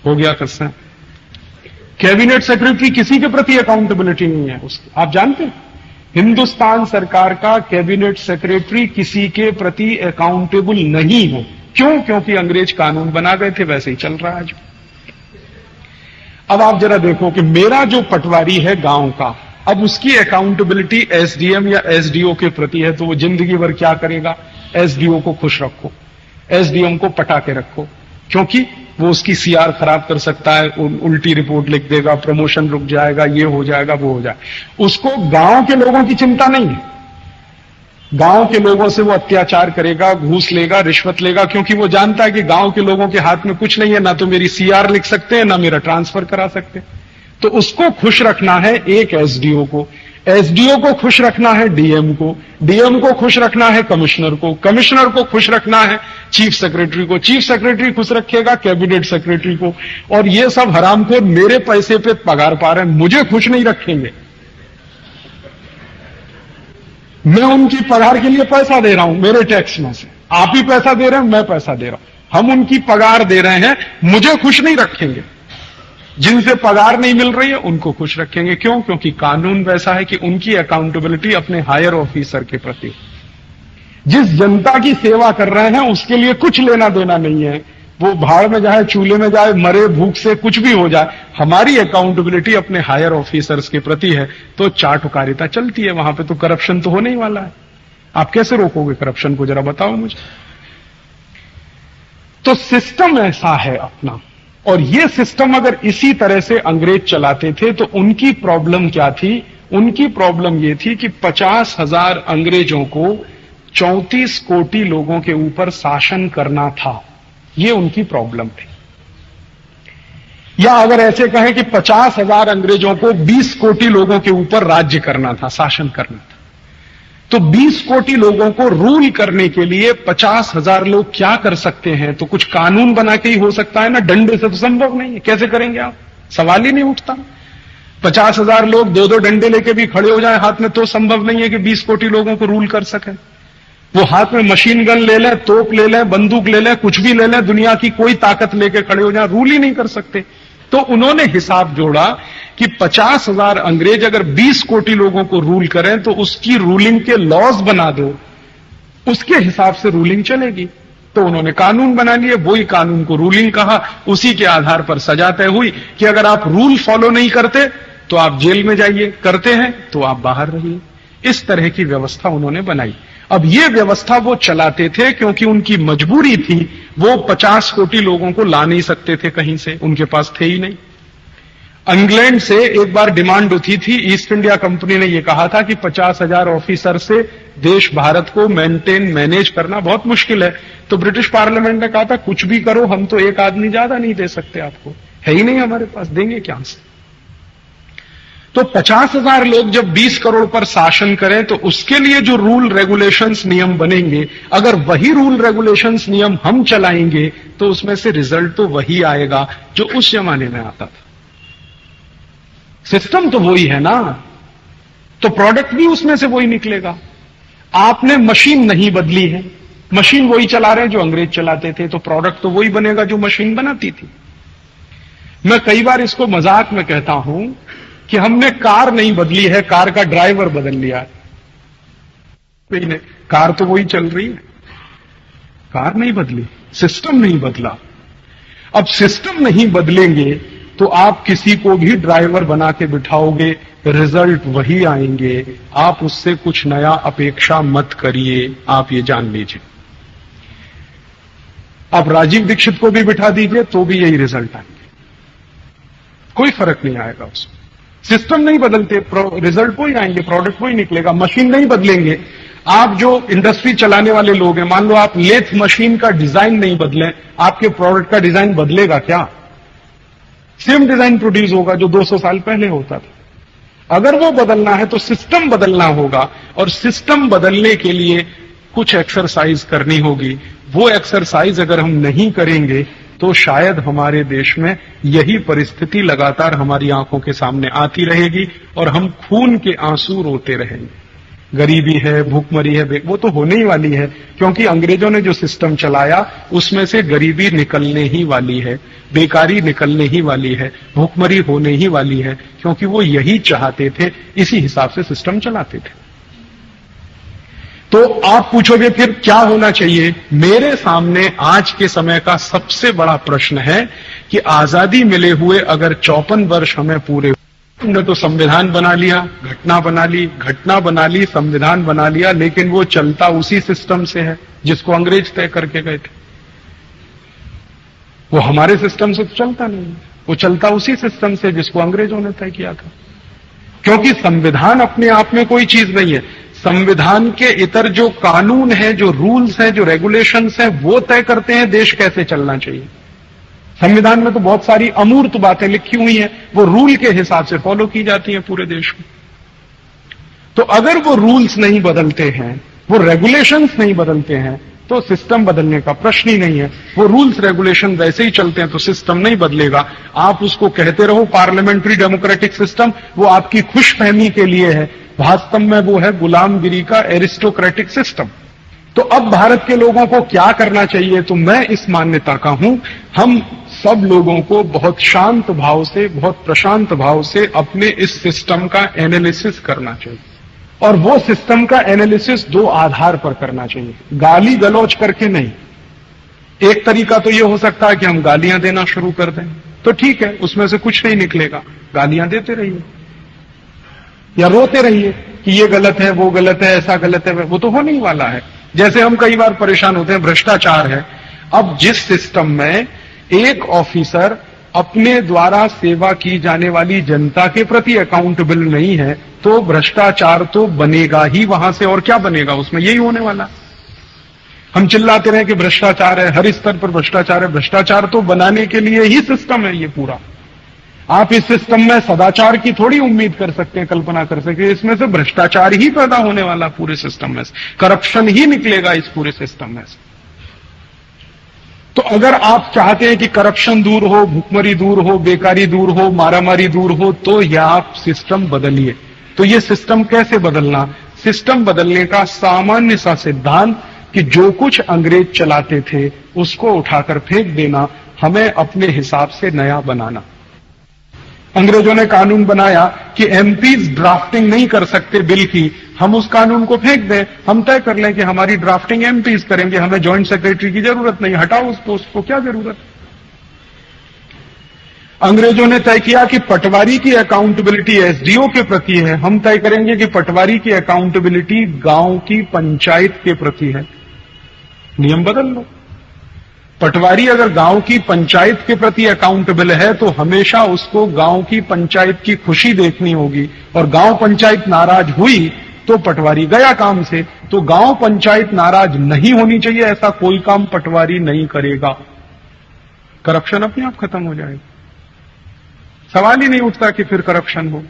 हो गया किस्सा। कैबिनेट सेक्रेटरी किसी के प्रति अकाउंटेबिलिटी नहीं है उसकी, आप जानते हैं हिंदुस्तान सरकार का कैबिनेट सेक्रेटरी किसी के प्रति अकाउंटेबल नहीं है। क्यों? क्योंकि अंग्रेज कानून बना गए थे, वैसे ही चल रहा है आज। अब आप जरा देखो कि मेरा जो पटवारी है गांव का, अब उसकी अकाउंटेबिलिटी एसडीएम या एसडीओ के प्रति है, तो वो जिंदगी भर क्या करेगा? एसडीओ को खुश रखो, एसडीएम को पटा के रखो, क्योंकि वो उसकी सीआर खराब कर सकता है, उल्टी रिपोर्ट लिख देगा, प्रमोशन रुक जाएगा, ये हो जाएगा, वो हो जाएगा। उसको गांव के लोगों की चिंता नहीं है। गांव के लोगों से वो अत्याचार करेगा, घूस लेगा, रिश्वत लेगा, क्योंकि वो जानता है कि गांव के लोगों के हाथ में कुछ नहीं है, ना तो मेरी सीआर लिख सकते हैं, ना मेरा ट्रांसफर करा सकते हैं। तो उसको खुश रखना है एक एसडीओ को, एसडीओ को खुश रखना है डीएम को, डीएम को खुश रखना है कमिश्नर को, कमिश्नर को खुश रखना है चीफ सेक्रेटरी को, चीफ सेक्रेटरी खुश रखेगा कैबिनेट सेक्रेटरी को। और ये सब हरामखोर मेरे पैसे पे पगार पा रहे हैं, मुझे खुश नहीं रखेंगे। मैं उनकी पगार के लिए पैसा दे रहा हूं मेरे टैक्स में से, आप ही पैसा दे रहे हैं, मैं पैसा दे रहा हूं, हम उनकी पगार दे रहे हैं, मुझे खुश नहीं रखेंगे। जिनसे पगार नहीं मिल रही है उनको खुश रखेंगे। क्यों? क्योंकि कानून वैसा है कि उनकी अकाउंटेबिलिटी अपने हायर ऑफिसर के प्रति। जिस जनता की सेवा कर रहे हैं उसके लिए कुछ लेना देना नहीं है, वो भाड़ में जाए, चूल्हे में जाए, मरे भूख से, कुछ भी हो जाए, हमारी अकाउंटेबिलिटी अपने हायर ऑफिसर्स के प्रति है, तो चाटुकारिता चलती है। वहां पे तो करप्शन तो होने ही वाला है। आप कैसे रोकोगे करप्शन को, जरा बताओ मुझे। तो सिस्टम ऐसा है अपना, और ये सिस्टम अगर इसी तरह से अंग्रेज चलाते थे तो उनकी प्रॉब्लम क्या थी? उनकी प्रॉब्लम ये थी कि 50,000 अंग्रेजों को 34 कोटि लोगों के ऊपर शासन करना था। ये उनकी प्रॉब्लम थी। या अगर ऐसे कहें कि 50,000 अंग्रेजों को 20 कोटि लोगों के ऊपर राज्य करना था, शासन करना था। तो 20 कोटि लोगों को रूल करने के लिए 50,000 लोग क्या कर सकते हैं? तो कुछ कानून बना के ही हो सकता है ना, डंडे से तो संभव नहीं है। कैसे करेंगे आप? सवाल ही नहीं उठता। 50,000 लोग दो दो डंडे लेके भी खड़े हो जाए हाथ में, तो संभव नहीं है कि 20 कोटि लोगों को रूल कर सके। वो हाथ में मशीन गन ले लें, तोप ले लें, बंदूक ले लें, कुछ भी ले लें, दुनिया की कोई ताकत लेके खड़े हो जाए, रूल ही नहीं कर सकते। तो उन्होंने हिसाब जोड़ा कि 50,000 अंग्रेज अगर 20 कोटि लोगों को रूल करें तो उसकी रूलिंग के लॉज बना दो, उसके हिसाब से रूलिंग चलेगी। तो उन्होंने कानून बना लिए, वही कानून को रूलिंग कहा। उसी के आधार पर सजा तय हुई कि अगर आप रूल फॉलो नहीं करते तो आप जेल में जाइए, करते हैं तो आप बाहर रहिए। इस तरह की व्यवस्था उन्होंने बनाई। अब ये व्यवस्था वो चलाते थे क्योंकि उनकी मजबूरी थी, वो 50 कोटि लोगों को ला नहीं सकते थे कहीं से, उनके पास थे ही नहीं। इंग्लैंड से एक बार डिमांड उठी थी, ईस्ट इंडिया कंपनी ने यह कहा था कि 50,000 ऑफिसर से देश भारत को मैनेज करना बहुत मुश्किल है। तो ब्रिटिश पार्लियामेंट ने कहा था कुछ भी करो, हम तो एक आदमी ज्यादा नहीं दे सकते आपको, है ही नहीं हमारे पास, देंगे क्या से। तो 50,000 लोग जब 20 करोड़ पर शासन करें तो उसके लिए जो रूल रेगुलेशंस नियम बनेंगे, अगर वही रूल रेगुलेशंस नियम हम चलाएंगे तो उसमें से रिजल्ट तो वही आएगा जो उस जमाने में आता था। सिस्टम तो वही है ना, तो प्रोडक्ट भी उसमें से वही निकलेगा। आपने मशीन नहीं बदली है, मशीन वही चला रहे हैं जो अंग्रेज चलाते थे, तो प्रोडक्ट तो वही बनेगा जो मशीन बनाती थी। मैं कई बार इसको मजाक में कहता हूं कि हमने कार नहीं बदली है, कार का ड्राइवर बदल लिया है। कार तो वही चल रही है, कार नहीं बदली, सिस्टम नहीं बदला। अब सिस्टम नहीं बदलेंगे तो आप किसी को भी ड्राइवर बना के बिठाओगे, रिजल्ट वही आएंगे। आप उससे कुछ नया अपेक्षा मत करिए, आप ये जान लीजिए। आप राजीव दीक्षित को भी बिठा दीजिए तो भी यही रिजल्ट आएंगे, कोई फर्क नहीं आएगा उसमें। सिस्टम नहीं बदलते, रिजल्ट वही आएंगे, प्रोडक्ट वही निकलेगा। मशीन नहीं बदलेंगे। आप जो इंडस्ट्री चलाने वाले लोग हैं, मान लो आप लेथ मशीन का डिजाइन नहीं बदलें, आपके प्रोडक्ट का डिजाइन बदलेगा क्या? सेम डिजाइन प्रोड्यूस होगा जो 200 साल पहले होता था। अगर वो बदलना है तो सिस्टम बदलना होगा, और सिस्टम बदलने के लिए कुछ एक्सरसाइज करनी होगी। वो एक्सरसाइज अगर हम नहीं करेंगे तो शायद हमारे देश में यही परिस्थिति लगातार हमारी आंखों के सामने आती रहेगी और हम खून के आंसू रोते रहेंगे। गरीबी है, भूखमरी है, वो तो होने ही वाली है, क्योंकि अंग्रेजों ने जो सिस्टम चलाया उसमें से गरीबी निकलने ही वाली है, बेकारी निकलने ही वाली है, भूखमरी होने ही वाली है, क्योंकि वो यही चाहते थे, इसी हिसाब से सिस्टम चलाते थे। तो आप पूछोगे फिर क्या होना चाहिए? मेरे सामने आज के समय का सबसे बड़ा प्रश्न है कि आजादी मिले हुए अगर 54 वर्ष हमें पूरे, हमने तो संविधान बना लिया, घटना बना ली, संविधान बना लिया, लेकिन वो चलता उसी सिस्टम से है जिसको अंग्रेज तय करके गए थे। वो हमारे सिस्टम से तो चलता नहीं है, वो चलता उसी सिस्टम से जिसको अंग्रेजों ने तय किया था। क्योंकि संविधान अपने आप में कोई चीज नहीं है, संविधान के इतर जो कानून है, जो रूल्स हैं, जो रेगुलेशंस हैं, वो तय करते हैं देश कैसे चलना चाहिए। संविधान में तो बहुत सारी अमूर्त बातें लिखी हुई हैं, वो रूल के हिसाब से फॉलो की जाती हैं पूरे देश में। तो अगर वो रूल्स नहीं बदलते हैं, वो रेगुलेशंस नहीं बदलते हैं, तो सिस्टम बदलने का प्रश्न ही नहीं है। वो रूल्स रेगुलेशन वैसे ही चलते हैं तो सिस्टम नहीं बदलेगा। आप उसको कहते रहो पार्लियामेंट्री डेमोक्रेटिक सिस्टम, वो आपकी खुशफहमी के लिए है, वास्तव में वो है गुलामगिरी का एरिस्टोक्रेटिक सिस्टम। तो अब भारत के लोगों को क्या करना चाहिए? तो मैं इस मान्यता का हूं, हम सब लोगों को बहुत शांत भाव से, बहुत प्रशांत भाव से अपने इस सिस्टम का एनालिसिस करना चाहिए। और वो सिस्टम का एनालिसिस दो आधार पर करना चाहिए, गाली गलौज करके नहीं। एक तरीका तो ये हो सकता है कि हम गालियां देना शुरू कर दें, तो ठीक है, उसमें से कुछ नहीं निकलेगा, गालियां देते रहिए या रोते रहिए कि ये गलत है, वो गलत है, ऐसा गलत है, वो तो होने ही वाला है। जैसे हम कई बार परेशान होते हैं, भ्रष्टाचार है। अब जिस सिस्टम में एक ऑफिसर अपने द्वारा सेवा की जाने वाली जनता के प्रति अकाउंटेबल नहीं है, तो भ्रष्टाचार तो बनेगा ही वहां से, और क्या बनेगा उसमें, यही होने वाला। हम चिल्लाते रहे कि भ्रष्टाचार है, हर स्तर पर भ्रष्टाचार है, भ्रष्टाचार तो बनाने के लिए ही सिस्टम है ये पूरा। आप इस सिस्टम में सदाचार की थोड़ी उम्मीद कर सकते हैं, कल्पना कर सकते हैं, इसमें से भ्रष्टाचार ही पैदा होने वाला पूरे सिस्टम में से, करप्शन ही निकलेगा इस पूरे सिस्टम में से। तो अगर आप चाहते हैं कि करप्शन दूर हो, भुखमरी दूर हो, बेकारी दूर हो, मारामारी दूर हो, तो यह आप सिस्टम बदलिए। तो ये सिस्टम कैसे बदलना? सिस्टम बदलने का सामान्य सा सिद्धांत कि जो कुछ अंग्रेज चलाते थे उसको उठाकर फेंक देना, हमें अपने हिसाब से नया बनाना। अंग्रेजों ने कानून बनाया कि एमपीज ड्राफ्टिंग नहीं कर सकते बिल की, हम उस कानून को फेंक दें, हम तय कर लें कि हमारी ड्राफ्टिंग एमपीज करेंगे, हमें जॉइंट सेक्रेटरी की जरूरत नहीं, हटाओ उस पोस्ट को, क्या जरूरत। अंग्रेजों ने तय किया कि पटवारी की अकाउंटेबिलिटी एसडीओ के प्रति है, हम तय करेंगे कि पटवारी की अकाउंटेबिलिटी गांव की पंचायत के प्रति है। नियम बदल लो। पटवारी अगर गांव की पंचायत के प्रति अकाउंटेबल है तो हमेशा उसको गांव की पंचायत की खुशी देखनी होगी, और गांव पंचायत नाराज हुई तो पटवारी गया काम से। तो गांव पंचायत नाराज नहीं होनी चाहिए, ऐसा कोई काम पटवारी नहीं करेगा, करप्शन अपने आप खत्म हो जाएगा। सवाल ही नहीं उठता कि फिर करप्शन हो।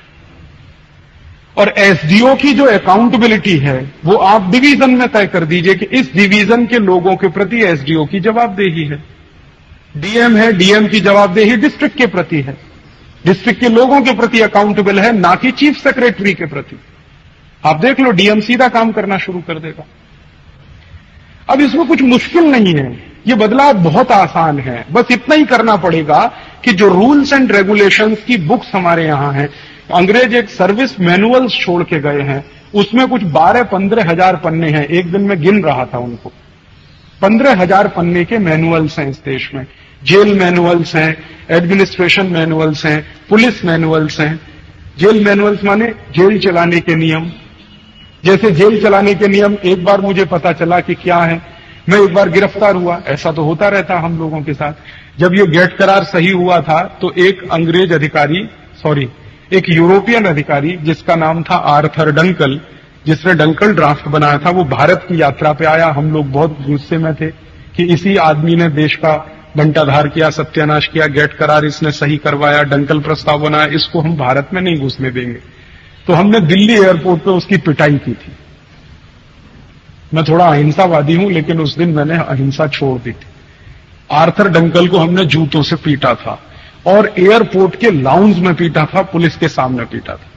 और एसडीओ की जो अकाउंटेबिलिटी है वो आप डिवीजन में तय कर दीजिए कि इस डिवीजन के लोगों के प्रति एसडीओ की जवाबदेही है। डीएम है, डीएम की जवाबदेही डिस्ट्रिक्ट के प्रति है, डिस्ट्रिक्ट के लोगों के प्रति अकाउंटेबल है, ना कि चीफ सेक्रेटरी के प्रति। आप देख लो, डीएम सीधा काम करना शुरू कर देगा। अब इसमें कुछ मुश्किल नहीं है, ये बदलाव बहुत आसान है, बस इतना ही करना पड़ेगा कि जो रूल्स एंड रेगुलेशंस की बुक्स हमारे यहां हैं, अंग्रेज एक सर्विस मैनुअल्स छोड़ के गए हैं, उसमें कुछ 12-15 हजार पन्ने हैं। एक दिन में गिन रहा था उनको, 15 हजार पन्ने के मैनुअल्स हैं इस देश में। जेल मैनुअल्स हैं, एडमिनिस्ट्रेशन मैनुअल्स हैं, पुलिस मैनुअल्स हैं। जेल मैनुअल्स माने जेल चलाने के नियम। जैसे जेल चलाने के नियम एक बार मुझे पता चला कि क्या है, मैं एक बार गिरफ्तार हुआ, ऐसा तो होता रहता हम लोगों के साथ। जब ये गेट करार सही हुआ था तो एक अंग्रेज अधिकारी, एक यूरोपियन अधिकारी जिसका नाम था आर्थर डंकल, जिसने डंकल ड्राफ्ट बनाया था, वो भारत की यात्रा पे आया। हम लोग बहुत गुस्से में थे कि इसी आदमी ने देश का बंटाधार किया, सत्यानाश किया, गेट करार इसने सही करवाया, डंकल प्रस्ताव बनाया, इसको हम भारत में नहीं घुसने देंगे। तो हमने दिल्ली एयरपोर्ट पे उसकी पिटाई की थी। मैं थोड़ा अहिंसावादी हूं, लेकिन उस दिन मैंने अहिंसा छोड़ दी थी। आर्थर डंकल को हमने जूतों से पीटा था और एयरपोर्ट के लाउंज में पीटा था, पुलिस के सामने पीटा था।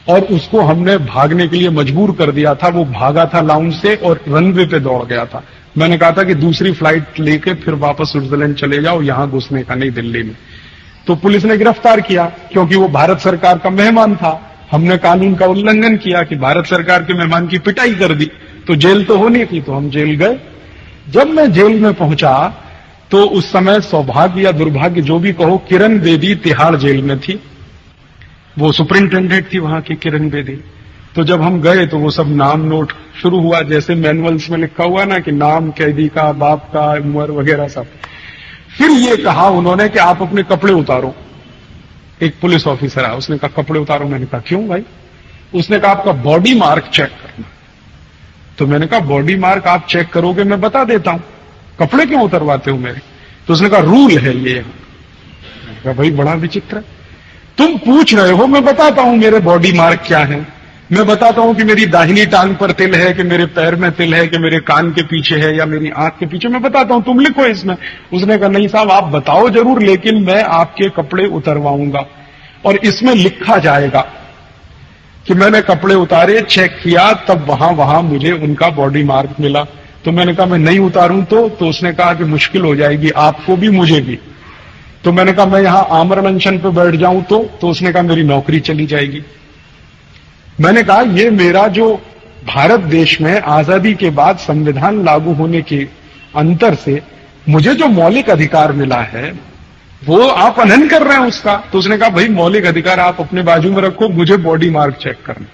और उसको हमने भागने के लिए मजबूर कर दिया था। वो भागा था लाउंज से और रनवे पे दौड़ गया था। मैंने कहा था कि दूसरी फ्लाइट लेके फिर वापस स्विट्जरलैंड चले जाओ, यहां घुसने का नहीं दिल्ली में। तो पुलिस ने गिरफ्तार किया क्योंकि वो भारत सरकार का मेहमान था। हमने कानून का उल्लंघन किया कि भारत सरकार के मेहमान की पिटाई कर दी, तो जेल तो होनी थी, तो हम जेल गए। जब मैं जेल में पहुंचा तो उस समय सौभाग्य या दुर्भाग्य जो भी कहो, किरण बेदी तिहाड़ जेल में थी। वो सुपरिंटेंडेंट थी वहां की, किरण बेदी। तो जब हम गए तो वो सब नाम नोट शुरू हुआ, जैसे मैनुअल्स में लिखा हुआ ना कि नाम कैदी का, बाप का, उम्र वगैरह सब। फिर ये कहा उन्होंने कि आप अपने कपड़े उतारो। एक पुलिस ऑफिसर आया, उसने कहा कपड़े उतारो। मैंने कहा क्यों भाई? उसने कहा आपका बॉडी मार्क चेक करना। तो मैंने कहा बॉडी मार्क आप चेक करोगे मैं बता देता हूं, कपड़े क्यों उतरवाते हो मेरे? तो उसने कहा रूल है ये। मैंने कहा भाई बड़ा विचित्र है, तुम पूछ रहे हो, मैं बताता हूं मेरे बॉडी मार्क क्या है। मैं बताता हूं कि मेरी दाहिनी टांग पर तिल है, कि मेरे पैर में तिल है, कि मेरे कान के पीछे है या मेरी आंख के पीछे, मैं बताता हूं, तुम लिखो इसमें। उसने कहा नहीं साहब आप बताओ जरूर, लेकिन मैं आपके कपड़े उतरवाऊंगा और इसमें लिखा जाएगा कि मैंने कपड़े उतारे, चेक किया, तब वहां मुझे उनका बॉडी मार्क मिला। तो मैंने कहा मैं नहीं उतारूं तो उसने कहा कि मुश्किल हो जाएगी आपको भी मुझे भी। तो मैंने कहा मैं यहां आमरण अनशन पे बैठ जाऊं तो उसने कहा मेरी नौकरी चली जाएगी। मैंने कहा ये मेरा जो भारत देश में आजादी के बाद संविधान लागू होने के अंतर से मुझे जो मौलिक अधिकार मिला है वो आप अनहन कर रहे हैं उसका। तो उसने कहा भाई मौलिक अधिकार आप अपने बाजू में रखो, मुझे बॉडी मार्क चेक करना।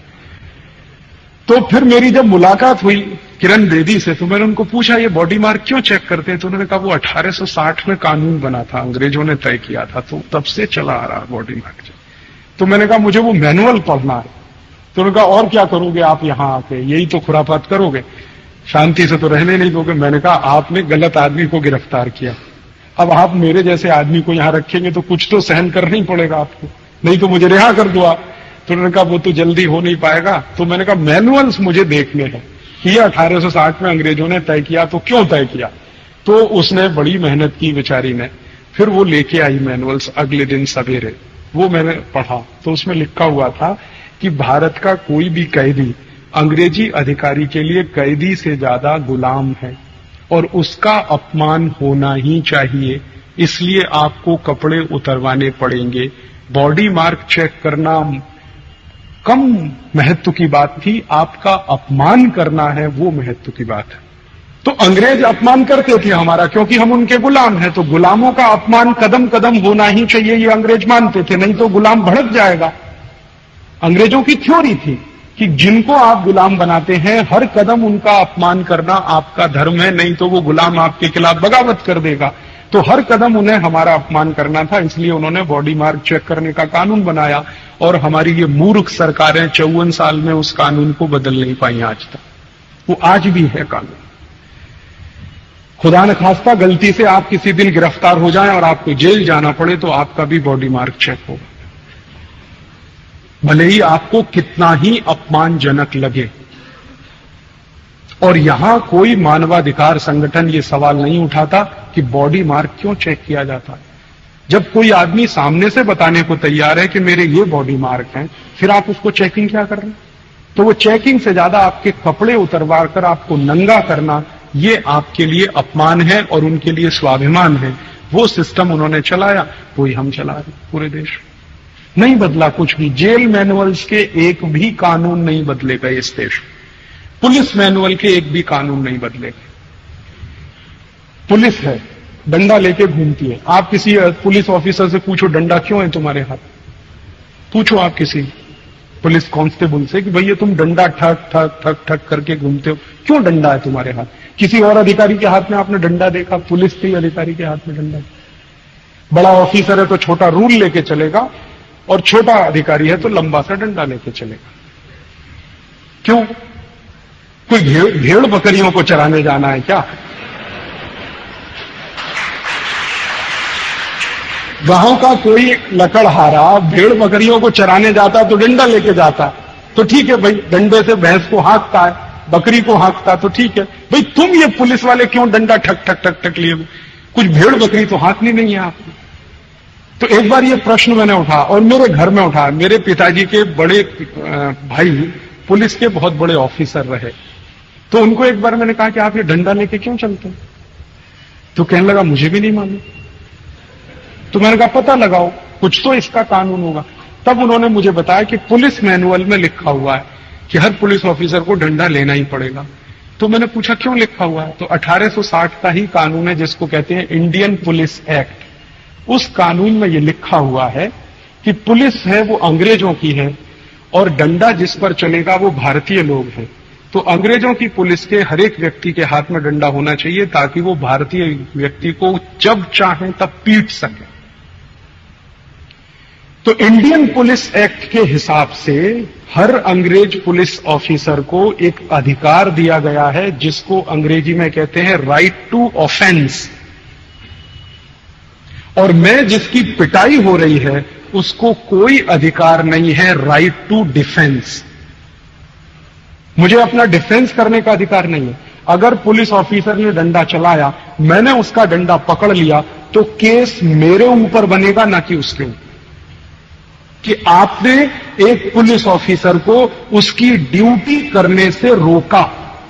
तो फिर मेरी जब मुलाकात हुई किरण बेदी से तो मैंने उनको पूछा ये बॉडी मार्क क्यों चेक करते हैं? तो उन्होंने कहा वो 1860 में कानून बना था, अंग्रेजों ने तय किया था, तो तब से चला आ रहा बॉडी मार्क चेक। तो मैंने कहा मुझे वो मैनुअल पढ़ना है। तो उन्होंने कहा और क्या करोगे आप यहां आके, यही तो खुराफात करोगे, शांति से तो रहने नहीं दोगे। मैंने कहा आपने गलत आदमी को गिरफ्तार किया, अब आप मेरे जैसे आदमी को यहां रखेंगे तो कुछ तो सहन करना ही पड़ेगा आपको, नहीं तो मुझे रिहा कर दो आप। तो उन्होंने कहा वो तो जल्दी हो नहीं पाएगा। तो मैंने कहा मैनुअल्स मुझे देखने हैं कि 1860 में अंग्रेजों ने तय किया तो क्यों तय किया। तो उसने बड़ी मेहनत की बेचारी ने, फिर वो लेके आई मैनुअल्स अगले दिन सवेरे। वो मैंने पढ़ा तो उसमें लिखा हुआ था कि भारत का कोई भी कैदी अंग्रेजी अधिकारी के लिए कैदी से ज्यादा गुलाम है और उसका अपमान होना ही चाहिए, इसलिए आपको कपड़े उतरवाने पड़ेंगे। बॉडी मार्क चेक करना कम महत्व की बात थी, आपका अपमान करना है वो महत्व की बात है। तो अंग्रेज अपमान करते थे हमारा क्योंकि हम उनके गुलाम हैं, तो गुलामों का अपमान कदम कदम होना ही चाहिए ये अंग्रेज मानते थे, नहीं तो गुलाम भड़क जाएगा। अंग्रेजों की थ्योरी थी कि जिनको आप गुलाम बनाते हैं हर कदम उनका अपमान करना आपका धर्म है, नहीं तो वो गुलाम आपके खिलाफ बगावत कर देगा। तो हर कदम उन्हें हमारा अपमान करना था, इसलिए उन्होंने बॉडी मार्क चेक करने का कानून बनाया। और हमारी ये मूर्ख सरकारें 54 साल में उस कानून को बदल नहीं पाई आज तक, वो आज भी है कानून। खुदा न खास्ता गलती से आप किसी दिन गिरफ्तार हो जाएं और आपको जेल जाना पड़े तो आपका भी बॉडी मार्क चेक होगा, भले ही आपको कितना ही अपमानजनक लगे। और यहां कोई मानवाधिकार संगठन ये सवाल नहीं उठाता कि बॉडी मार्क क्यों चेक किया जाता है। जब कोई आदमी सामने से बताने को तैयार है कि मेरे ये बॉडी मार्क हैं, फिर आप उसको चेकिंग क्या कर रहे हैं? तो वो चेकिंग से ज्यादा आपके कपड़े उतरवा कर आपको नंगा करना, ये आपके लिए अपमान है और उनके लिए स्वाभिमान है। वो सिस्टम उन्होंने चलाया, वही हम चला रहे पूरे देश। नहीं बदला कुछ भी, जेल मैनुअल्स के एक भी कानून नहीं बदलेगा इस देश, पुलिस मैनुअल के एक भी कानून नहीं बदलेगा। पुलिस है, डंडा लेके घूमती है। आप किसी पुलिस ऑफिसर से पूछो डंडा क्यों है तुम्हारे हाथ, पूछो आप किसी पुलिस कांस्टेबल से कि भैया तुम डंडा ठक ठक ठक ठक करके घूमते हो, क्यों डंडा है तुम्हारे हाथ? किसी और अधिकारी के हाथ में आपने डंडा देखा? पुलिस के अधिकारी के हाथ में डंडा। बड़ा ऑफिसर है तो छोटा रूल लेके चलेगा और छोटा अधिकारी है तो लंबा सा डंडा लेके चलेगा। क्यों? कोई भेड़ बकरियों को चराने जाना है क्या? गांव का कोई लकड़हारा भेड़ बकरियों को चराने जाता तो डंडा लेके जाता, तो ठीक है भाई, डंडे से भैंस को हाँकता है, बकरी को हाँकता तो ठीक है भाई। तुम ये पुलिस वाले क्यों डंडा ठक ठक ठक ठक लिए? कुछ भेड़ बकरी तो हाँकनी नहीं है आपको। तो एक बार ये प्रश्न मैंने उठा और मेरे घर में उठा। मेरे पिताजी के बड़े भाई पुलिस के बहुत बड़े ऑफिसर रहे, तो उनको एक बार मैंने कहा कि आप ये डंडा लेके क्यों चलते हैं? तो कहने लगा मुझे भी नहीं मालूम। तो मैंने कहा पता लगाओ, कुछ तो इसका कानून होगा। तब उन्होंने मुझे बताया कि पुलिस मैनुअल में लिखा हुआ है कि हर पुलिस ऑफिसर को डंडा लेना ही पड़ेगा। तो मैंने पूछा क्यों लिखा हुआ है? तो 1860 का ही कानून है जिसको कहते हैं इंडियन पुलिस एक्ट। उस कानून में ये लिखा हुआ है कि पुलिस है वो अंग्रेजों की है और डंडा जिस पर चलेगा वो भारतीय लोग हैं। तो अंग्रेजों की पुलिस के हर एक व्यक्ति के हाथ में डंडा होना चाहिए ताकि वो भारतीय व्यक्ति को जब चाहें तब पीट सके। तो इंडियन पुलिस एक्ट के हिसाब से हर अंग्रेज पुलिस ऑफिसर को एक अधिकार दिया गया है जिसको अंग्रेजी में कहते हैं राइट टू ऑफेंस। और मैं जिसकी पिटाई हो रही है उसको कोई अधिकार नहीं है राइट टू डिफेंस। मुझे अपना डिफेंस करने का अधिकार नहीं है। अगर पुलिस ऑफिसर ने डंडा चलाया, मैंने उसका डंडा पकड़ लिया, तो केस मेरे ऊपर बनेगा ना कि उसके ऊपर, कि आपने एक पुलिस ऑफिसर को उसकी ड्यूटी करने से रोका।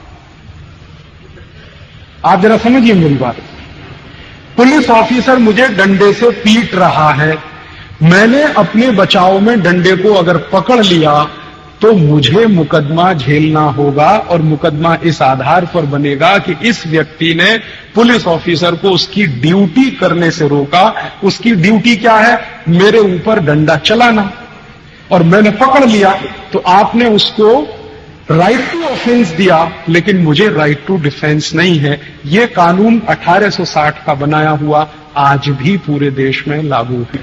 आप जरा समझिए मेरी बात। पुलिस ऑफिसर मुझे डंडे से पीट रहा है, मैंने अपने बचाव में डंडे को अगर पकड़ लिया तो मुझे मुकदमा झेलना होगा। और मुकदमा इस आधार पर बनेगा कि इस व्यक्ति ने पुलिस ऑफिसर को उसकी ड्यूटी करने से रोका। उसकी ड्यूटी क्या है? मेरे ऊपर डंडा चलाना, और मैंने पकड़ लिया तो आपने उसको राइट टू ऑफेंस दिया, लेकिन मुझे राइट टू डिफेंस नहीं है। यह कानून 1860 का बनाया हुआ आज भी पूरे देश में लागू है,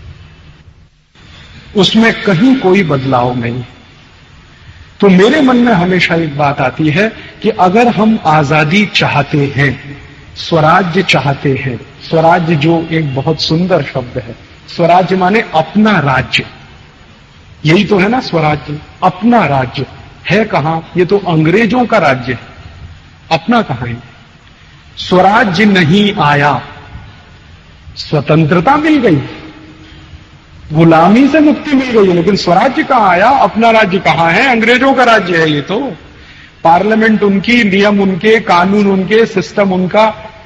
उसमें कहीं कोई बदलाव नहीं। तो मेरे मन में हमेशा एक बात आती है कि अगर हम आजादी चाहते हैं, स्वराज्य चाहते हैं, स्वराज्य जो एक बहुत सुंदर शब्द है, स्वराज्य माने अपना राज्य, यही तो है ना स्वराज्य। अपना राज्य है कहां? ये तो अंग्रेजों का राज्य है, अपना कहां है? स्वराज्य नहीं आया, स्वतंत्रता मिल गई, गुलामी से मुक्ति मिल गई, लेकिन स्वराज्य कहां आया? अपना राज्य कहां है? अंग्रेजों का राज्य है ये तो। पार्लियामेंट उनकी, नियम उनके, कानून उनके, सिस्टम उनका,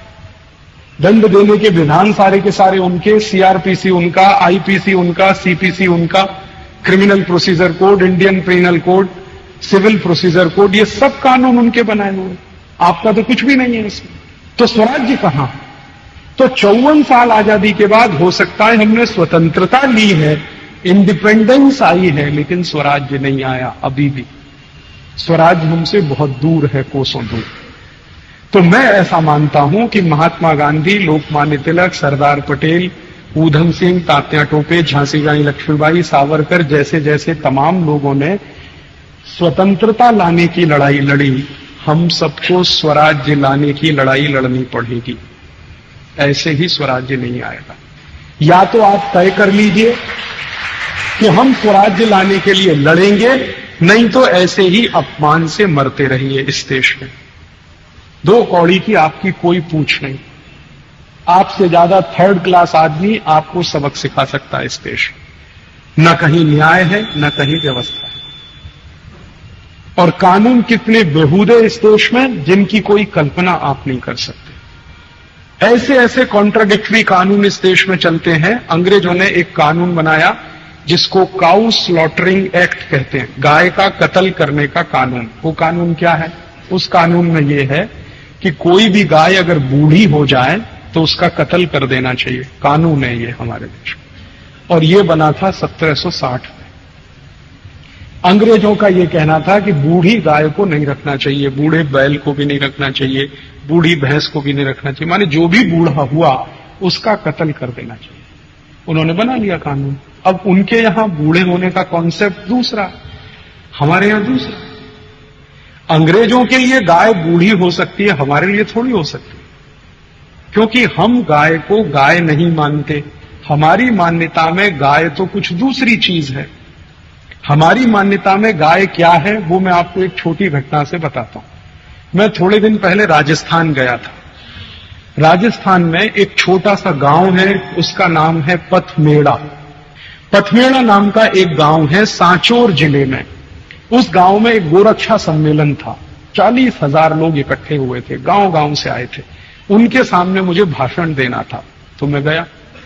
दंड देने के विधान सारे के सारे उनके, सीआरपीसी उनका, आईपीसी उनका, सीपीसी उनका, criminal procedure code, Indian penal code, civil procedure code, ये सब कानून उनके बनाए हुए। आपका तो कुछ भी नहीं है इसमें। तो स्वराज्य कहां? तो 54 साल आजादी के बाद हो सकता है हमने स्वतंत्रता ली है, इंडिपेंडेंस आई है, लेकिन स्वराज्य नहीं आया अभी भी। स्वराज्य हमसे बहुत दूर है, कोसों दूर। तो मैं ऐसा मानता हूं कि महात्मा गांधी, लोकमान्य तिलक, सरदार पटेल, ऊधम सिंह, तात्या टोपे, झांसी रानी लक्ष्मीबाई, सावरकर जैसे जैसे तमाम लोगों ने स्वतंत्रता लाने की लड़ाई लड़ी, हम सबको स्वराज्य लाने की लड़ाई लड़नी पड़ेगी। ऐसे ही स्वराज्य नहीं आएगा। या तो आप तय कर लीजिए कि हम स्वराज्य लाने के लिए लड़ेंगे, नहीं तो ऐसे ही अपमान से मरते रहिए इस देश में। दो कौड़ी की आपकी कोई पूछ नहीं। आपसे ज्यादा थर्ड क्लास आदमी आपको सबक सिखा सकता है इस देश में। न कहीं न्याय है, न कहीं व्यवस्था है। और कानून कितने बेहूदे इस देश में, जिनकी कोई कल्पना आप नहीं कर सकते। ऐसे ऐसे कॉन्ट्राडिक्टरी कानून इस देश में चलते हैं। अंग्रेजों ने एक कानून बनाया जिसको काउ स्लॉटरिंग एक्ट कहते हैं, गाय का कत्ल करने का कानून। वो कानून क्या है? उस कानून में यह है कि कोई भी गाय अगर बूढ़ी हो जाए तो उसका कत्ल कर देना चाहिए। कानून है ये हमारे देश में, और ये बना था 1760 में। अंग्रेजों का ये कहना था कि बूढ़ी गाय को नहीं रखना चाहिए, बूढ़े बैल को भी नहीं रखना चाहिए, बूढ़ी भैंस को भी नहीं रखना चाहिए, माने जो भी बूढ़ा हुआ उसका कत्ल कर देना चाहिए। उन्होंने बना लिया कानून। अब उनके यहां बूढ़े होने का कॉन्सेप्ट दूसरा, हमारे यहां दूसरा। अंग्रेजों के लिए गाय बूढ़ी हो सकती है, हमारे लिए थोड़ी हो सकती है, क्योंकि हम गाय को गाय नहीं मानते। हमारी मान्यता में गाय तो कुछ दूसरी चीज है। हमारी मान्यता में गाय क्या है वो मैं आपको एक छोटी घटना से बताता हूं। मैं थोड़े दिन पहले राजस्थान गया था। राजस्थान में एक छोटा सा गांव है, उसका नाम है पथमेड़ा। पथमेड़ा नाम का एक गांव है सांचौर जिले में। उस गांव में एक गोरक्षा सम्मेलन था, 40,000 लोग इकट्ठे हुए थे, गांव गांव से आए थे। उनके सामने मुझे भाषण देना था, तो मैं गया।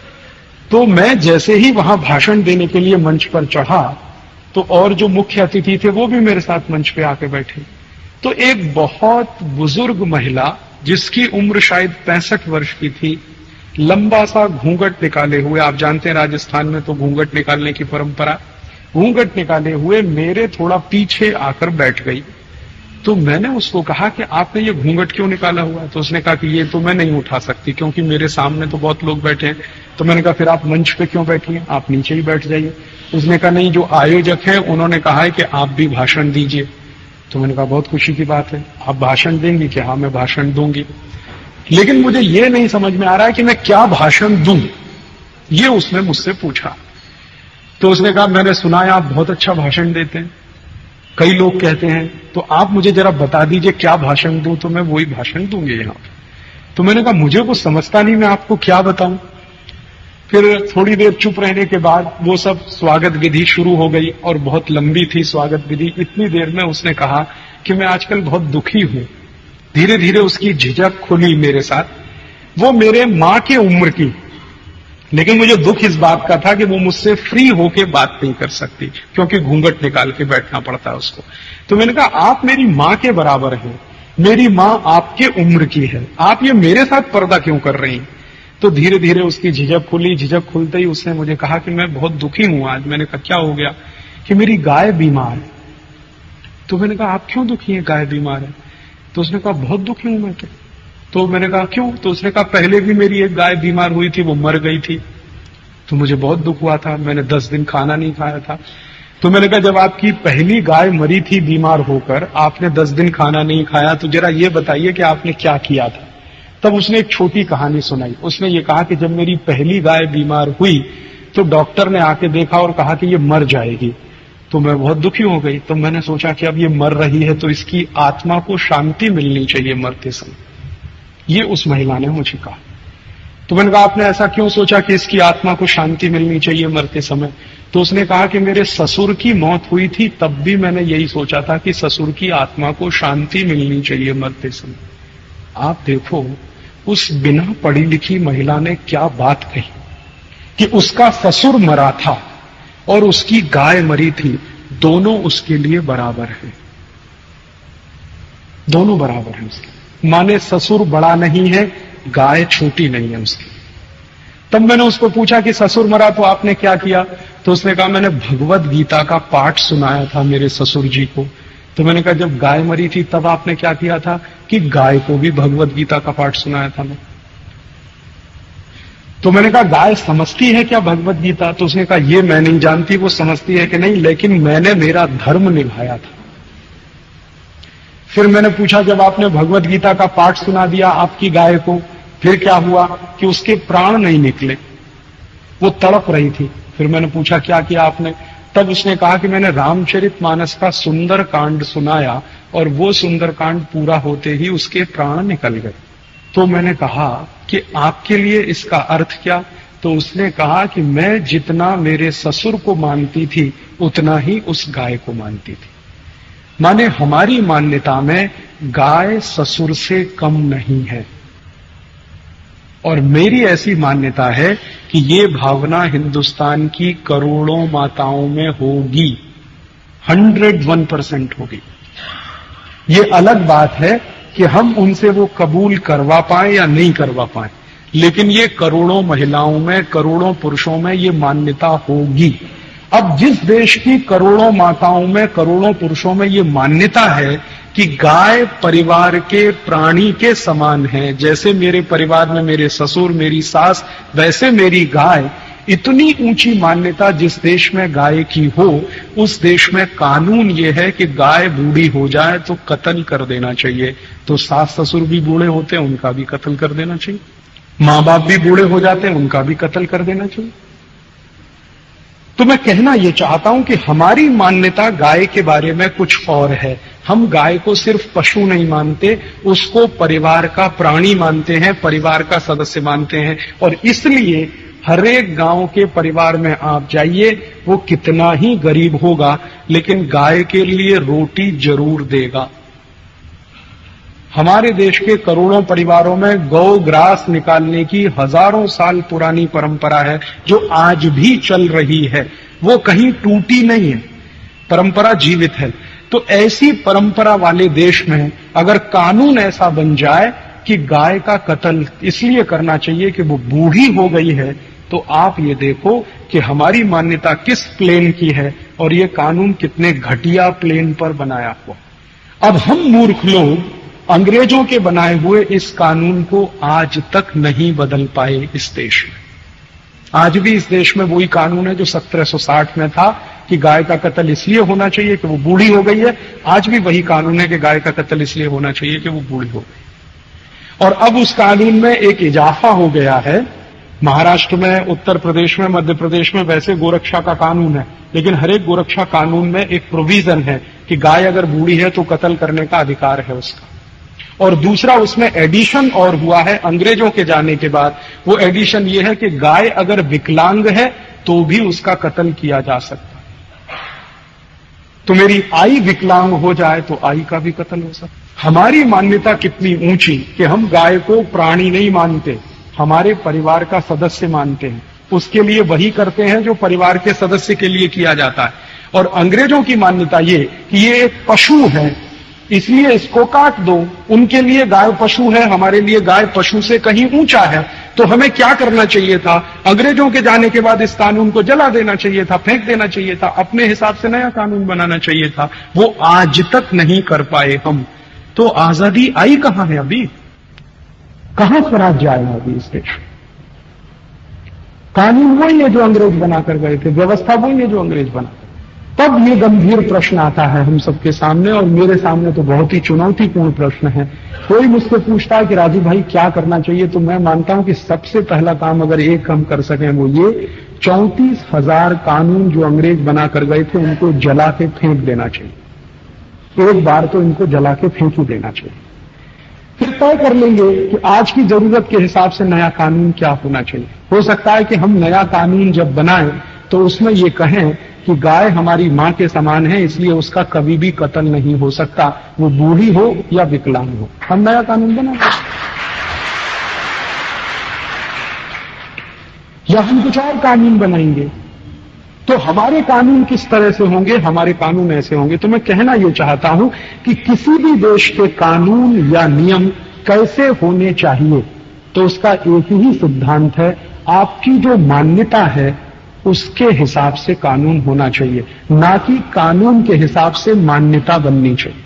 तो मैं जैसे ही वहां भाषण देने के लिए मंच पर चढ़ा, तो और जो मुख्य अतिथि थे वो भी मेरे साथ मंच पे आके बैठे। तो एक बहुत बुजुर्ग महिला, जिसकी उम्र शायद 65 वर्ष की थी, लंबा सा घूंघट निकाले हुए, आप जानते हैं राजस्थान में तो घूंघट निकालने की परंपरा, घूंघट निकाले हुए मेरे थोड़ा पीछे आकर बैठ गई। तो मैंने उसको कहा कि आपने ये घूंघट क्यों निकाला हुआ है? तो उसने कहा कि ये तो मैं नहीं उठा सकती, क्योंकि मेरे सामने तो बहुत लोग बैठे हैं। तो मैंने कहा फिर आप मंच पे क्यों बैठी हैं, आप नीचे ही बैठ जाइए। उसने कहा नहीं, जो आयोजक हैं उन्होंने कहा है कि आप भी भाषण दीजिए। तो मैंने कहा बहुत खुशी की बात है, आप भाषण देंगी? कि हाँ मैं भाषण दूंगी, लेकिन मुझे ये नहीं समझ में आ रहा है कि मैं क्या भाषण दूं, ये उसने मुझसे पूछा। तो उसने कहा मैंने सुना है आप बहुत अच्छा भाषण देते हैं, कई लोग कहते हैं, तो आप मुझे जरा बता दीजिए क्या भाषण दूं, तो मैं वही भाषण दूंगी यहां पर। तो मैंने कहा मुझे कुछ समझता नहीं, मैं आपको क्या बताऊं। फिर थोड़ी देर चुप रहने के बाद वो सब स्वागत विधि शुरू हो गई, और बहुत लंबी थी स्वागत विधि। इतनी देर में उसने कहा कि मैं आजकल बहुत दुखी हूं। धीरे धीरे उसकी झिझक खुली मेरे साथ। वो मेरे मां के उम्र की, लेकिन मुझे दुख इस बात का था कि वो मुझसे फ्री होके बात नहीं कर सकती, क्योंकि घूंघट निकाल के बैठना पड़ता है उसको। तो मैंने कहा आप मेरी मां के बराबर हैं, मेरी मां आपके उम्र की है, आप ये मेरे साथ पर्दा क्यों कर रही हैं? तो धीरे धीरे उसकी झिझक खुली। झिझक खुलते ही उसने मुझे कहा कि मैं बहुत दुखी हूं आज। मैंने कहा क्या हो गया? कि मेरी गाय बीमार है। तो मैंने कहा आप क्यों दुखी हैं, गाय बीमार है? तो उसने कहा बहुत दुखी हूं मैं तो मैंने कहा क्यों? तो उसने कहा पहले भी मेरी एक गाय बीमार हुई थी, वो मर गई थी, तो मुझे बहुत दुख हुआ था, मैंने 10 दिन खाना नहीं खाया था। तो मैंने कहा जब आपकी पहली गाय मरी थी बीमार होकर, आपने 10 दिन खाना नहीं खाया, तो जरा ये बताइए कि आपने क्या किया था। तब उसने एक छोटी कहानी सुनाई। उसने ये कहा कि जब मेरी पहली गाय बीमार हुई तो डॉक्टर ने आके देखा और कहा कि ये मर जाएगी। तो मैं बहुत दुखी हो गई। तो मैंने सोचा कि अब ये मर रही है तो इसकी आत्मा को शांति मिलनी चाहिए मरते समय, ये उस महिला ने मुझे कहा। तो मैंने कहा आपने ऐसा क्यों सोचा कि इसकी आत्मा को शांति मिलनी चाहिए मरते समय? तो उसने कहा कि मेरे ससुर की मौत हुई थी, तब भी मैंने यही सोचा था कि ससुर की आत्मा को शांति मिलनी चाहिए मरते समय। आप देखो उस बिना पढ़ी लिखी महिला ने क्या बात कही कि उसका ससुर मरा था और उसकी गाय मरी थी, दोनों उसके लिए बराबर है, दोनों बराबर है उसके। माने ससुर बड़ा नहीं है, गाय छोटी नहीं है उसकी। तब मैंने उसको पूछा कि ससुर मरा तो आपने क्या किया? तो उसने कहा मैंने भगवत गीता का पाठ सुनाया था मेरे ससुर जी को। तो मैंने कहा जब गाय मरी थी तब आपने क्या किया था? कि गाय को भी भगवत गीता का पाठ सुनाया था मैं। तो मैंने कहा गाय समझती है क्या भगवत गीता? तो उसने कहा ये मैं नहीं जानती वो समझती है कि नहीं, लेकिन मैंने मेरा धर्म निभाया था। फिर मैंने पूछा जब आपने भगवत गीता का पाठ सुना दिया आपकी गाय को, फिर क्या हुआ? कि उसके प्राण नहीं निकले, वो तड़प रही थी। फिर मैंने पूछा क्या किया आपने? तब उसने कहा कि मैंने रामचरितमानस का सुंदर कांड सुनाया और वो सुंदर कांड पूरा होते ही उसके प्राण निकल गए। तो मैंने कहा कि आपके लिए इसका अर्थ क्या? तो उसने कहा कि मैं जितना मेरे ससुर को मानती थी उतना ही उस गाय को मानती थी। माने हमारी मान्यता में गाय ससुर से कम नहीं है, और मेरी ऐसी मान्यता है कि ये भावना हिंदुस्तान की करोड़ों माताओं में होगी, 101% होगी। ये अलग बात है कि हम उनसे वो कबूल करवा पाए या नहीं करवा पाए, लेकिन ये करोड़ों महिलाओं में, करोड़ों पुरुषों में ये मान्यता होगी। अब जिस देश की करोड़ों माताओं में, करोड़ों पुरुषों में ये मान्यता है कि गाय परिवार के प्राणी के समान है, जैसे मेरे परिवार में मेरे ससुर, मेरी सास, वैसे मेरी गाय, इतनी ऊंची मान्यता जिस देश में गाय की हो, उस देश में कानून ये है कि गाय बूढ़ी हो जाए तो कत्ल कर देना चाहिए। तो सास ससुर भी बूढ़े होते हैं, उनका भी कत्ल कर देना चाहिए। माँ बाप भी बूढ़े हो जाते हैं, उनका भी कत्ल कर देना चाहिए। तो मैं कहना यह चाहता हूं कि हमारी मान्यता गाय के बारे में कुछ और है। हम गाय को सिर्फ पशु नहीं मानते, उसको परिवार का प्राणी मानते हैं, परिवार का सदस्य मानते हैं। और इसलिए हर एक गांव के परिवार में आप जाइए, वो कितना ही गरीब होगा लेकिन गाय के लिए रोटी जरूर देगा। हमारे देश के करोड़ों परिवारों में गौ ग्रास निकालने की हजारों साल पुरानी परंपरा है, जो आज भी चल रही है। वो कहीं टूटी नहीं है, परंपरा जीवित है। तो ऐसी परंपरा वाले देश में अगर कानून ऐसा बन जाए कि गाय का कत्ल इसलिए करना चाहिए कि वो बूढ़ी हो गई है, तो आप ये देखो कि हमारी मान्यता किस प्लेन की है और ये कानून कितने घटिया प्लेन पर बनाया हुआ। अब हम मूर्ख लोग अंग्रेजों के बनाए हुए इस कानून को आज तक नहीं बदल पाए। इस देश में आज भी इस देश में वही कानून है जो 1760 में था कि गाय का कत्ल इसलिए होना चाहिए कि वो बूढ़ी हो गई है। आज भी वही कानून है कि गाय का कत्ल इसलिए होना चाहिए कि वो बूढ़ी हो गई। और अब उस कानून में एक इजाफा हो गया है। महाराष्ट्र में, उत्तर प्रदेश में, मध्य प्रदेश में वैसे गोरक्षा का कानून है, लेकिन हर एक गोरक्षा कानून में एक प्रोविजन है कि गाय अगर बूढ़ी है तो कत्ल करने का अधिकार है उसका। और दूसरा उसमें एडिशन और हुआ है अंग्रेजों के जाने के बाद। वो एडिशन ये है कि गाय अगर विकलांग है तो भी उसका कत्ल किया जा सकता है। तो मेरी आई विकलांग हो जाए तो आई का भी कत्ल हो सकता है। हमारी मान्यता कितनी ऊंची कि हम गाय को प्राणी नहीं मानते, हमारे परिवार का सदस्य मानते हैं। उसके लिए वही करते हैं जो परिवार के सदस्य के लिए किया जाता है। और अंग्रेजों की मान्यता ये कि ये एक पशु है, इसलिए इसको काट दो। उनके लिए गाय पशु है, हमारे लिए गाय पशु से कहीं ऊंचा है। तो हमें क्या करना चाहिए था? अंग्रेजों के जाने के बाद इस कानून को जला देना चाहिए था, फेंक देना चाहिए था, अपने हिसाब से नया कानून बनाना चाहिए था। वो आज तक नहीं कर पाए हम। तो आजादी आई कहां है अभी? कहां स्वराज्य आया अभी इस देश? कानून वही है जो अंग्रेज बनाकर गए थे, व्यवस्था वही है जो अंग्रेज बना। तब ये गंभीर प्रश्न आता है हम सबके सामने, और मेरे सामने तो बहुत ही चुनौतीपूर्ण प्रश्न है। कोई मुझसे पूछता है कि राजू भाई क्या करना चाहिए, तो मैं मानता हूं कि सबसे पहला काम अगर एक हम कर सकें वो ये 34,000 कानून जो अंग्रेज बना कर गए थे उनको जला के फेंक देना चाहिए। एक बार तो इनको जला के फेंक ही देना चाहिए। फिर तय कर लेंगे कि आज की जरूरत के हिसाब से नया कानून क्या होना चाहिए। हो सकता है कि हम नया कानून जब बनाएं तो उसमें ये कहें कि गाय हमारी मां के समान है, इसलिए उसका कभी भी कत्ल नहीं हो सकता, वो बूढ़ी हो या विकलांग हो। हम नया कानून बनाएंगे या हम कुछ और कानून बनाएंगे। तो हमारे कानून किस तरह से होंगे? हमारे कानून ऐसे होंगे। तो मैं कहना यह चाहता हूं कि किसी भी देश के कानून या नियम कैसे होने चाहिए, तो उसका एक ही सिद्धांत है, आपकी जो मान्यता है उसके हिसाब से कानून होना चाहिए, ना कि कानून के हिसाब से मान्यता बननी चाहिए।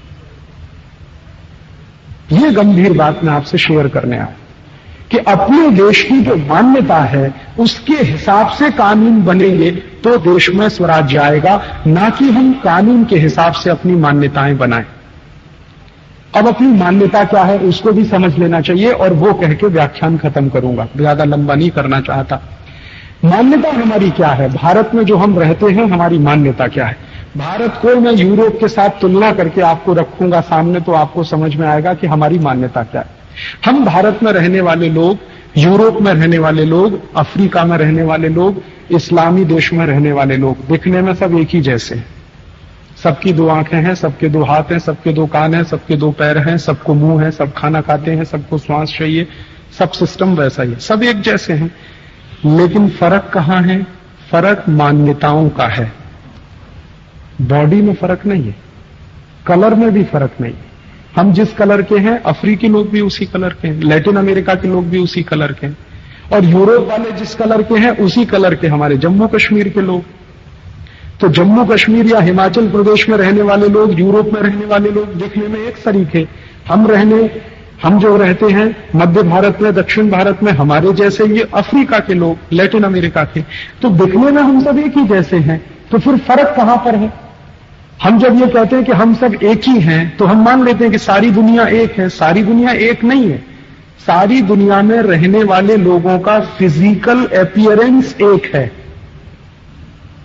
यह गंभीर बात मैं आपसे शेयर करने आया कि अपने देश की जो मान्यता है उसके हिसाब से कानून बनेंगे तो देश में स्वराज्य आएगा, ना कि हम कानून के हिसाब से अपनी मान्यताएं बनाएं। अब अपनी मान्यता क्या है उसको भी समझ लेना चाहिए, और वो कह के व्याख्यान खत्म करूंगा, ज्यादा लंबा नहीं करना चाहता। मान्यता हमारी क्या है? भारत में जो हम रहते हैं हमारी मान्यता क्या है? भारत को मैं यूरोप के साथ तुलना करके आपको रखूंगा सामने, तो आपको समझ में आएगा कि हमारी मान्यता क्या है। हम भारत में रहने वाले लोग, यूरोप में रहने वाले लोग, अफ्रीका में रहने वाले लोग, इस्लामी देश में रहने वाले लोग, दिखने में सब एक ही जैसे हैं। सबकी दो आंखें हैं, सबके दो हाथ हैं, सबके दो कान हैं, सबके दो पैर हैं, सबको मुंह है, सब खाना खाते हैं, सबको श्वास चाहिए, सब सिस्टम वैसा ही है, सब एक जैसे हैं। लेकिन फर्क कहां है? फर्क मान्यताओं का है। बॉडी में फर्क नहीं है, कलर में भी फर्क नहीं है। हम जिस कलर के हैं अफ्रीकी लोग भी उसी कलर के हैं, लैटिन अमेरिका के लोग भी उसी कलर के हैं, और यूरोप वाले जिस कलर के हैं उसी कलर के हमारे जम्मू कश्मीर के लोग। तो जम्मू कश्मीर या हिमाचल प्रदेश में रहने वाले लोग, यूरोप में रहने वाले लोग दिखने में एक तरीके, हम जो रहते हैं मध्य भारत में, दक्षिण भारत में, हमारे जैसे ये अफ्रीका के लोग, लैटिन अमेरिका के, तो दिखने में हम सब एक ही जैसे हैं। तो फिर फर्क कहां पर है? हम जब ये कहते हैं कि हम सब एक ही हैं तो हम मान लेते हैं कि सारी दुनिया एक है। सारी दुनिया एक नहीं है। सारी दुनिया में रहने वाले लोगों का फिजिकल अपीयरेंस एक है,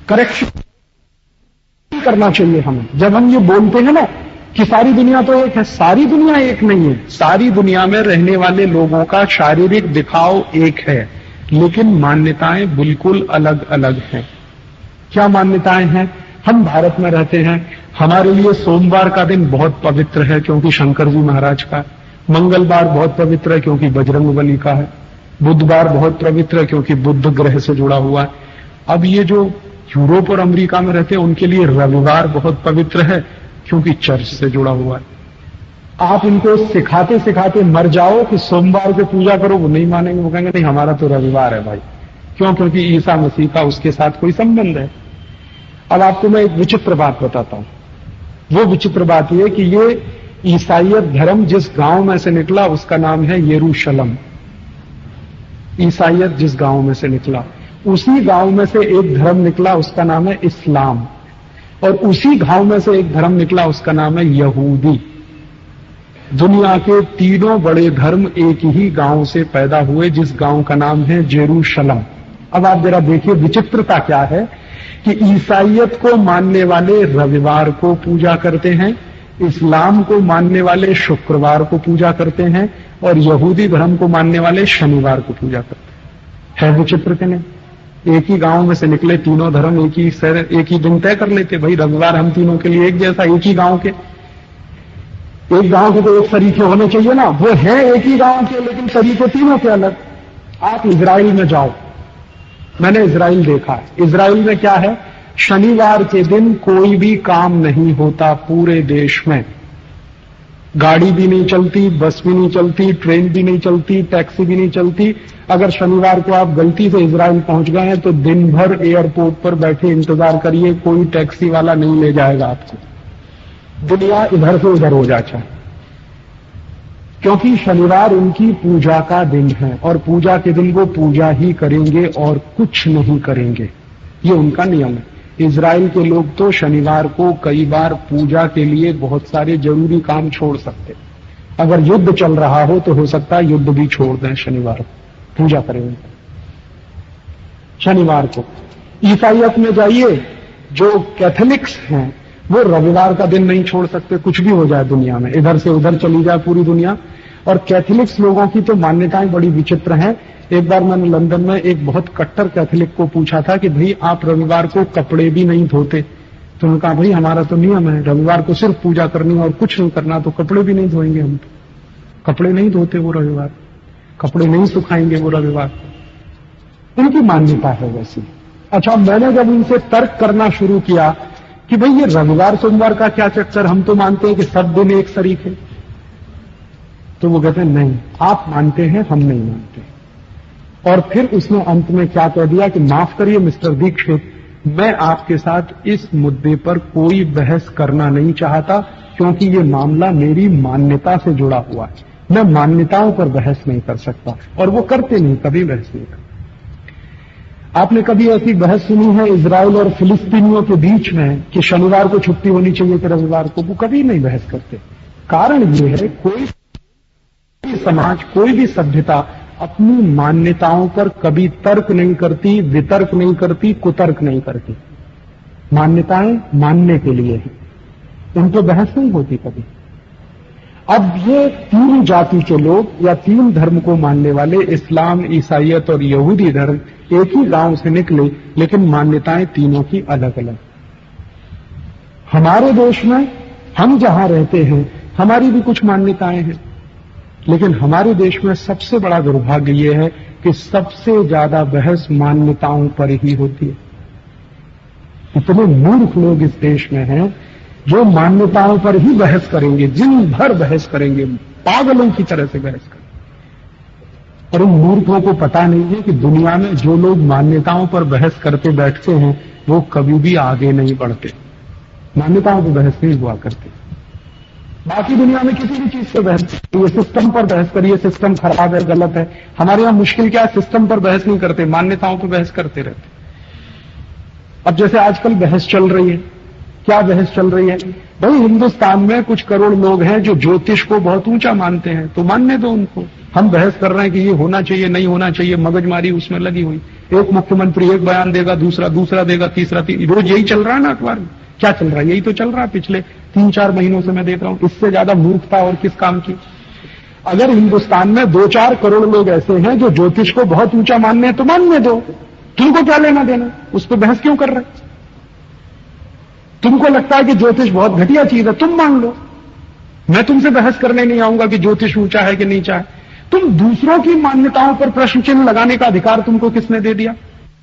करेक्शन करना चाहिए हमें। जब हम ये बोलते हैं ना कि सारी दुनिया तो एक है, सारी दुनिया एक नहीं है। सारी दुनिया में रहने वाले लोगों का शारीरिक दिखाव एक है, लेकिन मान्यताएं बिल्कुल अलग अलग हैं। क्या मान्यताएं हैं? हम भारत में रहते हैं, हमारे लिए सोमवार का दिन बहुत पवित्र है क्योंकि शंकर जी महाराज का है। मंगलवार बहुत पवित्र है क्योंकि बजरंगबली का है। बुधवार बहुत पवित्र है क्योंकि बुध ग्रह से जुड़ा हुआ है। अब ये जो यूरोप और अमेरिका में रहते हैं उनके लिए रविवार बहुत पवित्र है क्योंकि चर्च से जुड़ा हुआ है। आप इनको सिखाते सिखाते मर जाओ कि सोमवार को पूजा करो, वो नहीं मानेंगे। वो कहेंगे नहीं, हमारा तो रविवार है भाई। क्यों? क्योंकि ईसा मसीह का उसके साथ कोई संबंध है। अब आपको मैं एक विचित्र बात बताता हूं। वो विचित्र बात यह कि ये ईसाइयत धर्म जिस गांव में से निकला उसका नाम है यरूशलम। ईसाइयत जिस गांव में से निकला, उसी गांव में से एक धर्म निकला, उसका नाम है इस्लाम। और उसी गांव में से एक धर्म निकला, उसका नाम है यहूदी। दुनिया के तीनों बड़े धर्म एक ही गांव से पैदा हुए, जिस गांव का नाम है जेरूशलम। अब आप जरा देखिए विचित्रता क्या है कि ईसाइयत को मानने वाले रविवार को पूजा करते हैं, इस्लाम को मानने वाले शुक्रवार को पूजा करते हैं, और यहूदी धर्म को मानने वाले शनिवार को पूजा करते हैं। है विचित्र के नहीं? एक ही गांव में से निकले तीनों धर्म एक ही दिन तय कर लेते, भाई रविवार हम तीनों के लिए एक जैसा। एक ही गांव के, एक गांव के तो एक तरीके होने चाहिए ना। वो है एक ही गांव के, लेकिन तरीके तीनों के अलग। आप इजराइल में जाओ, मैंने इजराइल देखा है। इजराइल में क्या है, शनिवार के दिन कोई भी काम नहीं होता पूरे देश में। गाड़ी भी नहीं चलती, बस भी नहीं चलती, ट्रेन भी नहीं चलती, टैक्सी भी नहीं चलती। अगर शनिवार को आप गलती से इजराइल पहुंच गए हैं तो दिन भर एयरपोर्ट पर बैठे इंतजार करिए, कोई टैक्सी वाला नहीं ले जाएगा आपको। दुनिया इधर से उधर हो जाता है, क्योंकि शनिवार उनकी पूजा का दिन है और पूजा के दिन वो पूजा ही करेंगे और कुछ नहीं करेंगे। ये उनका नियम है। इजराइल के लोग तो शनिवार को कई बार पूजा के लिए बहुत सारे जरूरी काम छोड़ सकते। अगर युद्ध चल रहा हो तो हो सकता है युद्ध भी छोड़ दें, शनिवार को पूजा करेंगे। शनिवार को ईसाइयत में जाइए, जो कैथोलिक्स हैं वो रविवार का दिन नहीं छोड़ सकते, कुछ भी हो जाए दुनिया में, इधर से उधर चली जाए पूरी दुनिया। और कैथोलिक्स लोगों की तो मान्यताएं बड़ी विचित्र हैं। एक बार मैंने लंदन में एक बहुत कट्टर कैथोलिक को पूछा था कि भाई आप रविवार को कपड़े भी नहीं धोते? तो उन्होंने कहा भाई हमारा तो नियम है, रविवार को सिर्फ पूजा करनी और कुछ नहीं करना, तो कपड़े भी नहीं धोएंगे हम। तो कपड़े नहीं धोते वो रविवार, कपड़े नहीं सुखाएंगे वो रविवार। उनकी मान्यता है वैसी। अच्छा, मैंने जब उनसे तर्क करना शुरू किया कि भाई ये रविवार सोमवार का क्या चक्कर, हम तो मानते हैं कि सब दिन एक शरीक है, तो वो कहते हैं नहीं, आप मानते हैं, हम नहीं मानते। और फिर उसने अंत में क्या कह दिया कि माफ करिए मिस्टर दीक्षित, मैं आपके साथ इस मुद्दे पर कोई बहस करना नहीं चाहता, क्योंकि ये मामला मेरी मान्यता से जुड़ा हुआ है। मैं मान्यताओं पर बहस नहीं कर सकता, और वो करते नहीं, कभी बहस नहीं करते। आपने कभी ऐसी बहस सुनी है इजराइल और फिलिस्तीनियों के बीच में कि शनिवार को छुट्टी होनी चाहिए कि रविवार को? वो कभी नहीं बहस करते। कारण ये है, कोई भी समाज, कोई भी सभ्यता अपनी मान्यताओं पर कभी तर्क नहीं करती, वितर्क नहीं करती, कुतर्क नहीं करती। मान्यताएं मानने के लिए है, उन पर बहस नहीं होती कभी। अब ये तीन जाति के लोग या तीन धर्म को मानने वाले, इस्लाम, ईसाइयत और यहूदी धर्म, एक ही गांव से निकले, लेकिन मान्यताएं तीनों की अलग अलग। हमारे देश में हम जहां रहते हैं हमारी भी कुछ मान्यताएं हैं, लेकिन हमारे देश में सबसे बड़ा दुर्भाग्य यह है कि सबसे ज्यादा बहस मान्यताओं पर ही होती है। इतने मूर्ख लोग इस देश में हैं जो मान्यताओं पर ही बहस करेंगे, दिन भर बहस करेंगे, पागलों की तरह से बहस करेंगे। और उन मूर्खों को पता नहीं है कि दुनिया में जो लोग मान्यताओं पर बहस करते बैठते हैं वो कभी भी आगे नहीं बढ़ते। मान्यताओं पर बहस नहीं हुआ करते। बाकी दुनिया में किसी भी चीज से बहस करिए, सिस्टम पर बहस करिए, सिस्टम खराब है, गलत है। हमारे यहां मुश्किल क्या है, सिस्टम पर बहस नहीं करते, मान्यताओं पर बहस करते रहते। अब जैसे आजकल बहस चल रही है, क्या बहस चल रही है भाई? हिंदुस्तान में कुछ करोड़ लोग हैं जो ज्योतिष को बहुत ऊंचा मानते हैं, तो मानने दो उनको। हम बहस कर रहे हैं कि ये होना चाहिए, नहीं होना चाहिए, मगजमारी उसमें लगी हुई। एक मुख्यमंत्री एक बयान देगा, दूसरा देगा, तीसरा रोज यही चल रहा है ना अखबार में। क्या चल रहा है? यही तो चल रहा है पिछले 3-4 महीनों से मैं देख रहा हूं। इससे ज्यादा मूर्खता और किस काम की? अगर हिंदुस्तान में 2-4 करोड़ लोग ऐसे हैं जो ज्योतिष को बहुत ऊंचा मानने हैं तो मानने दो, तुमको क्या लेना देना? उस पर बहस क्यों कर रहे? तुमको लगता है कि ज्योतिष बहुत घटिया चीज है, तुम मान लो, मैं तुमसे बहस करने नहीं आऊंगा कि ज्योतिष ऊंचा है कि नीचा है। तुम दूसरों की मान्यताओं पर प्रश्न चिन्ह लगाने का अधिकार तुमको किसने दे दिया?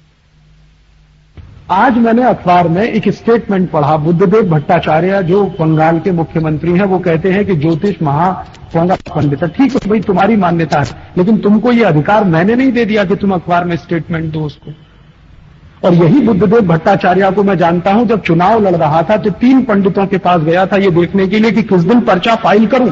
आज मैंने अखबार में एक स्टेटमेंट पढ़ा, बुद्धदेव भट्टाचार्य जो बंगाल के मुख्यमंत्री हैं, वो कहते हैं कि ज्योतिष महापोंगा पंडित है। ठीक है भाई, तुम्हारी मान्यता है, लेकिन तुमको ये अधिकार मैंने नहीं दे दिया कि तुम अखबार में स्टेटमेंट दो उसको। और यही बुद्धदेव भट्टाचार्य को मैं जानता हूं, जब चुनाव लड़ रहा था तो 3 पंडितों के पास गया था ये देखने के लिए कि किस दिन पर्चा फाइल करूं।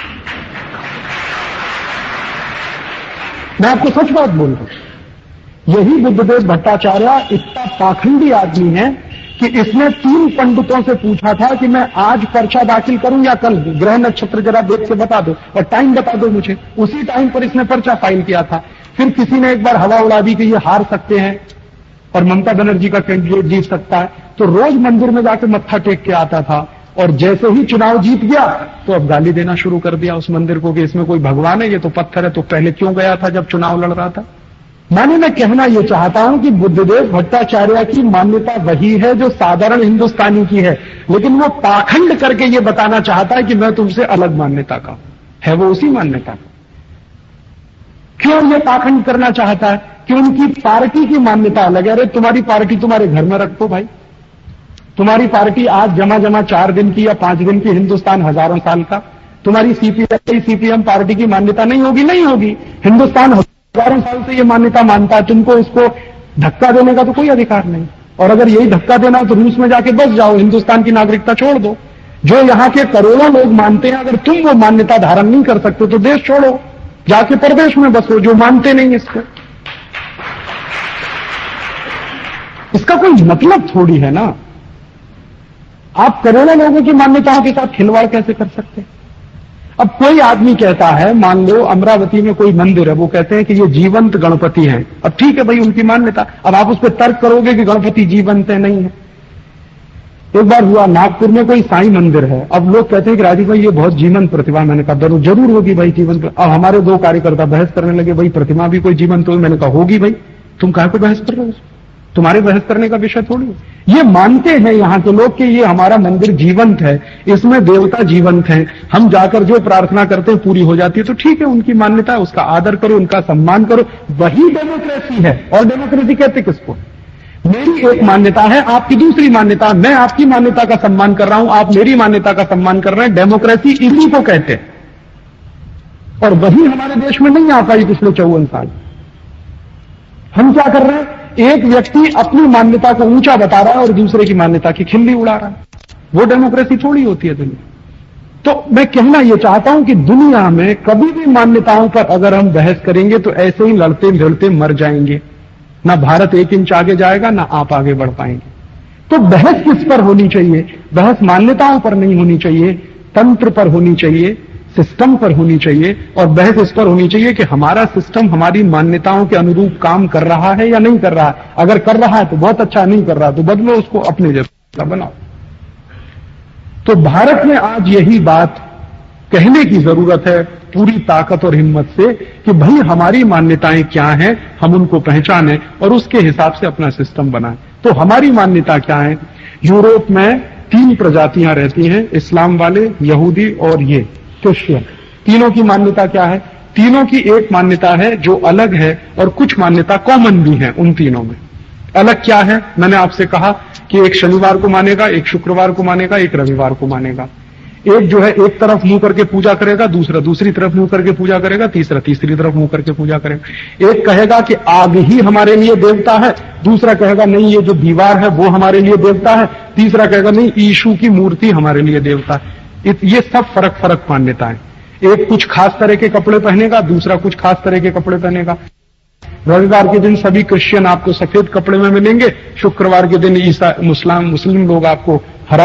मैं आपको सच बात बोल रहा हूं, यही बुद्धदेव भट्टाचार्य इतना पाखंडी आदमी है कि इसने 3 पंडितों से पूछा था कि मैं आज पर्चा दाखिल करूं या कल, ग्रह नक्षत्र जरा देख के बता दो और टाइम बता दो मुझे। उसी टाइम पर इसने पर्चा फाइल किया था। फिर किसी ने एक बार हवा उड़ा दी कि ये हार सकते हैं और ममता बनर्जी का कैंडिडेट जीत सकता है, तो रोज मंदिर में जाकर मत्था टेक के आता था। और जैसे ही चुनाव जीत गया तो अब गाली देना शुरू कर दिया उस मंदिर को कि इसमें कोई भगवान है, ये तो पत्थर है। तो पहले क्यों गया था जब चुनाव लड़ रहा था? मैं कहना यह चाहता हूं कि बुद्धदेव भट्टाचार्य की मान्यता वही है जो साधारण हिंदुस्तानी की है, लेकिन वो पाखंड करके ये बताना चाहता है कि मैं तुमसे अलग मान्यता का है, वो उसी मान्यता का। क्यों ये पाखंड करना चाहता है? कि उनकी पार्टी की मान्यता अलग है। अरे तुम्हारी पार्टी तुम्हारे घर में रखो भाई, तुम्हारी पार्टी आज जमा 4 दिन की या 5 दिन की, हिंदुस्तान हजारों साल का। तुम्हारी सीपीएम पार्टी की मान्यता नहीं होगी। हिंदुस्तान हजारों साल से ये मान्यता मानता है, तुमको इसको धक्का देने का तो कोई अधिकार नहीं। और अगर यही धक्का देना हो तो रूस में जाके बस जाओ, हिंदुस्तान की नागरिकता छोड़ दो। जो यहां के करोड़ों लोग मानते हैं, अगर तुम वो मान्यता धारण नहीं कर सकते तो देश छोड़ो, जाके प्रदेश में बसो जो मानते नहीं इसको। इसका कोई मतलब थोड़ी है ना। आप करोड़ों लोगों की मान्यताओं के साथ खिलवाड़ कैसे कर सकते हैं? अब कोई आदमी कहता है, मान लो अमरावती में कोई मंदिर है, वो कहते हैं कि ये जीवंत गणपति हैं। अब ठीक है भाई, उनकी मान्यता। अब आप उस पर तर्क करोगे कि गणपति जीवंत है, नहीं है। एक बार हुआ नागपुर में कोई साईं मंदिर है, अब लोग कहते हैं कि राजीव भाई ये बहुत जीवंत प्रतिमा। मैंने कहा जरूर होगी भाई जीवंत। अब हमारे 2 कार्यकर्ता बहस करने लगे, भाई प्रतिमा भी कोई जीवंत होगी। मैंने कहा होगी भाई, तुम काहे को बहस कर रहे हो? तुम्हारे बहस करने का विषय थोड़ी है। ये मानते हैं यहाँ के लोग कि ये हमारा मंदिर जीवंत है, इसमें देवता जीवंत हैं, हम जाकर जो प्रार्थना करते हैं पूरी हो जाती है। तो ठीक है, उनकी मान्यता है, उसका आदर करो, उनका सम्मान करो, वही डेमोक्रेसी है। और डेमोक्रेसी कहते किसको? मेरी एक मान्यता है, आपकी दूसरी मान्यता। मैं आपकी मान्यता का सम्मान कर रहा हूं, आप मेरी मान्यता का सम्मान कर रहे हैं। डेमोक्रेसी इसी को कहते हैं। और वही हमारे देश में नहीं आ पाई पिछले 54 साल। हम क्या कर रहे हैं? एक व्यक्ति अपनी मान्यता को ऊंचा बता रहा है और दूसरे की मान्यता की खिल्ली उड़ा रहा है। वो डेमोक्रेसी थोड़ी होती है दुनिया। तो मैं कहना यह चाहता हूं कि दुनिया में कभी भी मान्यताओं पर अगर हम बहस करेंगे तो ऐसे ही लड़ते भिड़ते मर जाएंगे। ना भारत 1 इंच आगे जाएगा, ना आप आगे बढ़ पाएंगे। तो बहस किस पर होनी चाहिए? बहस मान्यताओं पर नहीं होनी चाहिए, तंत्र पर होनी चाहिए, सिस्टम पर होनी चाहिए। और बहस इस पर होनी चाहिए कि हमारा सिस्टम हमारी मान्यताओं के अनुरूप काम कर रहा है या नहीं कर रहा है। अगर कर रहा है तो बहुत अच्छा, नहीं कर रहा तो बदलो, उसको अपने जैसा बनाओ। तो भारत में आज यही बात कहने की जरूरत है पूरी ताकत और हिम्मत से कि भाई हमारी मान्यताएं क्या हैं, हम उनको पहचानें और उसके हिसाब से अपना सिस्टम बनाएं। तो हमारी मान्यता क्या है? यूरोप में 3 प्रजातियां रहती हैं, इस्लाम वाले, यहूदी और ये क्रिश्चियन। तीनों की मान्यता क्या है? तीनों की एक मान्यता है जो अलग है और कुछ मान्यता कॉमन भी है उन तीनों में। अलग क्या है? मैंने आपसे कहा कि एक शनिवार को मानेगा, एक शुक्रवार को मानेगा, एक रविवार को मानेगा। एक जो है एक तरफ मुंह करके पूजा करेगा, दूसरा दूसरी तरफ मुंह करके पूजा करेगा, तीसरा तीसरी तरफ मुंह करके पूजा करेगा। एक कहेगा कि आग ही हमारे लिए देवता है, दूसरा कहेगा नहीं ये जो दीवार है वो हमारे लिए देवता है, तीसरा कहेगा नहीं यीशु की मूर्ति हमारे लिए देवता है। ये सब फर्क मान्यताएं। एक कुछ खास तरह के कपड़े पहनेगा, दूसरा कुछ खास तरह के कपड़े पहनेगा। रविवार के दिन सभी क्रिश्चियन आपको सफेद कपड़े में मिलेंगे, शुक्रवार के दिन ईसा मुस्लिम लोग आपको हरा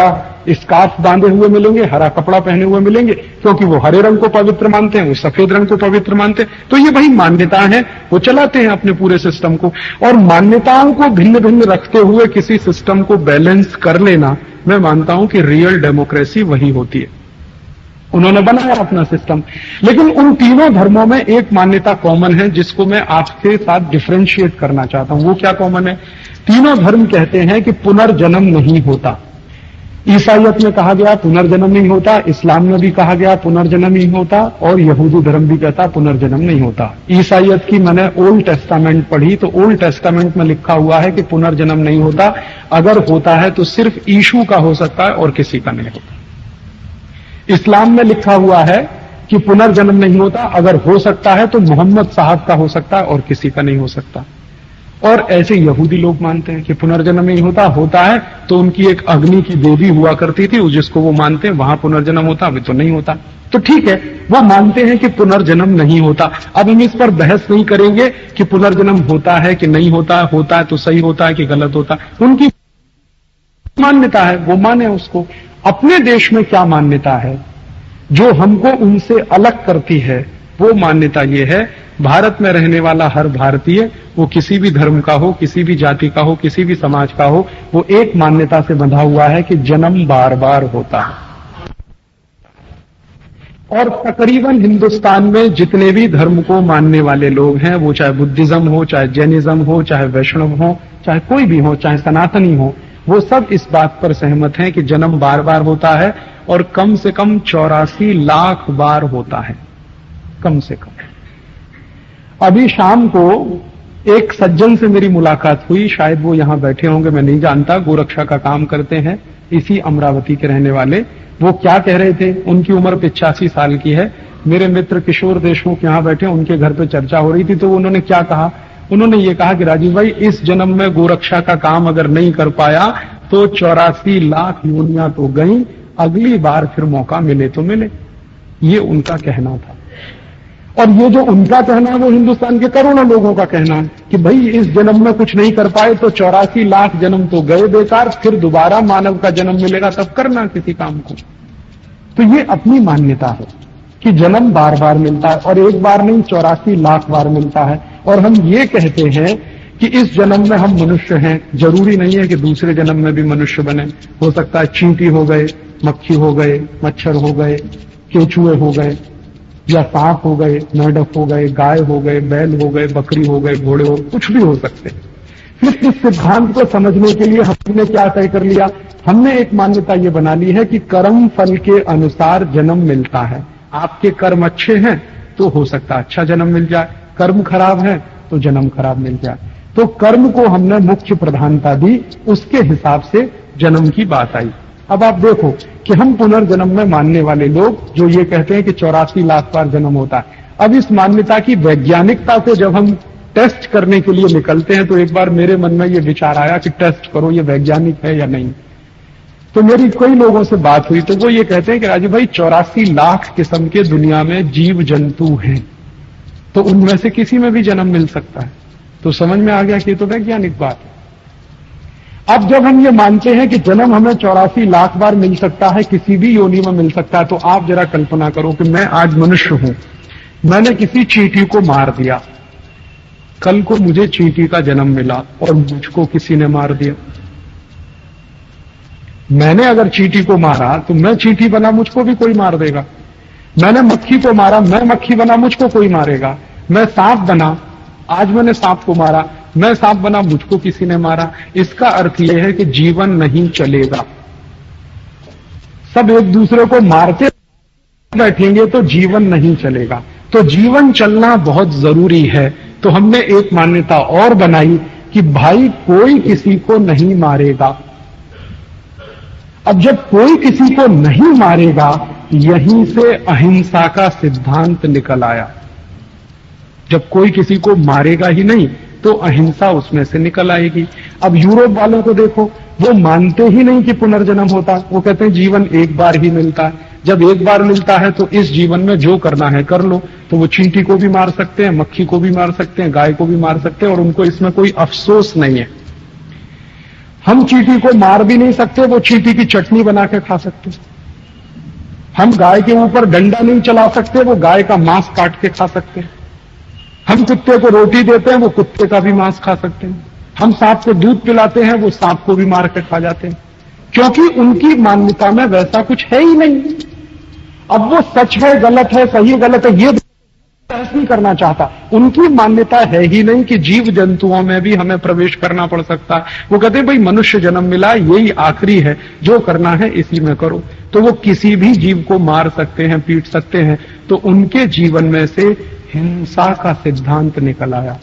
स्कार्फ बांधे हुए मिलेंगे, हरा कपड़ा पहने हुए मिलेंगे, क्योंकि वो हरे रंग को पवित्र मानते हैं, वो सफेद रंग को पवित्र मानते हैं। तो ये भाई मान्यता है, वो चलाते हैं अपने पूरे सिस्टम को। और मान्यताओं को भिन्न भिन्न रखते हुए किसी सिस्टम को बैलेंस कर लेना, मैं मानता हूं कि रियल डेमोक्रेसी वही होती है। उन्होंने बनाया अपना सिस्टम, लेकिन उन तीनों धर्मों में एक मान्यता कॉमन है जिसको मैं आपके साथ डिफरेंशिएट करना चाहता हूं। वो क्या कॉमन है? तीनों धर्म कहते हैं कि पुनर्जन्म नहीं होता। ईसाइयत में कहा गया पुनर्जन्म नहीं होता, इस्लाम में भी कहा गया पुनर्जन्म नहीं होता, और यहूदी धर्म भी कहता पुनर्जन्म नहीं होता। ईसाइयत की मैंने ओल्ड टेस्टामेंट पढ़ी तो ओल्ड टेस्टामेंट में लिखा हुआ है कि पुनर्जन्म नहीं होता, अगर होता है तो सिर्फ यीशु का हो सकता है और किसी का नहीं होता। इस्लाम में लिखा हुआ है कि पुनर्जन्म नहीं होता, अगर हो सकता है तो मोहम्मद साहब का हो सकता है और किसी का नहीं हो सकता। और ऐसे यहूदी लोग मानते हैं कि पुनर्जन्म नहीं होता, होता है तो उनकी एक अग्नि की देवी हुआ करती थी, जिसको वो मानते हैं वहां पुनर्जन्म होता, अभी तो नहीं होता। तो ठीक है, वो मानते हैं कि पुनर्जन्म नहीं होता। अब हम इस पर बहस नहीं करेंगे कि पुनर्जन्म होता है कि नहीं होता, होता है तो सही होता है कि गलत होता है। उनकी मान्यता है, वो माने उसको। अपने देश में क्या मान्यता है जो हमको उनसे अलग करती है? वो मान्यता ये है, भारत में रहने वाला हर भारतीय, वो किसी भी धर्म का हो, किसी भी जाति का हो, किसी भी समाज का हो, वो एक मान्यता से बंधा हुआ है कि जन्म बार बार होता है। और तकरीबन हिंदुस्तान में जितने भी धर्म को मानने वाले लोग हैं, वो चाहे बुद्धिज्म हो, चाहे जैनिज्म हो, चाहे वैष्णव हो, चाहे कोई भी हो, चाहे सनातनी हो, वो सब इस बात पर सहमत हैं कि जन्म बार बार होता है, और कम से कम 84 लाख बार होता है, कम से कम। अभी शाम को एक सज्जन से मेरी मुलाकात हुई, शायद वो यहां बैठे होंगे, मैं नहीं जानता, गोरक्षा का काम करते हैं, इसी अमरावती के रहने वाले। वो क्या कह रहे थे, उनकी उम्र 85 साल की है। मेरे मित्र किशोर देशमुख यहां बैठे, उनके घर पे चर्चा हो रही थी, तो उन्होंने क्या कहा, उन्होंने ये कहा कि राजीव भाई, इस जन्म में गोरक्षा का काम अगर नहीं कर पाया तो 84 लाख योनियां तो गई, अगली बार फिर मौका मिले तो मिले। ये उनका कहना था। और ये जो उनका कहना है वो हिंदुस्तान के करोड़ों लोगों का कहना है कि भाई इस जन्म में कुछ नहीं कर पाए तो 84 लाख जन्म तो गए बेकार, फिर दोबारा मानव का जन्म मिलेगा तब करना किसी काम को। तो ये अपनी मान्यता है कि जन्म बार बार मिलता है, और एक बार नहीं 84 लाख बार मिलता है। और हम ये कहते हैं कि इस जन्म में हम मनुष्य हैं, जरूरी नहीं है कि दूसरे जन्म में भी मनुष्य बने। हो सकता है चींटी हो गए, मक्खी हो गए, मच्छर हो गए, केचुए हो गए, या सांप हो गए, मेंढक हो गए, गाय हो गए, बैल हो गए, बकरी हो गए, घोड़े हो, कुछ भी हो सकते हैं। फिर इस सिद्धांत को समझने के लिए हमने क्या तय कर लिया, हमने एक मान्यता ये बना ली है कि कर्म फल के अनुसार जन्म मिलता है। आपके कर्म अच्छे हैं तो हो सकता है अच्छा जन्म मिल जाए, कर्म खराब है तो जन्म खराब मिल जाए। तो कर्म को हमने मुख्य प्रधानता दी, उसके हिसाब से जन्म की बात आई। अब आप देखो कि हम पुनर्जन्म में मानने वाले लोग जो ये कहते हैं कि 84 लाख बार जन्म होता है, अब इस मान्यता की वैज्ञानिकता को जब हम टेस्ट करने के लिए निकलते हैं तो एक बार मेरे मन में ये विचार आया कि टेस्ट करो ये वैज्ञानिक है या नहीं। तो मेरी कई लोगों से बात हुई तो वो ये कहते हैं कि राजीव भाई 84 लाख किस्म के दुनिया में जीव जंतु हैं, तो उनमें से किसी में भी जन्म मिल सकता है। तो समझ में आ गया कि ये तो वैज्ञानिक बात है। अब जब हम ये मानते हैं कि जन्म हमें 84 लाख बार मिल सकता है, किसी भी योनि में मिल सकता है, तो आप जरा कल्पना करो कि मैं आज मनुष्य हूं, मैंने किसी चींटी को मार दिया, कल को मुझे चींटी का जन्म मिला और मुझको किसी ने मार दिया। मैंने अगर चींटी को मारा तो मैं चींटी बना, मुझको भी कोई मार देगा। मैंने मक्खी को मारा, मैं मक्खी बना, मुझको कोई मारेगा। मैं सांप बना, आज मैंने सांप को मारा, मैं सांप बना, मुझको किसी ने मारा। इसका अर्थ यह है कि जीवन नहीं चलेगा। सब एक दूसरे को मारते बैठेंगे तो जीवन नहीं चलेगा। तो जीवन चलना बहुत जरूरी है। तो हमने एक मान्यता और बनाई कि भाई कोई किसी को नहीं मारेगा। अब जब कोई किसी को नहीं मारेगा, यहीं से अहिंसा का सिद्धांत निकल आया। जब कोई किसी को मारेगा ही नहीं तो अहिंसा उसमें से निकल आएगी। अब यूरोप वालों को देखो, वो मानते ही नहीं कि पुनर्जन्म होता। वो कहते हैं जीवन एक बार ही मिलता है, जब एक बार मिलता है तो इस जीवन में जो करना है कर लो। तो वो चींटी को भी मार सकते हैं, मक्खी को भी मार सकते हैं, गाय को भी मार सकते हैं, और उनको इसमें कोई अफसोस नहीं है। हम चींटी को मार भी नहीं सकते, वो चींटी की चटनी बना के खा सकते। हम गाय के ऊपर डंडा नहीं चला सकते, वो गाय का मांस काट के खा सकते हैं। हम कुत्ते को रोटी देते हैं, वो कुत्ते का भी मांस खा सकते हैं। हम सांप को दूध पिलाते हैं, वो सांप को भी मार के खा जाते हैं, क्योंकि उनकी मान्यता में वैसा कुछ है ही नहीं। अब वो सच है, गलत है, सही गलत है, ये बहस नहीं करना चाहता। उनकी मान्यता है ही नहीं कि जीव जंतुओं में भी हमें प्रवेश करना पड़ सकता। वो कहते हैं भाई मनुष्य जन्म मिला, यही आखिरी है, जो करना है इसी में करो। तो वो किसी भी जीव को मार सकते हैं, पीट सकते हैं। तो उनके जीवन में से हिंसा का सिद्धांत निकल आया।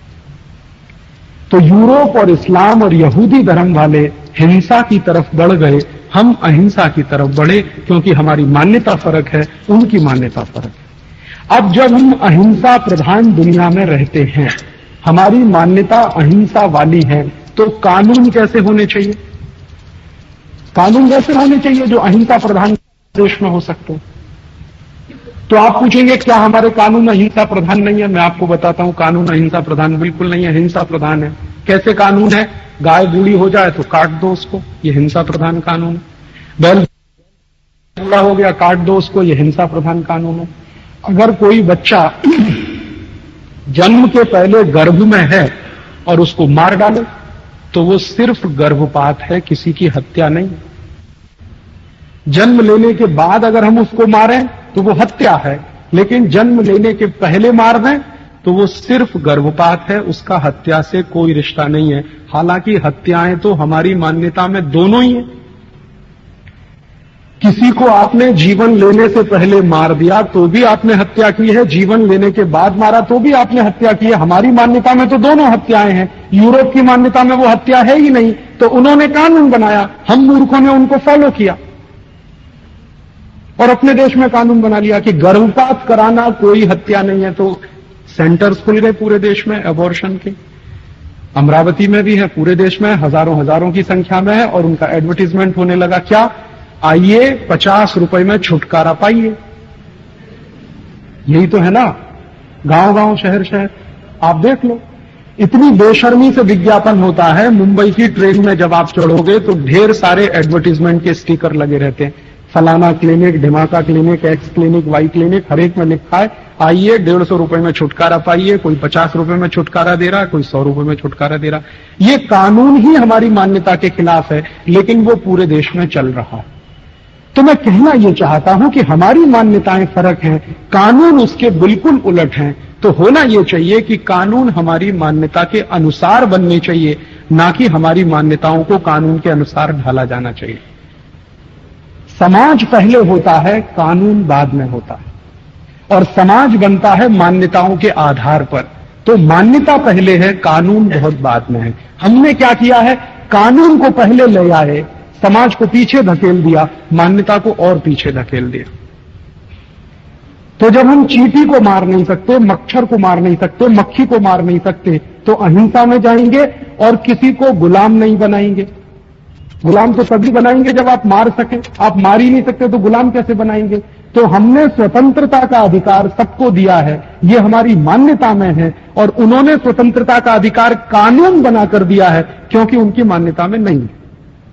तो यूरोप और इस्लाम और यहूदी धर्म वाले हिंसा की तरफ बढ़ गए, हम अहिंसा की तरफ बढ़े, क्योंकि हमारी मान्यता फर्क है, उनकी मान्यता फर्क है। अब जब हम अहिंसा प्रधान दुनिया में रहते हैं, हमारी मान्यता अहिंसा वाली है, तो कानून कैसे होने चाहिए? कानून कैसे होने चाहिए जो अहिंसा प्रधान देश में हो सकते हैं? तो आप पूछेंगे क्या हमारे कानून अहिंसा प्रधान नहीं है? मैं आपको बताता हूं, कानून अहिंसा प्रधान बिल्कुल नहीं है, हिंसा प्रधान है। कैसे कानून है? गाय बूढ़ी हो जाए तो काट दो उसको, ये हिंसा प्रधान कानून है। बैल बूढ़ा हो गया, काट दो उसको, ये हिंसा प्रधान कानून है। अगर कोई बच्चा जन्म के पहले गर्भ में है और उसको मार डाले, तो वो सिर्फ गर्भपात है, किसी की हत्या नहीं। जन्म लेने के बाद अगर हम उसको मारें तो वो हत्या है, लेकिन जन्म लेने के पहले मार दें तो वो सिर्फ गर्भपात है, उसका हत्या से कोई रिश्ता नहीं है। हालांकि हत्याएं तो हमारी मान्यता में दोनों ही है। किसी को आपने जीवन लेने से पहले मार दिया तो भी आपने हत्या की है, जीवन लेने के बाद मारा तो भी आपने हत्या की है। हमारी मान्यता में तो दोनों हत्याएं हैं। यूरोप की मान्यता में वो हत्या है ही नहीं, तो उन्होंने कानून बनाया, हम मूर्खों ने उनको फॉलो किया और अपने देश में कानून बना लिया कि गर्भपात कराना कोई हत्या नहीं है। तो सेंटर्स खुल गए पूरे देश में अबॉर्शन के। अमरावती में भी है, पूरे देश में हजारों हजारों की संख्या में है, और उनका एडवर्टीजमेंट होने लगा। क्या? आइए 50 रुपए में छुटकारा पाइए। यही तो है ना, गांव गांव शहर शहर आप देख लो। इतनी बेशर्मी से विज्ञापन होता है। मुंबई की ट्रेन में जब आप चढ़ोगे तो ढेर सारे एडवर्टीजमेंट के स्टिकर लगे रहते हैं। फलाना क्लिनिक, ढिमाका clinic, X clinic, Y clinic, हर एक में लिखा है आइए 150 रुपए में छुटकारा पाइए। कोई 50 रुपए में छुटकारा दे रहा, कोई 100 रुपए में छुटकारा दे रहा। ये कानून ही हमारी मान्यता के खिलाफ है, लेकिन वो पूरे देश में चल रहा है। तो मैं कहना यह चाहता हूं कि हमारी मान्यताएं फर्क हैं, कानून उसके बिल्कुल उलट हैं। तो होना यह चाहिए कि कानून हमारी मान्यता के अनुसार बनने चाहिए, ना कि हमारी मान्यताओं को कानून के अनुसार ढाला जाना चाहिए। समाज पहले होता है, कानून बाद में होता है, और समाज बनता है मान्यताओं के आधार पर। तो मान्यता पहले है, कानून बहुत बाद में है। हमने क्या किया है? कानून को पहले ले आए, समाज को पीछे धकेल दिया, मान्यता को और पीछे धकेल दिया। तो जब हम चींटी को मार नहीं सकते, मच्छर को मार नहीं सकते, मक्खी को मार नहीं सकते, तो अहिंसा में जाएंगे और किसी को गुलाम नहीं बनाएंगे। गुलाम तो तभी बनाएंगे जब आप मार सकें। आप मार ही नहीं सकते तो गुलाम कैसे बनाएंगे? तो हमने स्वतंत्रता का अधिकार सबको दिया है, ये हमारी मान्यता में है, और उन्होंने स्वतंत्रता का अधिकार कानून बनाकर दिया है, क्योंकि उनकी मान्यता में नहीं है।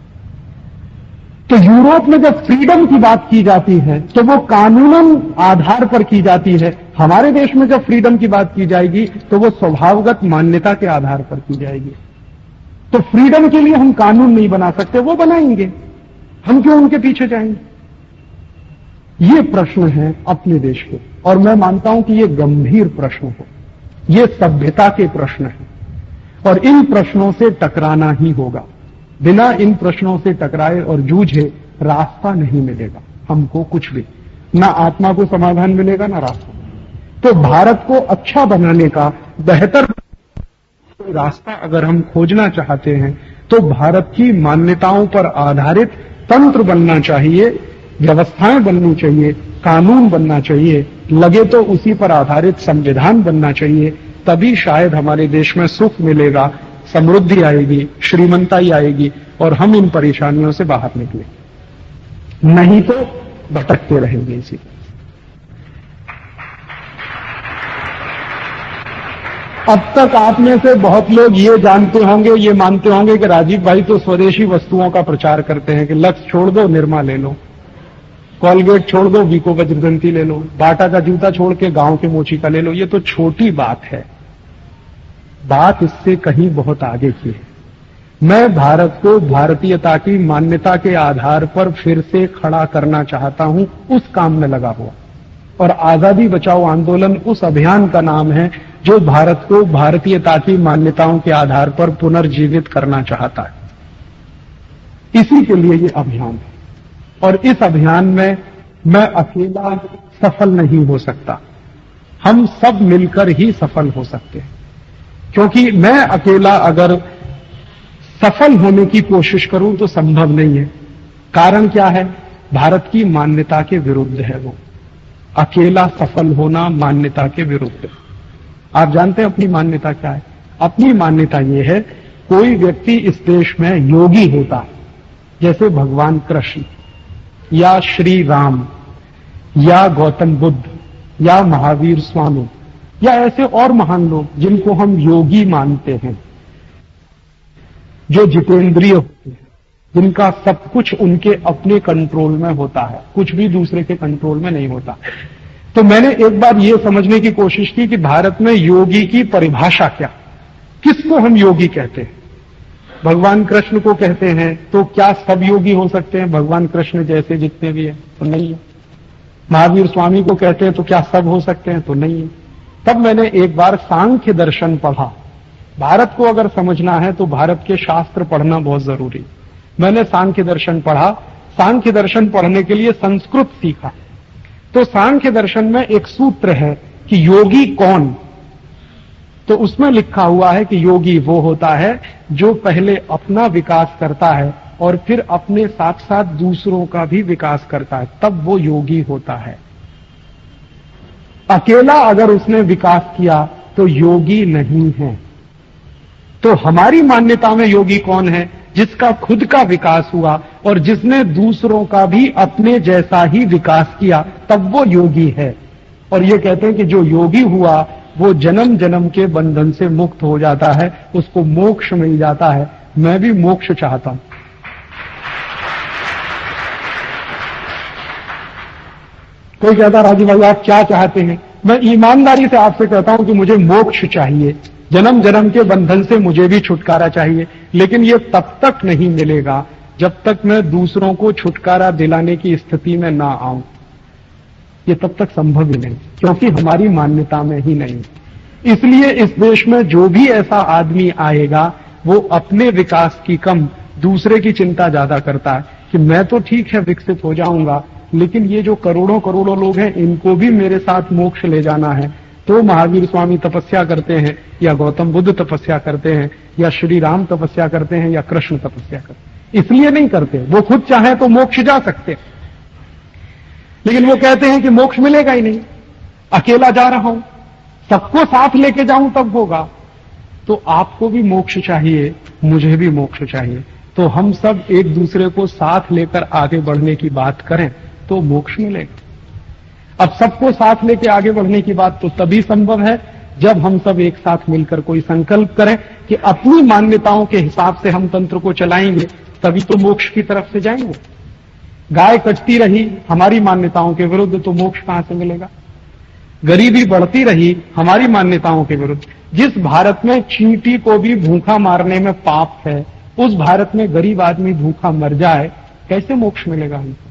तो यूरोप में जब फ्रीडम की बात की जाती है तो वो कानूनन आधार पर की जाती है। हमारे देश में जब फ्रीडम की बात की जाएगी तो वो स्वभावगत मान्यता के आधार पर की जाएगी। तो फ्रीडम के लिए हम कानून नहीं बना सकते, वो बनाएंगे, हम क्यों उनके पीछे जाएंगे? ये प्रश्न है अपने देश के, और मैं मानता हूं कि ये गंभीर प्रश्न हो, ये सभ्यता के प्रश्न है, और इन प्रश्नों से टकराना ही होगा। बिना इन प्रश्नों से टकराए और जूझे रास्ता नहीं मिलेगा हमको, कुछ भी, ना आत्मा को समाधान मिलेगा ना रास्ता। तो भारत को अच्छा बनाने का, बेहतर रास्ता अगर हम खोजना चाहते हैं तो भारत की मान्यताओं पर आधारित तंत्र बनना चाहिए, व्यवस्थाएं बननी चाहिए, कानून बनना चाहिए, लगे तो उसी पर आधारित संविधान बनना चाहिए। तभी शायद हमारे देश में सुख मिलेगा, समृद्धि आएगी, श्रीमंताई आएगी, और हम इन परेशानियों से बाहर निकलेंगे। नहीं तो भटकते रहेंगे इसी। अब तक आप में से बहुत लोग ये जानते होंगे, ये मानते होंगे कि राजीव भाई तो स्वदेशी वस्तुओं का प्रचार करते हैं कि लक्स छोड़ दो निरमा ले लो, कॉलगेट छोड़ दो वीको वज्रदंती ले लो, बाटा का जूता छोड़ के गांव के मोची का ले लो। ये तो छोटी बात है, बात इससे कहीं बहुत आगे की है। मैं भारत को भारतीयता की मान्यता के आधार पर फिर से खड़ा करना चाहता हूं, उस काम में लगा हुआ। और आजादी बचाओ आंदोलन उस अभियान का नाम है जो भारत को भारतीयता की मान्यताओं के आधार पर पुनर्जीवित करना चाहता है। इसी के लिए ये अभियान है, और इस अभियान में मैं अकेला सफल नहीं हो सकता, हम सब मिलकर ही सफल हो सकते हैं। क्योंकि मैं अकेला अगर सफल होने की कोशिश करूं तो संभव नहीं है। कारण क्या है? भारत की मान्यता के विरुद्ध है वो। अकेला सफल होना मान्यता के विरुद्ध है। आप जानते हैं अपनी मान्यता क्या है? अपनी मान्यता ये है, कोई व्यक्ति इस देश में योगी होता है, जैसे भगवान कृष्ण या श्री राम या गौतम बुद्ध या महावीर स्वामी या ऐसे और महान लोग जिनको हम योगी मानते हैं, जो जितेंद्रिय होते हैं, जिनका सब कुछ उनके अपने कंट्रोल में होता है, कुछ भी दूसरे के कंट्रोल में नहीं होता। तो मैंने एक बार ये समझने की कोशिश की कि भारत में योगी की परिभाषा क्या, किसको हम योगी कहते हैं? भगवान कृष्ण को कहते हैं, तो क्या सब योगी हो सकते हैं भगवान कृष्ण जैसे जितने भी हैं? तो नहीं है। महावीर स्वामी को कहते हैं, तो क्या सब हो सकते हैं? तो नहीं है। तब मैंने एक बार सांख्य दर्शन पढ़ा। भारत को अगर समझना है तो भारत के शास्त्र पढ़ना बहुत जरूरी। मैंने सांख्य दर्शन पढ़ा। सांख्य दर्शन पढ़ने के लिए संस्कृत सीखा। तो सांख्य दर्शन में एक सूत्र है कि योगी कौन, तो उसमें लिखा हुआ है कि योगी वो होता है जो पहले अपना विकास करता है और फिर अपने साथ साथ दूसरों का भी विकास करता है, तब वो योगी होता है। अकेला अगर उसने विकास किया तो योगी नहीं है। तो हमारी मान्यता में योगी कौन है? जिसका खुद का विकास हुआ और जिसने दूसरों का भी अपने जैसा ही विकास किया, तब वो योगी है। और ये कहते हैं कि जो योगी हुआ वो जन्म जन्म के बंधन से मुक्त हो जाता है, उसको मोक्ष मिल जाता है। मैं भी मोक्ष चाहता हूं। कोई कहता राजीव भाई आप क्या चाहते हैं? मैं ईमानदारी से आपसे कहता हूं कि मुझे मोक्ष चाहिए, जन्म जन्म के बंधन से मुझे भी छुटकारा चाहिए। लेकिन ये तब तक नहीं मिलेगा जब तक मैं दूसरों को छुटकारा दिलाने की स्थिति में ना आऊं। ये तब तक संभव ही नहीं, क्योंकि हमारी मान्यता में ही नहीं। इसलिए इस देश में जो भी ऐसा आदमी आएगा वो अपने विकास की कम दूसरे की चिंता ज्यादा करता है कि मैं तो ठीक है विकसित हो जाऊंगा, लेकिन ये जो करोड़ों करोड़ों लोग हैं इनको भी मेरे साथ मोक्ष ले जाना है। तो महावीर स्वामी तपस्या करते हैं, या गौतम बुद्ध तपस्या करते हैं, या श्री राम तपस्या करते हैं, या कृष्ण तपस्या करते हैं। इसलिए नहीं करते, वो खुद चाहे तो मोक्ष जा सकते, लेकिन वो कहते हैं कि मोक्ष मिलेगा ही नहीं, अकेला जा रहा हूं, सबको साथ लेके जाऊं तब होगा। तो आपको भी मोक्ष चाहिए, मुझे भी मोक्ष चाहिए। तो हम सब एक दूसरे को साथ लेकर आगे बढ़ने की बात करें तो मोक्ष मिलेगा। अब सबको साथ लेके आगे बढ़ने की बात तो तभी संभव है जब हम सब एक साथ मिलकर कोई संकल्प करें कि अपनी मान्यताओं के हिसाब से हम तंत्र को चलाएंगे, तभी तो मोक्ष की तरफ से जाएंगे। गाय कटती रही हमारी मान्यताओं के विरुद्ध तो मोक्ष कहां से मिलेगा? गरीबी बढ़ती रही हमारी मान्यताओं के विरुद्ध। जिस भारत में चींटी को भी भूखा मारने में पाप है, उस भारत में गरीब आदमी भूखा मर जाए, कैसे मोक्ष मिलेगा हमको?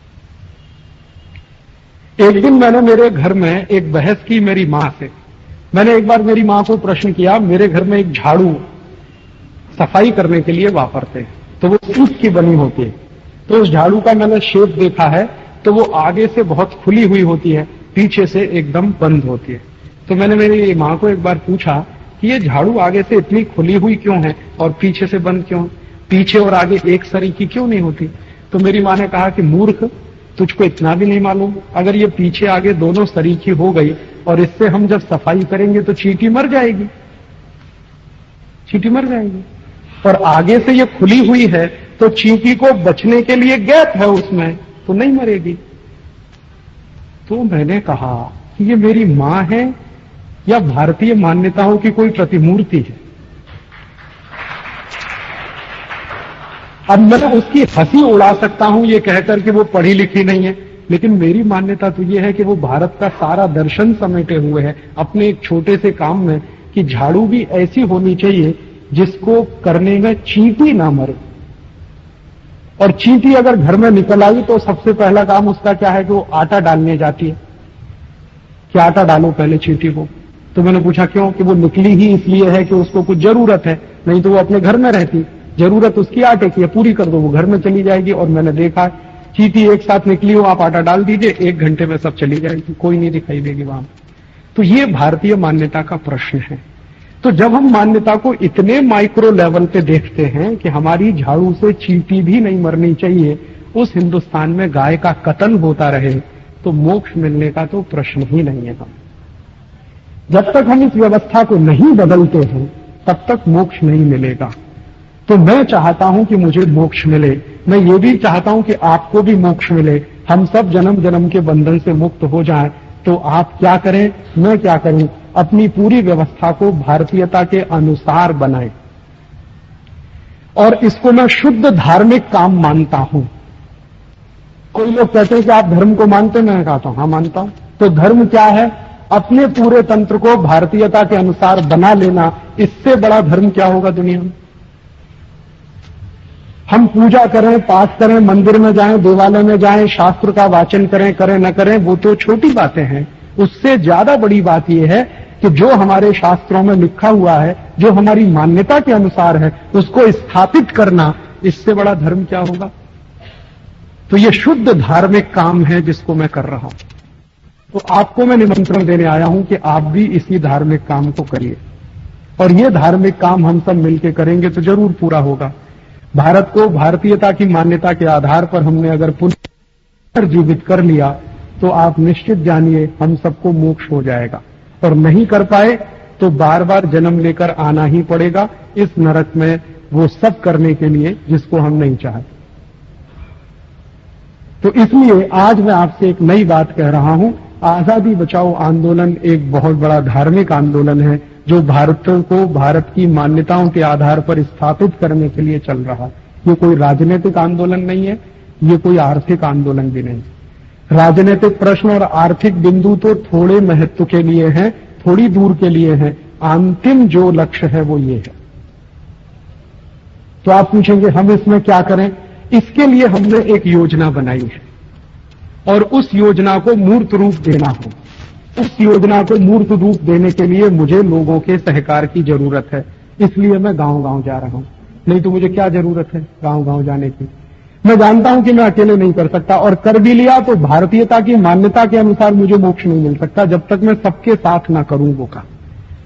एक दिन मैंने मेरे घर में एक बहस की मेरी मां से। मैंने एक बार मेरी मां को प्रश्न किया, मेरे घर में एक झाड़ू सफाई करने के लिए वापरते हैं, तो वो ईंट की बनी होती है। तो उस झाड़ू का मैंने शेप देखा है, तो वो आगे से बहुत खुली हुई होती है, पीछे से एकदम बंद होती है। तो मैंने मेरी मां को एक बार पूछा कि ये झाड़ू आगे से इतनी खुली हुई क्यों है और पीछे से बंद क्यों, पीछे और आगे एक सरीकी क्यों नहीं होती? तो मेरी मां ने कहा कि मूर्ख, तुझको इतना भी नहीं मालूम, अगर ये पीछे आगे दोनों सरीखी हो गई और इससे हम जब सफाई करेंगे तो चींटी मर जाएगी, चींटी मर जाएगी। और आगे से ये खुली हुई है तो चींटी को बचने के लिए गैप है उसमें, तो नहीं मरेगी। तो मैंने कहा कि ये मेरी मां है या भारतीय मान्यताओं की कोई प्रतिमूर्ति है। अब मैं उसकी हंसी उड़ा सकता हूं ये कहकर कि वो पढ़ी लिखी नहीं है, लेकिन मेरी मान्यता तो ये है कि वो भारत का सारा दर्शन समेटे हुए है अपने एक छोटे से काम में, कि झाड़ू भी ऐसी होनी चाहिए जिसको करने में चींटी ना मरे। और चींटी अगर घर में निकल आई तो सबसे पहला काम उसका क्या है कि वो आटा डालने जाती है कि आटा डालो पहले चींटी को। तो मैंने पूछा क्यों? कि वो निकली ही इसलिए है कि उसको कुछ जरूरत है, नहीं तो वो अपने घर में रहती। जरूरत उसकी आटे की है, पूरी कर दो, वो घर में चली जाएगी। और मैंने देखा चींटी एक साथ निकली हो, आप आटा डाल दीजिए, 1 घंटे में सब चली जाएगी, कोई नहीं दिखाई देगी वहां। तो ये भारतीय मान्यता का प्रश्न है। तो जब हम मान्यता को इतने माइक्रो लेवल पे देखते हैं कि हमारी झाड़ू से चींटी भी नहीं मरनी चाहिए, उस हिंदुस्तान में गाय का कत्ल होता रहे, तो मोक्ष मिलने का तो प्रश्न ही नहीं है। हम जब तक हम इस व्यवस्था को नहीं बदलते हैं तब तक मोक्ष नहीं मिलेगा। तो मैं चाहता हूं कि मुझे मोक्ष मिले, मैं ये भी चाहता हूं कि आपको भी मोक्ष मिले, हम सब जन्म जन्म के बंधन से मुक्त हो जाएं। तो आप क्या करें, मैं क्या करूं? अपनी पूरी व्यवस्था को भारतीयता के अनुसार बनाएं। और इसको मैं शुद्ध धार्मिक काम मानता हूं। कोई लोग कहते हैं कि आप धर्म को मानते हैं, मैं कहता हूं हाँ मानता हूं। तो धर्म क्या है? अपने पूरे तंत्र को भारतीयता के अनुसार बना लेना। इससे बड़ा धर्म क्या होगा दुनिया में? हम पूजा करें, पाठ करें, मंदिर में जाएं, देवालय में जाएं, शास्त्र का वाचन करें न करें, वो तो छोटी बातें हैं। उससे ज्यादा बड़ी बात यह है कि जो हमारे शास्त्रों में लिखा हुआ है, जो हमारी मान्यता के अनुसार है, उसको स्थापित करना, इससे बड़ा धर्म क्या होगा? तो ये शुद्ध धार्मिक काम है जिसको मैं कर रहा हूं। तो आपको मैं निमंत्रण देने आया हूं कि आप भी इसी धार्मिक काम को करिए। और ये धार्मिक काम हम सब मिलकर करेंगे तो जरूर पूरा होगा। भारत को भारतीयता की मान्यता के आधार पर हमने अगर पुनर्जीवित कर लिया तो आप निश्चित जानिए हम सबको मोक्ष हो जाएगा। और नहीं कर पाए तो बार बार जन्म लेकर आना ही पड़ेगा इस नरक में, वो सब करने के लिए जिसको हम नहीं चाहते। तो इसलिए आज मैं आपसे एक नई बात कह रहा हूं। आजादी बचाओ आंदोलन एक बहुत बड़ा धार्मिक आंदोलन है जो भारत को भारत की मान्यताओं के आधार पर स्थापित करने के लिए चल रहा है। ये कोई राजनीतिक आंदोलन नहीं है, ये कोई आर्थिक आंदोलन भी नहीं। राजनीतिक प्रश्न और आर्थिक बिंदु तो थोड़े महत्व के लिए हैं, थोड़ी दूर के लिए हैं। अंतिम जो लक्ष्य है वो ये है। तो आप पूछेंगे हम इसमें क्या करें? इसके लिए हमने एक योजना बनाई है और उस योजना को मूर्त रूप देना हो। उस योजना को मूर्त रूप देने के लिए मुझे लोगों के सहकार की जरूरत है। इसलिए मैं गांव-गांव जा रहा हूं। नहीं तो मुझे क्या जरूरत है गांव-गांव जाने की? मैं जानता हूं कि मैं अकेले नहीं कर सकता, और कर भी लिया तो भारतीयता की मान्यता के अनुसार मुझे मोक्ष नहीं मिल सकता जब तक मैं सबके साथ ना करूं वो काम।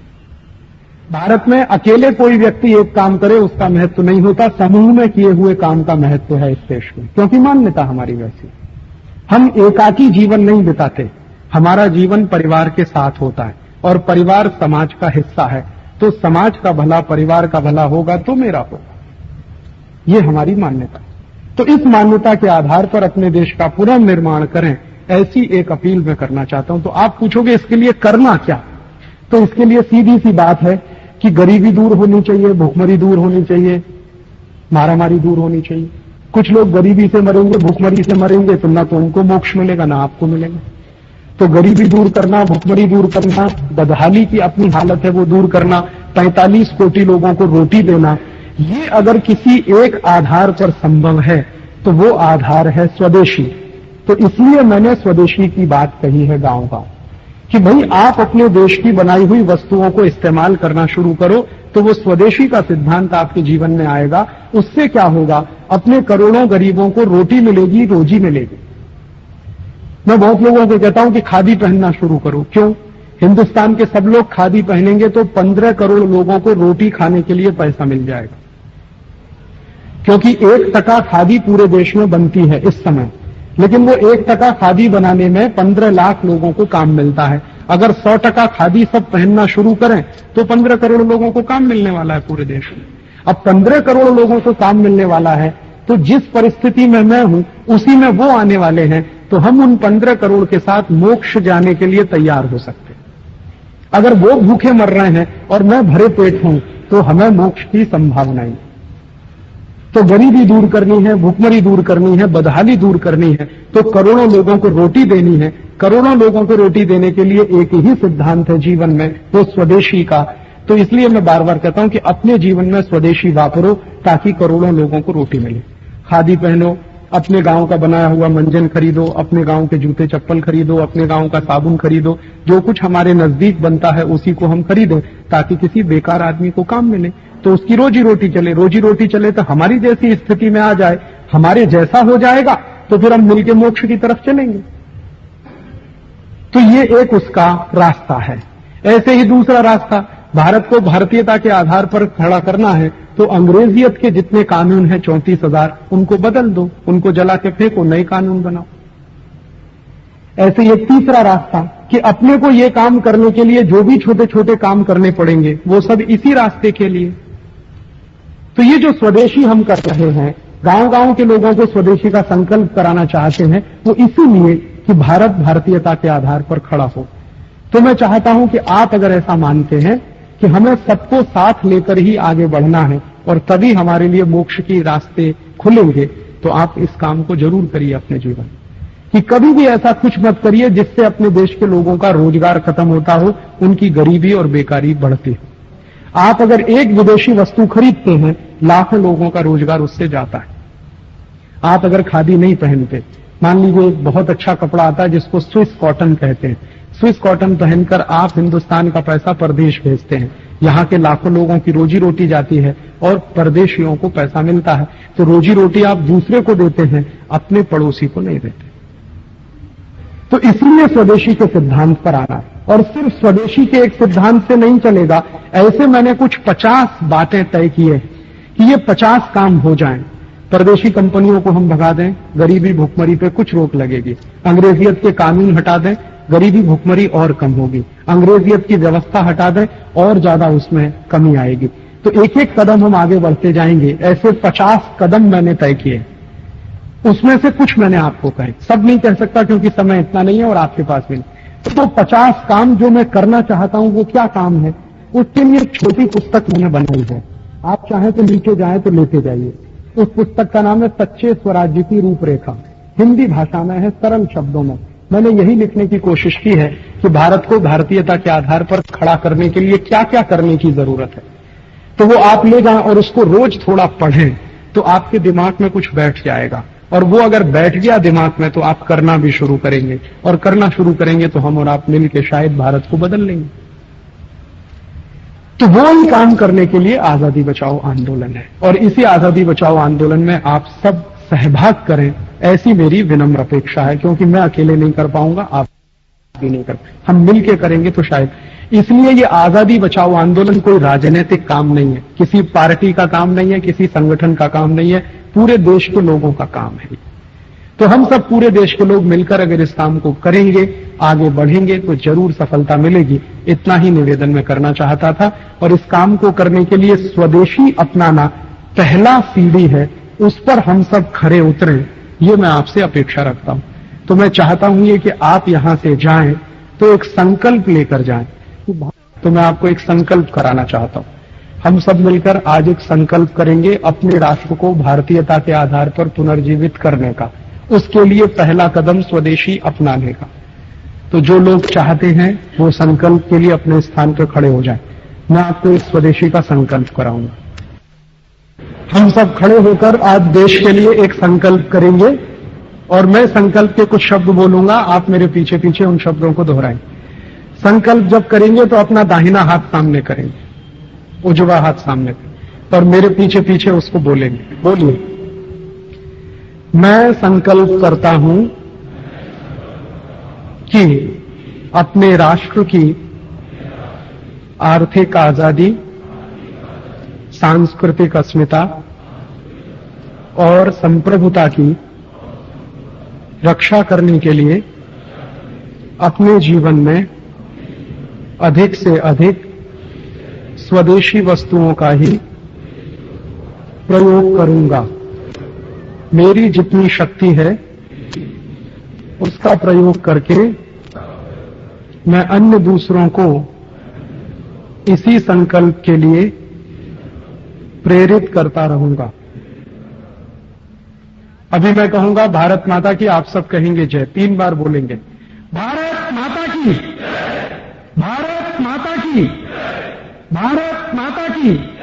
भारत में अकेले कोई व्यक्ति एक काम करे उसका महत्व नहीं होता, समूह में किए हुए काम का महत्व है इस देश में, क्योंकि मान्यता हमारी वैसी। हम एकाकी जीवन नहीं बिताते, हमारा जीवन परिवार के साथ होता है और परिवार समाज का हिस्सा है। तो समाज का भला, परिवार का भला होगा तो मेरा होगा। ये हमारी मान्यता। तो इस मान्यता के आधार पर अपने देश का पुनर्निर्माण करें, ऐसी एक अपील मैं करना चाहता हूं। तो आप पूछोगे इसके लिए करना क्या? तो इसके लिए सीधी सी बात है कि गरीबी दूर होनी चाहिए, भूखमरी दूर होनी चाहिए, मारामारी दूर होनी चाहिए। कुछ लोग गरीबी से मरेंगे, भूखमरी से मरेंगे, तो ना तो उनको मोक्ष मिलेगा ना आपको मिलेगा। तो गरीबी दूर करना, भूखमरी दूर करना, बदहाली की अपनी हालत है वो दूर करना, 45 कोटि लोगों को रोटी देना, ये अगर किसी एक आधार पर संभव है तो वो आधार है स्वदेशी। तो इसलिए मैंने स्वदेशी की बात कही है गांव-गांव, कि भाई आप अपने देश की बनाई हुई वस्तुओं को इस्तेमाल करना शुरू करो तो वो स्वदेशी का सिद्धांत आपके जीवन में आएगा। उससे क्या होगा? अपने करोड़ों गरीबों को रोटी मिलेगी, रोजी मिलेगी। मैं बहुत लोगों को कहता हूं कि खादी पहनना शुरू करो। क्यों? हिंदुस्तान के सब लोग खादी पहनेंगे तो 15 करोड़ लोगों को रोटी खाने के लिए पैसा मिल जाएगा, क्योंकि 1% खादी पूरे देश में बनती है इस समय, लेकिन वो 1% खादी बनाने में 15 लाख लोगों को काम मिलता है। अगर 100% खादी सब पहनना शुरू करें तो 15 करोड़ लोगों को काम मिलने वाला है पूरे देश में। अब 15 करोड़ लोगों को काम मिलने वाला है तो जिस परिस्थिति में मैं हूं उसी में वो आने वाले हैं, तो हम उन 15 करोड़ के साथ मोक्ष जाने के लिए तैयार हो सकते हैं। अगर वो भूखे मर रहे हैं और मैं भरे पेट हूं तो हमें मोक्ष की संभावनाएं। तो गरीबी दूर करनी है, भूखमरी दूर करनी है, बदहाली दूर करनी है, तो करोड़ों लोगों को रोटी देनी है। करोड़ों लोगों को रोटी देने के लिए एक ही सिद्धांत है जीवन में, वो स्वदेशी का। तो इसलिए मैं बार बार कहता हूं कि अपने जीवन में स्वदेशी वापरो ताकि करोड़ों लोगों को रोटी मिले। खादी पहनो, अपने गांव का बनाया हुआ मंजन खरीदो, अपने गांव के जूते चप्पल खरीदो, अपने गांव का साबुन खरीदो, जो कुछ हमारे नजदीक बनता है उसी को हम खरीदें ताकि किसी बेकार आदमी को काम मिले, तो उसकी रोजी रोटी चले। रोजी रोटी चले तो हमारी जैसी स्थिति में आ जाए, हमारे जैसा हो जाएगा, तो फिर हम मिलके मोक्ष की तरफ चलेंगे। तो ये एक उसका रास्ता है। ऐसे ही दूसरा रास्ता, भारत को भारतीयता के आधार पर खड़ा करना है तो अंग्रेजियत के जितने कानून हैं 34,000, उनको बदल दो, उनको जला के फेंको, नए कानून बनाओ। ऐसे ये तीसरा रास्ता कि अपने को ये काम करने के लिए जो भी छोटे छोटे काम करने पड़ेंगे वो सब इसी रास्ते के लिए। तो ये जो स्वदेशी हम कर रहे हैं, गांव गांव के लोगों को स्वदेशी का संकल्प कराना चाहते हैं, वो इसीलिए कि भारत भारतीयता के आधार पर खड़ा हो। तो मैं चाहता हूं कि आप अगर ऐसा मानते हैं कि हमें सबको साथ लेकर ही आगे बढ़ना है और तभी हमारे लिए मोक्ष के रास्ते खुलेंगे, तो आप इस काम को जरूर करिए अपने जीवन कि कभी भी ऐसा कुछ मत करिए जिससे अपने देश के लोगों का रोजगार खत्म होता हो, उनकी गरीबी और बेकारी बढ़ती हो। आप अगर एक विदेशी वस्तु खरीदते हैं, लाखों लोगों का रोजगार उससे जाता है। आप अगर खादी नहीं पहनते, मान लीजिए एक बहुत अच्छा कपड़ा आता है जिसको स्विस कॉटन कहते हैं, स्विस कॉटन पहनकर आप हिंदुस्तान का पैसा परदेश भेजते हैं, यहाँ के लाखों लोगों की रोजी रोटी जाती है और परदेशियों को पैसा मिलता है। तो रोजी रोटी आप दूसरे को देते हैं, अपने पड़ोसी को नहीं देते। तो इसलिए स्वदेशी के सिद्धांत पर आना है। और सिर्फ स्वदेशी के एक सिद्धांत से नहीं चलेगा, ऐसे मैंने कुछ 50 बातें तय की है कि ये 50 काम हो जाएं। परदेशी कंपनियों को हम भगा दें, गरीबी भुखमरी पे कुछ रोक लगेगी। अंग्रेजियत के कानून हटा दें, गरीबी भुखमरी और कम होगी। अंग्रेजियत की व्यवस्था हटा दें, और ज्यादा उसमें कमी आएगी। तो एक एक कदम हम आगे बढ़ते जाएंगे। ऐसे 50 कदम मैंने तय किए, उसमें से कुछ मैंने आपको कहे, सब नहीं कह सकता क्योंकि समय इतना नहीं है और आपके पास भी नहीं। तो 50 काम जो मैं करना चाहता हूं वो क्या काम है, उसके लिए एक छोटी पुस्तक मैंने बनाई है। आप चाहें तो नीचे जाएं तो लेते जाइए। उस पुस्तक का नाम है सच्चे स्वराज्य की रूपरेखा। हिंदी भाषा में है, सरल शब्दों में। मैंने यही लिखने की कोशिश की है कि भारत को भारतीयता के आधार पर खड़ा करने के लिए क्या क्या करने की जरूरत है। तो वो आप ले जाएं और उसको रोज थोड़ा पढ़ें तो आपके दिमाग में कुछ बैठ जाएगा, और वो अगर बैठ गया दिमाग में तो आप करना भी शुरू करेंगे, और करना शुरू करेंगे तो हम और आप मिलकर शायद भारत को बदल लेंगे। तो वो ही काम करने के लिए आजादी बचाओ आंदोलन है, और इसी आजादी बचाओ आंदोलन में आप सब सहभाग करें, ऐसी मेरी विनम्र अपेक्षा है। क्योंकि मैं अकेले नहीं कर पाऊंगा, आप भी नहीं कर पाएंगे, हम मिलकर करेंगे तो शायद। इसलिए ये आजादी बचाओ आंदोलन कोई राजनीतिक काम नहीं है, किसी पार्टी का काम नहीं है, किसी संगठन का काम नहीं है, पूरे देश के लोगों का काम है। तो हम सब पूरे देश के लोग मिलकर अगर इस काम को करेंगे, आगे बढ़ेंगे, तो जरूर सफलता मिलेगी। इतना ही निवेदन मैं करना चाहता था। और इस काम को करने के लिए स्वदेशी अपनाना पहला सीढ़ी है, उस पर हम सब खरे उतरें, ये मैं आपसे अपेक्षा रखता हूं। तो मैं चाहता हूं ये कि आप यहां से जाएं तो एक संकल्प लेकर जाएं। तो मैं आपको एक संकल्प कराना चाहता हूं। हम सब मिलकर आज एक संकल्प करेंगे अपने राष्ट्र को भारतीयता के आधार पर पुनर्जीवित करने का। उसके लिए पहला कदम स्वदेशी अपनाने का। तो जो लोग चाहते हैं वो संकल्प के लिए अपने स्थान पर खड़े हो जाएं। मैं आपको इस स्वदेशी का संकल्प कराऊंगा। हम सब खड़े होकर आज देश के लिए एक संकल्प करेंगे, और मैं संकल्प के कुछ शब्द बोलूंगा, आप मेरे पीछे पीछे उन शब्दों को दोहराएं। संकल्प जब करेंगे तो अपना दाहिना हाथ सामने करेंगे, उजवा हाथ सामने करेंगे, और मेरे पीछे पीछे उसको बोलेंगे। बोलिए, मैं संकल्प करता हूं कि अपने राष्ट्र की आर्थिक आजादी, सांस्कृतिक अस्मिता और संप्रभुता की रक्षा करने के लिए अपने जीवन में अधिक से अधिक स्वदेशी वस्तुओं का ही प्रयोग करूंगा। मेरी जितनी शक्ति है उसका प्रयोग करके मैं अन्य दूसरों को इसी संकल्प के लिए प्रेरित करता रहूंगा। अभी मैं कहूंगा भारत माता की, आप सब कहेंगे जय, 3 बार बोलेंगे। भारत माता की, भारत माता की, भारत माता की।